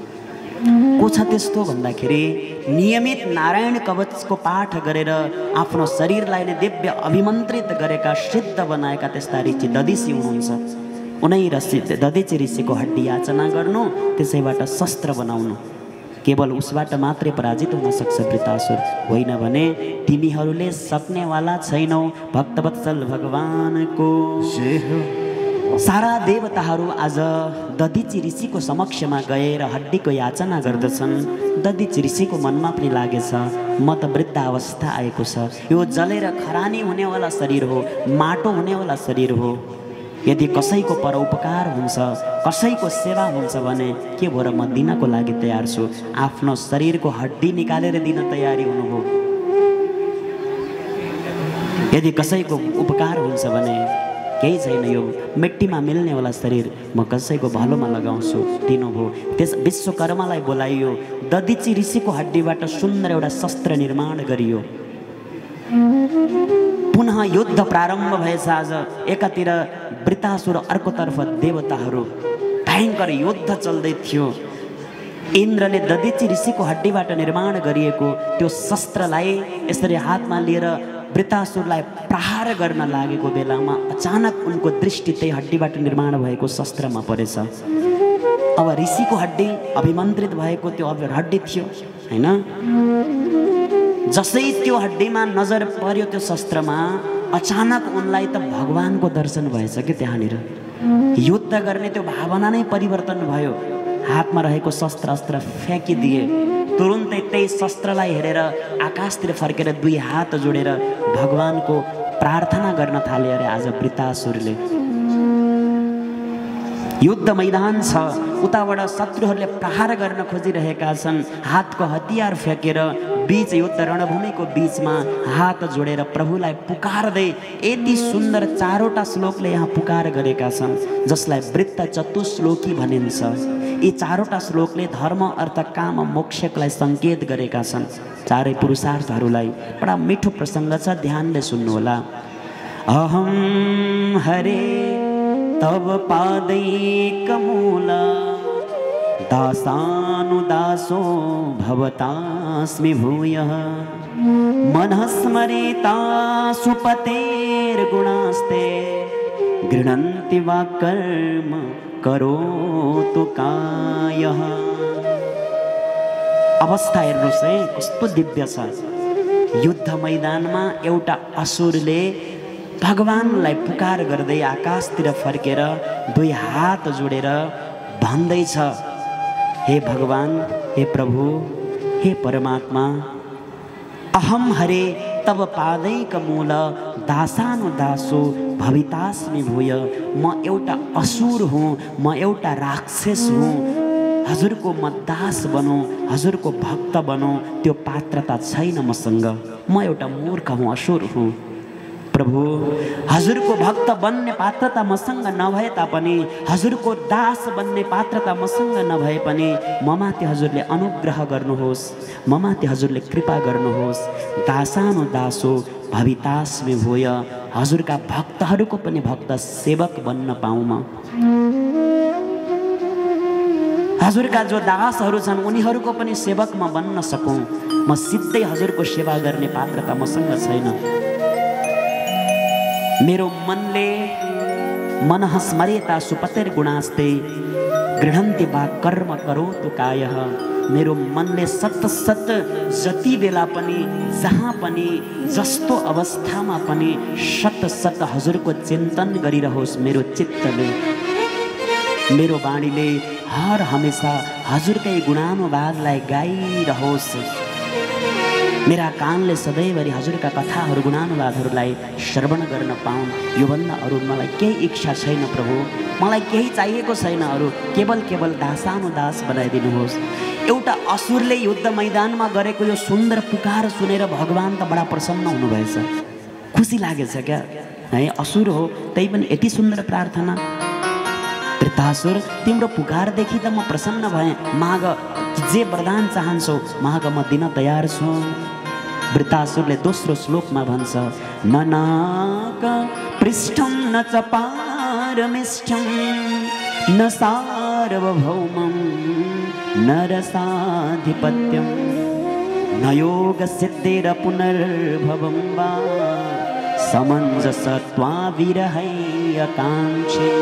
को छ त्यस्तो भन्दाखेरि नियमित नारायण कवचको पाठ गरेर आफ्नो शरीरलाई नै दिव्य अभिमन्त्रित गरेका सिद्ध बनाएका त्यस्ता ऋषि दधिची हुनुहुन्छ। उनै दधिची ऋषिको हड्डी याचना गर्नु, त्यसैबाट शस्त्र बनाउनु, केवल उसबाट मात्रै पराजित हुन सक्छ वृत्तासुर, होइन भने तिमीहरूले सक्नेवाला छैनौ। भक्तवत्सल भगवानको सारा देवताहरू आज दधिची ऋषिको समक्षमा गएर हड्डीको याचना गर्दछन्। दधिची ऋषिको मनमा पनि लागेछ, म त वृद्ध अवस्था आएको छ, यो जलेर खरानी हुनेवाला शरीर हो, माटो हुनेवाला शरीर हो। यदि कसैको परोपकार हुन्छ, कसैको सेवा हुन्छ भने के भएर म दिनको लागि तयार छु। आफ्नो शरीरको हड्डी निकालेर दिन तयारी हुनुभयो। यदि कसैको उपकार हुन्छ भने केही छैन, यो मिट्टीमा मिल्नेवाला शरीर म कसैको भलोमा लगाउँछु दिनुभयो। त्यस विश्वकर्मालाई बोलाइयो, दधिची ऋषिको हड्डीबाट सुन्दर एउटा शस्त्र निर्माण गरियो। पुनः युद्ध प्रारम्भ भएछ। आज एकातिर वृतासुर, अर्कोतर्फ देवताहरू, भयङ्कर युद्ध चल्दै थियो। इन्द्रले दधिची ऋषिको हड्डीबाट निर्माण गरिएको त्यो शस्त्रलाई यसरी हातमा लिएर वृतासुरलाई प्रहार गर्न लागेको बेलामा अचानक उनको दृष्टि त्यही हड्डीबाट निर्माण भएको शस्त्रमा परेछ। अब ऋषिको हड्डी अभिमन्त्रित भएको त्यो हड्डी थियो हैन। जसै त्यो हड्डीमा नजर पर्यो त्यो शस्त्रमा, अचानक उनलाई त भगवानको दर्शन भएछ कि त्यहाँनिर। युद्ध गर्ने त्यो भावना नै परिवर्तन भयो। हातमा रहेको शस्त्र अस्त्र फ्याँकिदिए। तुरुन्तै त्यही शस्त्रलाई हेरेर आकाशतिर फर्केर दुई हात जोडेर भगवानको प्रार्थना गर्न थाले अरे आज वृतासुरले। युद्ध मैदान छ, उताबाट शत्रुहरूले प्रहार गर्न खोजिरहेका छन्। हातको हतियार फ्याँकेर बीच युद्ध रणभूमिको बीचमा हात जोडेर प्रभुलाई पुकारदै यति सुन्दर 4वटा श्लोकले यहाँ पुकार गरेका छन्, जसलाई वृत्त चतुश्लोकी भनिन्छ। यी 4वटा श्लोकले धर्म, अर्थ, काम, मोक्षलाई सङ्केत गरेका छन्, चारै पुरुषार्थहरूलाई। बडा मिठो प्रसङ्ग छ, ध्यानले सुन्नुहोला। अहम हरे तव पादैकमूल दासानुदासो भवतास्मि भूयः मनः स्मरेता सुपतेर्गुणास्ते गृह्णन्ति वा कर्म करोतु कायः। अवस्था हेर्नुहोस् है, कस्तो दिव्य छ। युद्ध मैदानमा एउटा असुरले भगवानलाई पुकार गर्दै आकाशतिर फर्केर दुई हात जोडेर भन्दैछ, हे भगवान, हे प्रभु, हे परमात्मा, अहम हरे तब पादैक मूल दासानुदासो भवितास्मि भूय। म एउटा असुर हुँ, म एउटा राक्षस हुँ। हजुरको म दास बनौँ, हजुरको भक्त बनौँ, त्यो पात्रता छैन मसँग। म एउटा मूर्ख हुँ, असुर हुँ। प्रभु, हजुरको भक्त बन्ने पात्रता मसँग नभए तापनि, हजुरको दास बन्ने पात्रता मसँग नभए पनि ममाथि हजुरले अनुग्रह गर्नुहोस्, ममाथि हजुरले कृपा गर्नुहोस्। दासानुदासो भवितास्मि भूय। हजुरका भक्तहरूको पनि भक्त सेवक बन्न पाऊँ म। हजुरका जो दासहरू छन् उनीहरूको पनि सेवक म बन्न सकौँ। म सिधै हजुरको सेवा गर्ने पात्रता मसँग छैन। मेरो मनले मनः स्मरेता सुपतेर्गुणास्ते गृह्णन्ति वा कर्म करोतु कायः। मेरो मनले सतत जति बेला पनि, जहाँ पनि, जस्तो अवस्थामा पनि सतत हजुरको चिन्तन गरिरहोस् मेरो चित्तले। मेरो वाणीले हर हमेशा हजुरकै गुणानुवादलाई गाइरहोस्। मेरा कानले सधैँभरि हजुरका कथाहरू, गुणानुवादहरूलाई श्रवण गर्न पाऊँ। योभन्दा अरू मलाई केही इच्छा छैन प्रभु, मलाई केही चाहिएको छैन अरू, केवल दासानुदास बनाइदिनुहोस्। एउटा असुरले युद्ध मैदानमा गरेको यो सुन्दर पुकार सुनेर भगवान त बडा प्रसन्न हुनुभएछ, खुसी लागेछ क्या है। असुर हो त्यही पनि यति सुन्दर प्रार्थना। वृतासुर, तिम्रो पुकारदेखि त म प्रसन्न भएँ। माग, जे वरदान चाहन्छौ माग, म दिन तयार छु। वृतासुरले दोस्रो श्लोकमा भन्छ, न नाक पृष्ठं न च पारमिष्ठं न सार्वभौमं न रसाधिपत्यं न योगसिद्धिर पुनर्भवं वा समञ्जसत्वा विरहैकाङ्क्षे।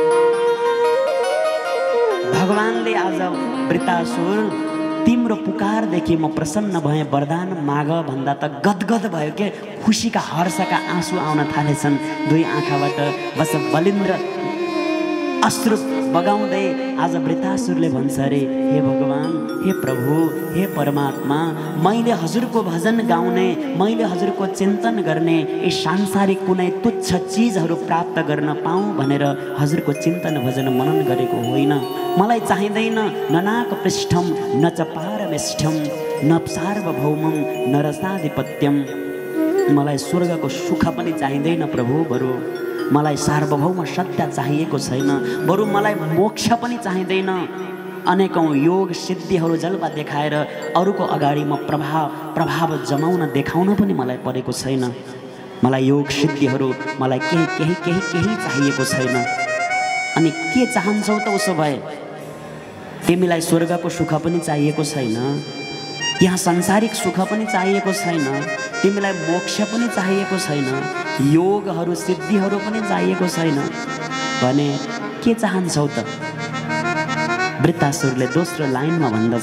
भगवानले आज वृतासुर, तिम्रो पुकारदेखि म प्रसन्न भएँ, वरदान माग भन्दा त गदगद भयो के। खुसीका हर्षका आँसु आउन थालेछन् दुई आँखाबाट। बस बलिन्द्र अश्रु बगाउँदै आज वृतासुरले भन्छ अरे, हे भगवान, हे प्रभु, हे परमात्मा, मैले हजुरको भजन गाउने, मैले हजुरको चिन्तन गर्ने, यी सांसारिक कुनै तुच्छ चिजहरू प्राप्त गर्न पाऊँ भनेर हजुरको चिन्तन भजन मनन गरेको होइन। मलाई चाहिँदैन न नाक पृष्ठम न च पारमिष्ठम न सार्वभौमम न रसाधिपत्यम। मलाई स्वर्गको सुख पनि चाहिँदैन प्रभु, बरु मलाई सार्वभौम सत्य चाहिएको छैन, बरु मलाई मोक्ष पनि चाहिँदैन। अनेकौं योग सिद्धिहरू जल्पा देखाएर अरूको अगाडि म प्रभाव जमाउन देखाउन पनि मलाई परेको छैन। मलाई योग सिद्धिहरू मलाई केही चाहिएको छैन। अनि के चाहन्छौ त उसो भए? तिमीलाई स्वर्गको सुख पनि चाहिएको छैन, यहाँ सांसारिक सुख पनि चाहिएको छैन, तिमीलाई मोक्ष पनि चाहिएको छैन, योगहरू सिद्धिहरू पनि चाहिएको छैन भने के चाहन्छौ त? वृत्तासुरले दोस्रो लाइनमा भन्दछ,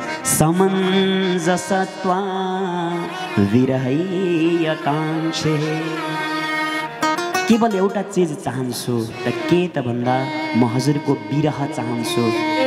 समञ्जसत्वा विरहै आकाङ्क्षे। केवल एउटा चिज चाहन्छु त के त भन्दा म हजुरको विरह चाहन्छु।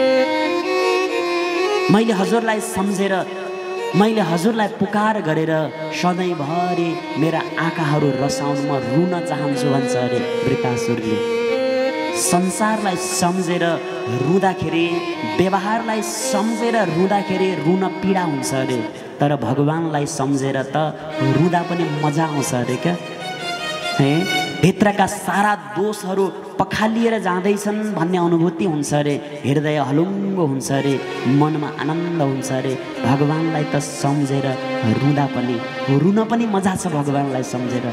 मैले हजुरलाई सम्झेर, मैले हजुरलाई पुकार गरेर सधैँभरि मेरा आँखाहरू रसाउन म रुन चाहन्छु भन्छ अरे वृत्तासुरले। संसारलाई सम्झेर रुँदाखेरि, व्यवहारलाई सम्झेर रुँदाखेरि रुन पीडा हुन्छ अरे, तर भगवानलाई सम्झेर त रुँदा पनि मजा आउँछ अरे क्या है। भित्रका सारा दोषहरू पखालिएर जाँदैछन् भन्ने अनुभूति हुन्छ अरे, हृदय हलुङ्गो हुन्छ अरे, मनमा आनन्द हुन्छ अरे। भगवानलाई त सम्झेर रुँदा पनि, रुन पनि मजा छ भगवानलाई सम्झेर।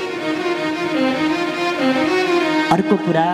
अर्को कुरा,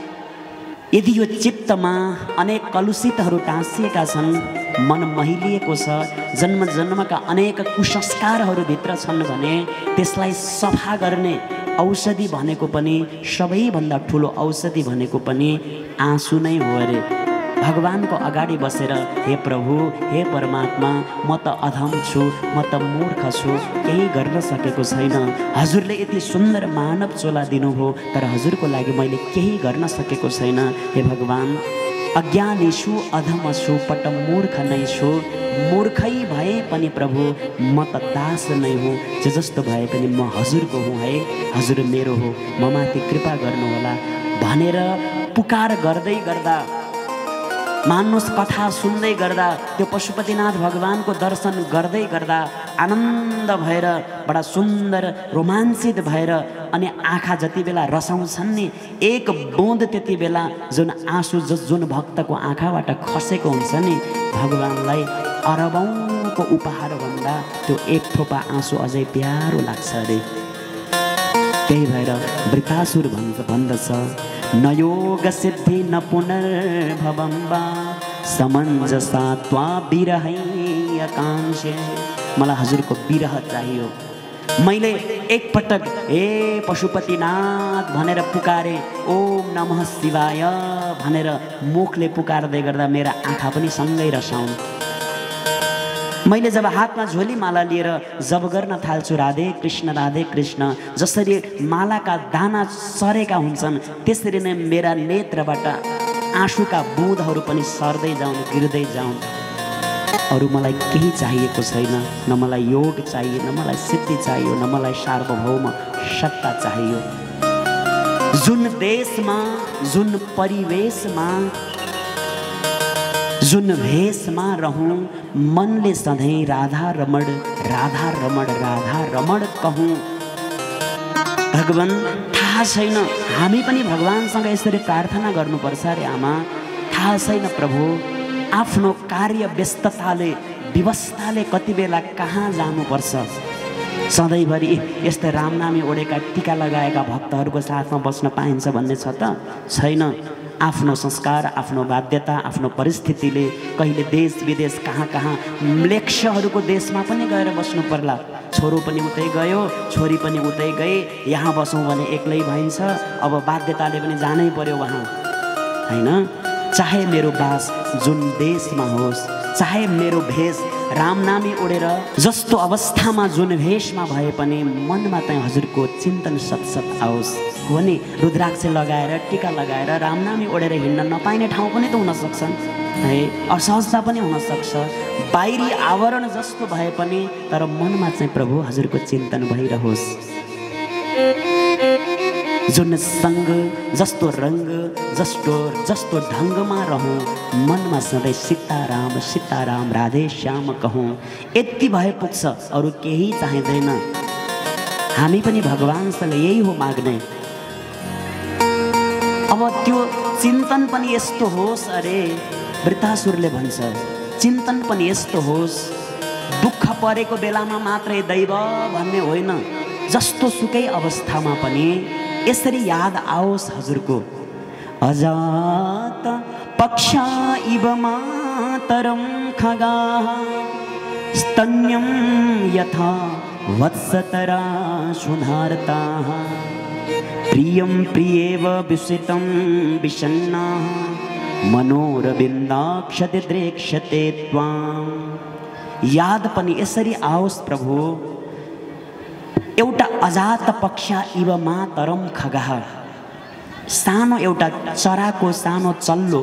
यदि यो चित्तमा अनेक कलुषितहरू टाँसिएका छन्, मन महिलिएको छ, जन्म जन्मका अनेक कुसंस्कारहरू भित्र छन् भने त्यसलाई सफा गर्ने औषधि भनेको पनि, सबैभन्दा ठुलो औषधि भनेको पनि आँसु नै हो अरे। भगवानको अगाडि बसेर, हे प्रभु, हे परमात्मा, म त अधम छु, म त मूर्ख छु, केही गर्न सकेको छैन। हजुरले यति सुन्दर मानव चोला दिनुभयो, तर हजुरको लागि मैले केही गर्न सकेको छैन। हे भगवान, अज्ञानी छु, अधम छु, पट मूर्ख नै छु। मूर्खै भए पनि प्रभु म त दास नै हुँ, जे जस्तो भए पनि म हजुरको हुँ है, हजुर मेरो हो, म माथि कृपा गर्नुहोला भनेर पुकार गर्दै गर्दा, मान्नुहोस् कथा सुन्दै गर्दा, त्यो पशुपतिनाथ भगवानको दर्शन गर्दै गर्दा आनन्द भएर, बडा सुन्दर रोमाञ्चित भएर, अनि आँखा जति बेला रसाउँछन् नि, एक बुँद त्यति बेला जुन आँसु जुन भक्तको आँखाबाट खसेको हुन्छ नि, भगवानलाई अरबौँको उपहार भन्दा त्यो एक थोपा आँसु अझै प्यारो लाग्छ अरे। त्यही भएर वृत्तासुर भन्दछ, न योग सिद्धि न पुनर्भवं वा समञ्जसा त्वा विरहै आकाङ्क्षे। मलाई हजुरको विरह चाहियो। मैले एकपटक हे पशुपतिनाथ भनेर पुकारे, ओम नमः शिवाय भनेर मुखले पुकारदै गर्दा मेरा आँखा पनि सँगै रसाउन्। मैले जब हातमा झोली माला लिएर जब गर्न थाल्छु राधे कृष्ण, जसरी मालाका दाना सरेका हुन्छन् त्यसरी नै मेरा नेत्रबाट आँसुका बुँदहरू पनि सर्दै जाउन्, गिर्दै जाउन्। अरू मलाई केही चाहिएको छैन, न मलाई योग चाहियो, न मलाई सिद्धि चाहियो, न मलाई सार्वभौम सत्ता चाहियो। जुन देशमा, जुन परिवेशमा, जुन भेषमा रहूं, मनले सधैँ राधा रमण राधा रमण राधा रमण कहूँ। भगवान थाहा छैन, हामी पनि भगवानसँग यसरी प्रार्थना गर्नुपर्छ रे आमा। थाहा छैन प्रभु, आफ्नो कार्य व्यस्तताले, व्यवस्थाले कति बेला कहाँ जानुपर्छ। सधैँभरि यस्ता रामनामी ओढेका टीका लगाएका भक्तहरूको साथमा बस्न पाइन्छ भन्ने छ त छैन। आफ्नो संस्कार, आफ्नो बाध्यता, आफ्नो परिस्थितिले कहिले देश विदेश कहाँ म्लेच्छहरूको देशमा पनि गएर बस्नु पर्ला। छोरो पनि उतै गयो, छोरी पनि उतै गए, यहाँ बसौँ भने एक्लै भइन्छ। अब बाध्यताले पनि जानै पर्यो वहाँ, हैन। चाहे मेरो बास जुन देशमा होस्, चाहे मेरो भेष रामनामी ओढेर जस्तो अवस्थामा जुन भेषमा भए पनि मनमा चाहिँ हजुरको चिन्तन सतसत आओस्। हो नि, रुद्राक्ष लगाएर टीका लगाएर रामनामी ओढेर हिँड्न नपाइने ठाउँ पनि त हुन सक्छन् है, असहजता पनि हुन सक्छ। बाहिरी आवरण जस्तो भए पनि तर मनमा चाहिँ प्रभु हजुरको चिन्तन भइरहोस्। जुन सङ्ग, जस्तो रङ्ग, जस्तो ढङ्गमा रहूँ, मनमा सधैँ सीताराम सीताराम राधे श्याम कहूँ। यति भए पुग्छ, अरू केही चाहिँदैन। हामी पनि भगवानसँग यही हो माग्ने। चिन्तन पनि यस्तो होस्, अरे वृत्तासुरले भन्छ चिन्तन पनि यस्तो होस्, दुःख परेको बेलामा मात्रै दैव भन्ने होइन, जस्तो सुकै अवस्थामा पनि यसरी याद आओस् हजुरको। अजात पक्षा इव मातरं खगाः स्तन्यं यथा वत्सतरा सुधारताः प्रियं प्रियेव विषितं विषण्णाः मनोरविन्दाक्षते द्रेक्षते त्वां। याद पनि यसरी आओस् प्रभु, एउटा अजात पक्षा इव मातरम खगाः, सानो एउटा चराको सानो चल्लो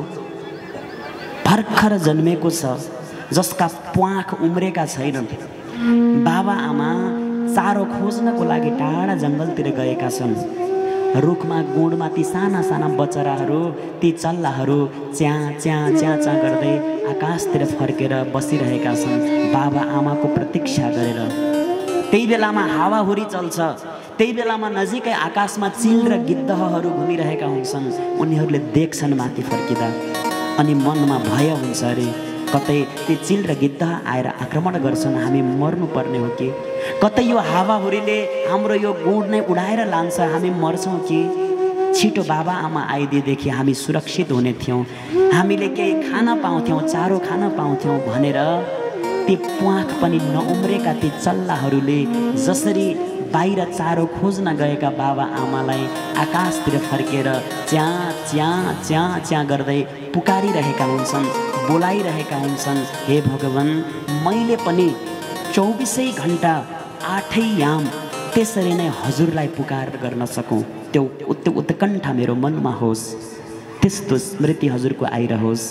भर्खर जन्मेको छ, जसका प्वाख उम्रेका छैनन्। बाबा आमा चारो खोज्नको लागि टाढा जङ्गलतिर गएका छन्। रुखमा गुडमा ती साना साना बचराहरू, ती चल्लाहरू च्या च्या च्या च्या गर्दै आकाशतिर फर्केर बसिरहेका छन् बाबा आमाको प्रतीक्षा गरेर। त्यही बेलामा हावाहुरी चल्छ, त्यही बेलामा नजिकै आकाशमा चिल र गिद्धहरू घुमिरहेका हुन्छन्। उनीहरूले देख्छन् माथि फर्किँदा, अनि मनमा भय हुन्छ, अरे कतै ती चिल र गिद्ध आएर आक्रमण गर्छन्, हामी मर्नुपर्ने हो कि? कतै यो हावाहुरीले हाम्रो यो गुड नै उडाएर लान्छ, हामी मर्छौँ कि? छिटो बाबा आमा आइदिएदेखि हामी सुरक्षित हुने थियौँ, हामीले केही खान पाउँथ्यौँ, चारो खान पाउँथ्यौँ भनेर ती प्वाख पनि नउम्रेका ती चल्लाहरूले जसरी बाहिर चारो खोज्न गएका बाबा आमालाई आकाशतिर फर्केर च्या च्या च्या च्या गर्दै पुकारिरहेका हुन्छन्, बोलाइरहेका हुन्छन्। हे भगवान्, मैले पनि 24 घण्टा 8 याम त्यसरी नै हजुरलाई पुकार गर्न सकौँ, त्यो उत्कण्ठा मेरो मनमा होस्, त्यस्तो स्मृति हजुरको आइरहोस्।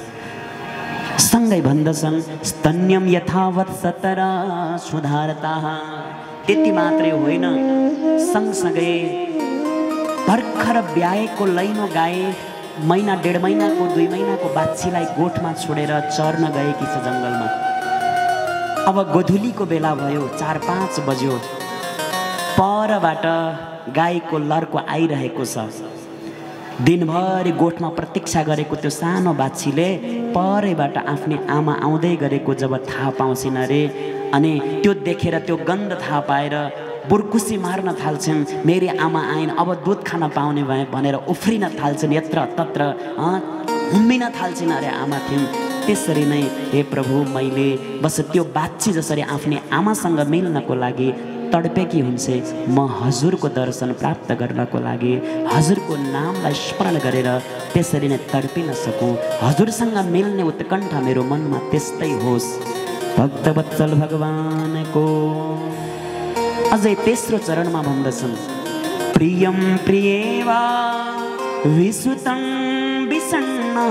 सँगै भन्दछन् स्तन्यम यथावत् सतरा सुधारताः। त्यति मात्रै होइन, सँगसँगै भर्खर ब्याएको लैनो गाई महिना 1.5 महिनाको 2 महिनाको बाछीलाई गोठमा छोडेर चर्न गएकी छ जङ्गलमा। अब गोधुलीको बेला भयो, 4-5 बज्यो, परबाट गाईको लर्को आइरहेको छ। दिनभरि गोठमा प्रतीक्षा गरेको त्यो सानो बाछीले परैबाट आफ्नी आमा आउँदै गरेको जब थाहा पाउँछिन् अरे, अनि त्यो देखेर त्यो गन्ध थाहा पाएर बुर्कुसी मार्न थाल्छन्, मेरी आमा आइन्, अब दुध खान पाउने भए भनेर उफ्रिन थाल्छन्, यत्र तत्र हुम्मिन थाल्छन्। अरे आमा थिइन्। त्यसरी नै हे प्रभु, मैले बस त्यो बाछी जसरी आफ्नी आमासँग मिल्नको लागि तडपेकी हुन्छे, म हजुरको दर्शन प्राप्त गर्नको लागि हजुरको नामलाई स्मरण गरेर त्यसरी नै तडपिन सकौँ, हजुरसँग मिल्ने उत्कण्ठा मेरो मनमा त्यस्तै होस्। भक्तवत्सल भगवानको अझै तेस्रो चरणमा भन्दछन् प्रियं प्रियेवा विसुतं विसण्णा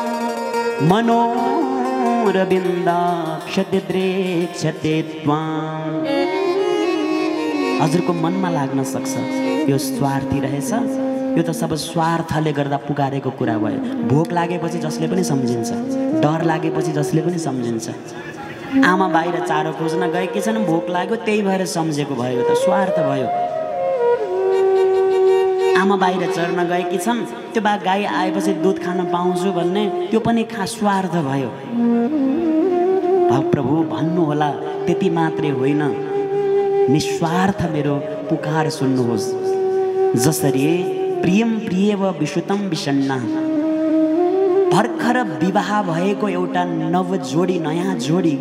मनोरविन्दाक्षते द्रेक्षते त्वां। हजुरको मनमा लाग्न सक्छ यो स्वार्थी रहेछ, यो त सब स्वार्थले गर्दा पुकारेको कुरा भयो। भोक लागेपछि जसले पनि सम्झिन्छ, डर लागेपछि जसले पनि सम्झिन्छ। आमा बाहिर चारो खोज्न गएकी छन्, भोक लाग्यो त्यही भएर सम्झेको भयो, त स्वार्थ भयो। आमा बाहिर चर्न गएकी छन्, त्यो बा गाई आएपछि दुध खान पाउँछु भन्ने त्यो पनि स्वार्थ भयो। प्रभु भन्नुहोला, त्यति मात्रै होइन, निस्वार्थ मेरो पुकार सुन्नुहोस्। जसरी प्रियम प्रियव विशुतम विषण्णा, भर्खर विवाह भएको एउटा नव जोडी, नयाँ जोडी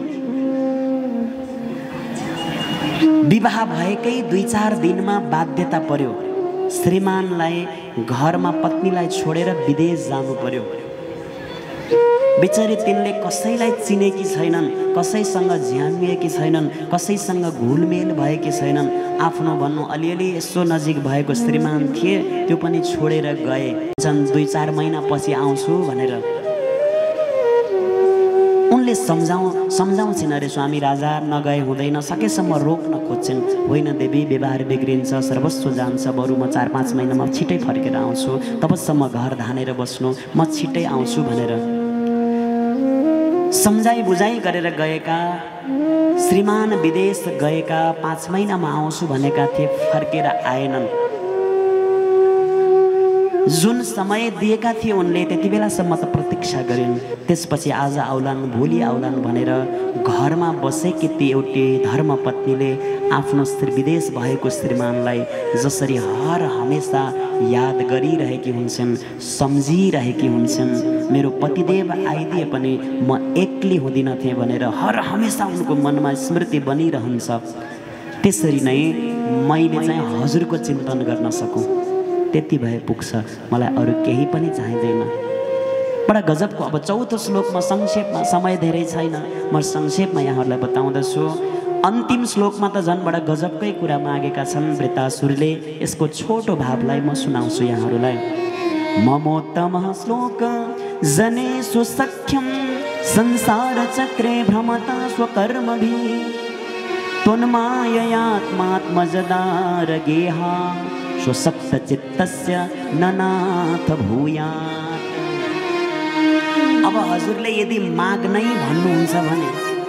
विवाह भएकै 2-4 दिनमा बाध्यता पर्यो, श्रीमानलाई घरमा पत्नीलाई छोडेर विदेश जानु पर्यो। बिचारी तिनले कसैलाई चिनेकी छैनन्, कसैसँग झ्यामिएकी छैनन्, कसैसँग घुलमेल भएकी छैनन्। आफ्नो भन्नु अलिअलि यसो नजिक भएको श्रीमान थिए, त्यो पनि छोडेर गए। 2-4 महिना पछि आउँछु भनेर उनले सम्झाउँछिन् अरे स्वामी राजा, नगए हुँदैन, सकेसम्म रोक्न खोज्छिन्। होइन देवी, व्यवहार बिग्रिन्छ, सर्वस्व जान्छ, बरु म 4-5 महिनामा छिटै फर्केर आउँछु, तबसम्म घर धानेर बस्नु, म छिटै आउँछु भनेर सम्झाइ बुझाइ गरेर गएका श्रीमान विदेश गएका 5 महिनामा आउँछु भनेका थिए, फर्केर आएनन्। जुन समय दिएका थिए उनले त्यति बेलासम्म त प्रतीक्षा गरिन्। त्यसपछि आज आउलान् भोलि आउलान् भनेर घरमा बसेकी ती एउटी धर्मपत्नीले आफ्नो विदेश भएको श्रीमानलाई जसरी हर हमेसा याद गरिरहेकी हुन्छन्, सम्झिरहेकी हुन्छन्, मेरो पतिदेव आइदिए पनि म एक्लै हुँदिन थिएँ भनेर हर हमेसा उनको मनमा स्मृति बनिरहन्छ। त्यसरी नै मैले चाहिँ हजुरको चिन्तन गर्न सकौँ त्यति भए पुग्छ, मलाई अरू केही पनि चाहिँदैन। बडा गजबको। अब चौथो श्लोकमा संक्षेपमा, समय धेरै छैन, म संक्षेपमा यहाँहरूलाई बताउँदछु। अन्तिम श्लोकमा त झन् बडा गजबकै कुरा मागेका छन् वृत्तासुरले। यसको छोटो भावलाई म सुनाउँछु यहाँहरूलाई। ममोत्तमः श्लोक जनेषु सख्यं संसार चक्रे भ्रमता स्वकर्मभिः त्वन्माययात्मात्मजदार गेहा स्वसप्तचित्तस्य ननाथ भूयात्। अब हजुरले यदि माग्नै भन्नुहुन्छ भने,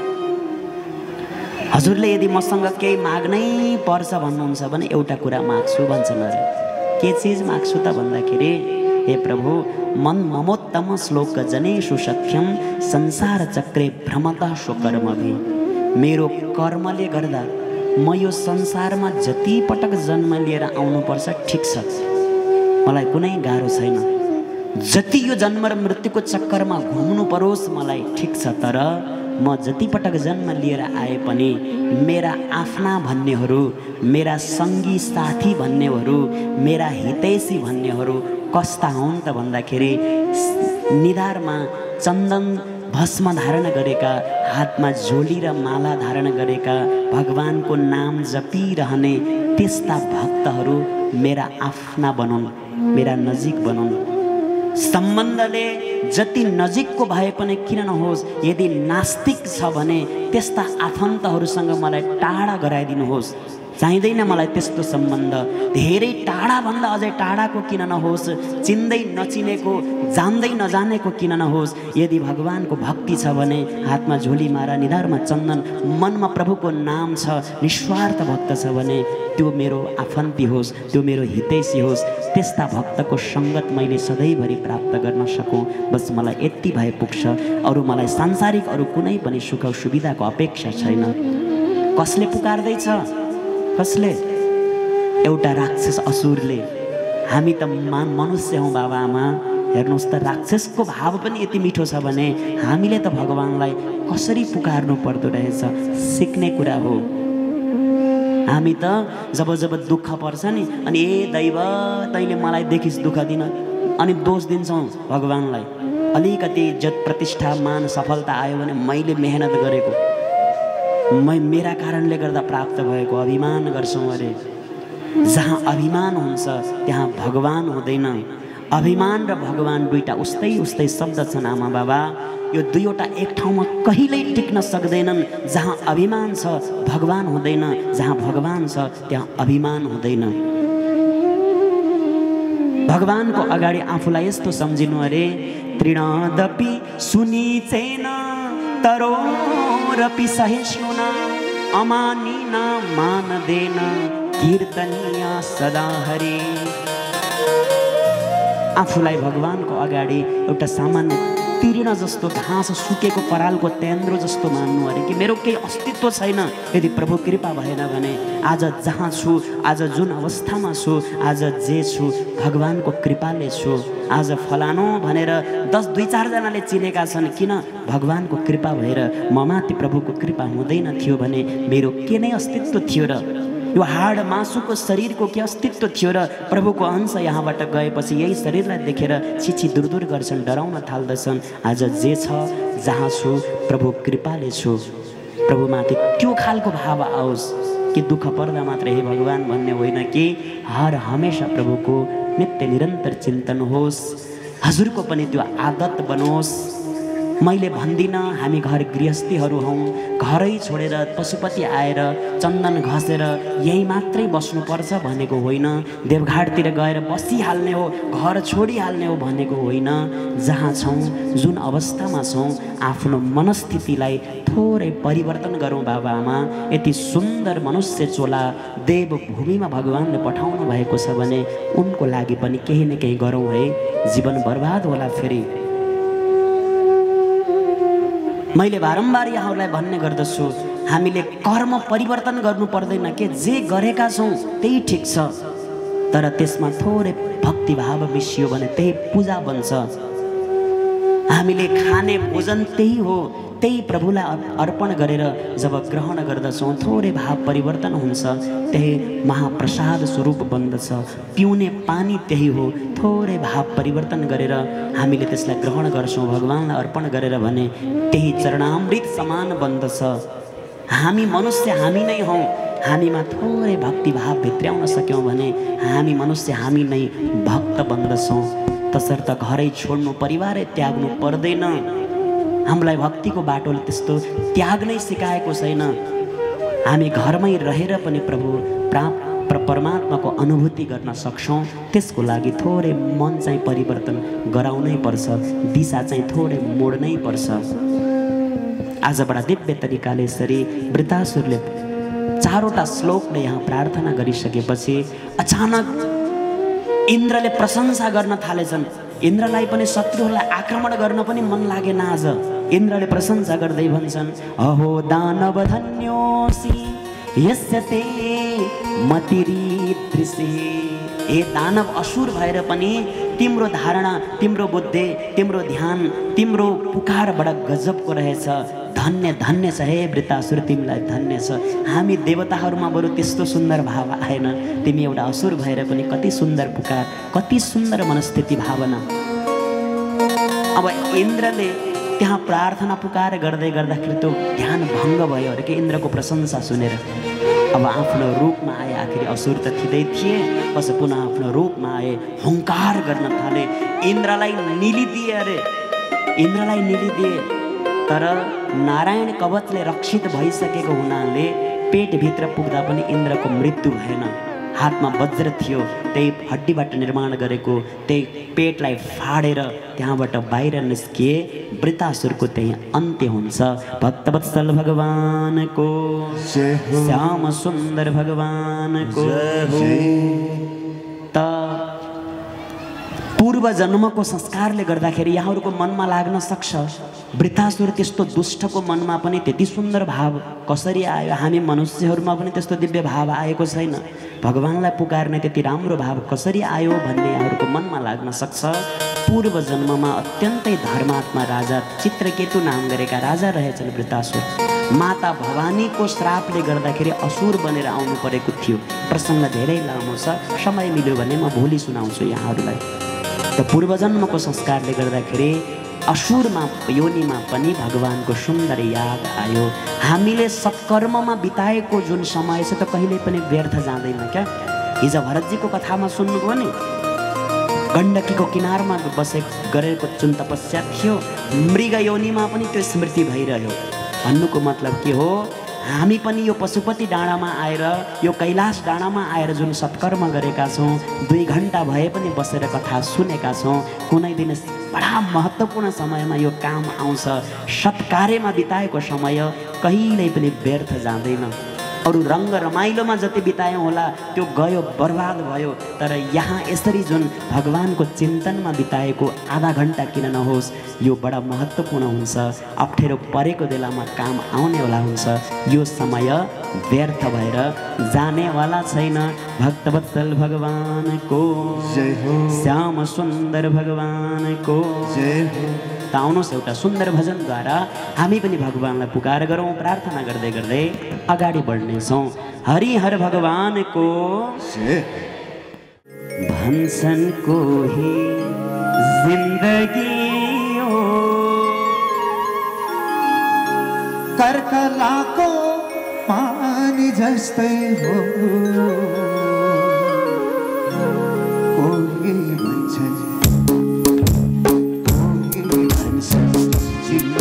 हजुरले यदि मसँग केही माग्नै पर्छ भन्नुहुन्छ भने एउटा कुरा माग्छु भन्छन् अरे। के चिज माग्छु त भन्दाखेरि, हे प्रभु ममोत्तम श्लोक जनेषु सख्यम संसार चक्रे भ्रमता स्वकर्मभिः। मेरो कर्मले गर्दा म यो संसारमा जति पटक जन्म लिएर आउनुपर्छ ठिक छ, मलाई कुनै गाह्रो छैन। जति यो जन्म र मृत्युको चक्करमा घुम्नु परोस् मलाई ठिक छ, तर म जति पटक जन्म लिएर आए पनि मेरा आफ्ना भन्नेहरू, मेरा सङ्गी साथी भन्नेहरू, मेरा हितैषी भन्नेहरू कस्ता हुन् त भन्दाखेरि निधारमा चन्दन भस्म धारण गरेका, हातमा झोली र माला धारण गरेका, भगवानको नाम जपिरहने त्यस्ता भक्तहरू मेरा आफ्ना बनौन्, मेरा नजिक बनौन्। सम्बन्धले जति नजिकको भए पनि किन नहोस्, यदि नास्तिक छ भने त्यस्ता आफन्तहरूसँग मलाई टाढा गराइदिनुहोस्। चाहिँदैन मलाई त्यस्तो सम्बन्ध। धेरै टाढाभन्दा अझै टाढाको किन नहोस्, चिन्दै नचिनेको, जान्दै नजानेको किन नहोस्। यदि भगवानको भक्ति छ भने हातमा झोली मारा, निधारमा चन्दन, मनमा प्रभुको नाम छ, निस्वार्थ भक्त छ भने त्यो मेरो आफन्ती होस्, त्यो मेरो हितैषी होस्। त्यस्ता भक्तको सङ्गत मैले सधैँभरि प्राप्त गर्न सकौँ, बस मलाई यति भए पुग्छ। अरू मलाई सांसारिक अरू कुनै पनि सुख सुविधाको अपेक्षा छैन। कसले पुकार्दैछ? कसले? एउटा राक्षस असुरले। हामी त मनुष्य हौँ बाबा आमा, हेर्नुहोस् त राक्षसको भाव पनि यति मिठो छ भने हामीले त भगवानलाई कसरी पुकार्नु पर्दो रहेछ, सिक्ने कुरा हो। हामी त जब जब दुःख पर्छ नि, अनि ए दैव तैँले मलाई देखिस् दुःख दिन, अनि दोष दिन्छौँ भगवानलाई। अलिकति इज्जत प्रतिष्ठा मान सफलता आयो भने मैले मेहनत गरेको, मेरा कारणले गर्दा प्राप्त भएको अभिमान गर्छौँ अरे। जहाँ अभिमान हुन्छ त्यहाँ भगवान हुँदैन। अभिमान र भगवान दुईटा उस्तै उस्तै शब्द छन् आमा बाबा। यो दुईवटा एक ठाउँमा कहिल्यै टिक्न सक्दैनन्। जहाँ अभिमान छ भगवान हुँदैन, जहाँ भगवान छ त्यहाँ अभिमान हुँदैन। भगवानको अगाडि आफूलाई यस्तो सम्झिनु अरे, तृणादपि सुनिचेन तरोरपि सहिष्णुना अमानिना मानदेन कीर्तनीया सदा हरि। आफूलाई भगवानको अगाडि एउटा सामान्य तिर्न जस्तो, घाँस सुकेको परालको तेन्द्रो जस्तो मान्नु अरे कि मेरो केही अस्तित्व छैन। यदि प्रभु कृपा भएन भने आज जहाँ छु, आज जुन अवस्थामा छु, आज जे छु भगवानको कृपाले छु। आज फलानो भनेर 10-2-4 जनाले चिनेका छन्, किन? भगवानको कृपा भएर। ममाथि प्रभुको कृपा हुँदैन थियो भने मेरो के नै अस्तित्व थियो र? यो हाड मासुको शरीरको के अस्तित्व थियो र? प्रभुको अंश यहाँबाट गएपछि यही शरीरलाई देखेर छिछि दुरदुर गर्छन्, डराउन थाल्दछन्। आज जे छ, जहाँ छु प्रभु कृपाले छु। प्रभुमाथि त्यो खालको भाव आओस् कि दुःख पर्दा मात्र हे भगवान भन्ने होइन कि हर हमेशा प्रभुको नित्य निरन्तर चिन्तन होस्। हजुरको पनि त्यो आदत बनोस्। मैले भन्दिनँ हामी घर गृहस्थीहरू हौँ, घरै छोडेर पशुपति आएर चन्दन घसेर यहीँ मात्रै बस्नुपर्छ भनेको होइन, देवघाटतिर गएर बसिहाल्ने हो, घर छोडिहाल्ने हो भनेको होइन। जहाँ छौँ, जुन अवस्थामा छौँ, आफ्नो मनस्थितिलाई थोरै परिवर्तन गरौँ। बाबा आमा, यति सुन्दर मनुष्य चोला देवभूमिमा भगवानले पठाउनु भएको छ भने उनको लागि पनि केही न केही गरौँ है, जीवन बर्बाद होला फेरि। मैले बारम्बार यहाँहरूलाई भन्ने गर्दछु, हामीले कर्म परिवर्तन गर्नु पर्दैन के, जे गरेका छौँ त्यही ठिक छ, तर त्यसमा थोरै भक्तिभाव मिसियो भने त्यही पूजा बन्छ। हामीले खाने भोजन त्यही हो, त्यही प्रभुलाई अर्पण गरेर जब ग्रहण गर्दछौँ थोरै भाव परिवर्तन हुन्छ, त्यही महाप्रसाद स्वरूप बन्दछ। पिउने पानी त्यही हो, थोरै भाव परिवर्तन गरेर हामीले त्यसलाई ग्रहण गर्छौँ, भगवानलाई अर्पण गरेर भने त्यही चरणामृत समान बन्दछ। हामी मनुष्य हामी नै हौँ, हामीमा थोरै भक्तिभाव भित्र्याउन सक्यौँ भने हामी मनुष्य हामी नै भक्त बन्दछौँ। तसर्थ घरै छोड्नु, परिवारै त्याग्नु पर्दैन। हामीलाई भक्तिको बाटोले त्यस्तो त्याग्नै सिकाएको छैन। हामी घरमै रहेर पनि परमात्माको अनुभूति गर्न सक्छौँ। त्यसको लागि थोरै मन चाहिँ परिवर्तन गराउनै पर्छ, दिशा चाहिँ थोरै मोड्नै पर्छ। आज बडा दिव्य तरिकाले यसरी वृतासुरले 4वटा श्लोकले यहाँ प्रार्थना गरिसकेपछि अचानक इन्द्रले प्रशंसा गर्न थालेछन्। इन्द्रलाई पनि शत्रुहरूलाई आक्रमण गर्न पनि मन लागेन। आज इन्द्रले प्रशंसा गर्दै भन्छन्, अहो दानव धन्योसी यस्य ते मतिरीदृशे। ए दानव असुर भएर पनि तिम्रो धारणा, तिम्रो बुद्धि, तिम्रो ध्यान, तिम्रो पुकार बडा गजबको रहेछ। धन्य धन्य छ हे वृतासुर, तिमीलाई धन्य छ। हामी देवताहरूमा बरु त्यस्तो सुन्दर भाव आएन, तिमी एउटा असुर भएर पनि कति सुन्दर पुकार, कति सुन्दर मनस्थिति भावना। अब इन्द्रले त्यहाँ प्रार्थना पुकार गर्दै गर्दाखेरि त्यो ध्यान भङ्ग भयो अरे कि इन्द्रको प्रशंसा सुनेर। अब आफ्नो रूपमा आए, आखिर असुर त थिँदै थिए, पछि पुनः आफ्नो रूपमा आए, हुङ्कार गर्न थाले। इन्द्रलाई निलिदिए अरे, इन्द्रलाई निलिदिए। तर नारायण कवचले रक्षित भइसकेको हुनाले पेटभित्र पुग्दा पनि इन्द्रको मृत्यु भएन। हातमा वज्र थियो, त्यही हड्डीबाट निर्माण गरेको, त्यही पेटलाई फाडेर त्यहाँबाट बाहिर निस्किए। वृतासुरको त्यही अन्त्य हुन्छ। भक्तवत्सल भगवानको, श्याम सुन्दर भगवानको। त पूर्व जन्मको संस्कारले गर्दाखेरि यहाँहरूको मनमा लाग्न सक्छ, वृतासुर त्यस्तो दुष्टको मनमा पनि त्यति सुन्दर भाव कसरी आयो? हामी मनुष्यहरूमा पनि त्यस्तो दिव्य भाव आएको छैन, भगवानलाई पुकार्ने त्यति राम्रो भाव कसरी आयो भन्ने यहाँहरूको मनमा लाग्न सक्छ। पूर्व जन्ममा अत्यन्तै धर्मात्मा राजा चित्रकेतु नाम गरेका राजा रहेछन् वृतासुर। माता भवानीको श्रापले गर्दाखेरि असुर बनेर आउनु परेको थियो। प्रसङ्ग धेरै लामो छ, समय मिल्यो भने म भोलि सुनाउँछु यहाँहरूलाई। त पूर्वजन्मको संस्कारले गर्दाखेरि असुरमा योनिमा पनि भगवानको सुन्दर याद आयो। हामीले सत्कर्ममा बिताएको जुन समय छ त कहिल्यै पनि व्यर्थ जाँदैन क्या। हिजो भरतजीको कथामा सुन्नुभयो नि, गण्डकीको किनारमा गरेको जुन तपस्या थियो, मृग योनिमा पनि त्यो स्मृति भइरह्यो। भन्नुको मतलब के हो, हामी पनि यो पशुपति डाँडामा आएर, यो कैलाश डाँडामा आएर जुन सत्कर्म गरेका छौँ, 2 घन्टा भए पनि बसेर कथा सुनेका छौँ, कुनै दिन बडा महत्त्वपूर्ण समयमा यो काम आउँछ। सत्कार्यमा बिताएको समय कहिल्यै पनि व्यर्थ जाँदैन। अरू रङ्ग रमाइलोमा जति बितायौँ होला त्यो गयो, बर्बाद भयो। तर यहाँ यसरी जुन भगवानको चिन्तनमा बिताएको आधा घन्टा किन नहोस्, यो बडा महत्त्वपूर्ण हुन्छ। अप्ठ्यारो परेको बेलामा काम आउनेवाला हुन्छ। यो समय व्यर्थ भएर जानेवाला छैन। भक्तवत्सल भगवानको जय हो, श्याम सुन्दर भगवानको जय हो। त आउनुहोस् एउटा सुन्दर भजनद्वारा हामी पनि भगवानलाई पुकार गरौँ। प्रार्थना गर्दै गर्दै अगाडि बढ्नेछौँ। हरिहर भगवानको भन्छन् कोही जिन्दगी हो कर्कलाको पानी जस्तै हो, कोही भन्छन्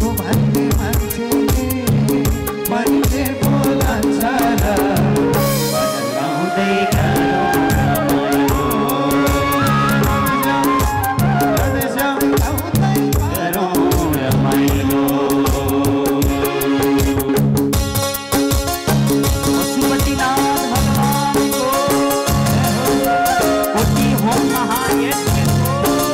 आफू भन्ने मान्छे बोलान्छ र बदलाउँदै गरौँ रमाइलो पशुपतिनाथ भगवानको कोटि हो महायज्ञको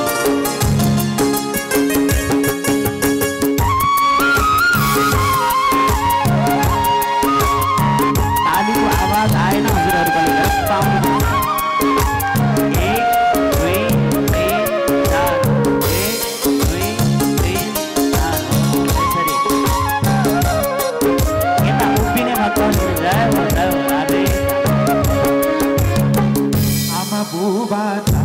तालीको आवाज आएन हजुरहरूको लागि पाउनु 1 2 3 4 1 2 3 4 यसरी यता उभिने भक्तहरू जय राधे आमा बुबा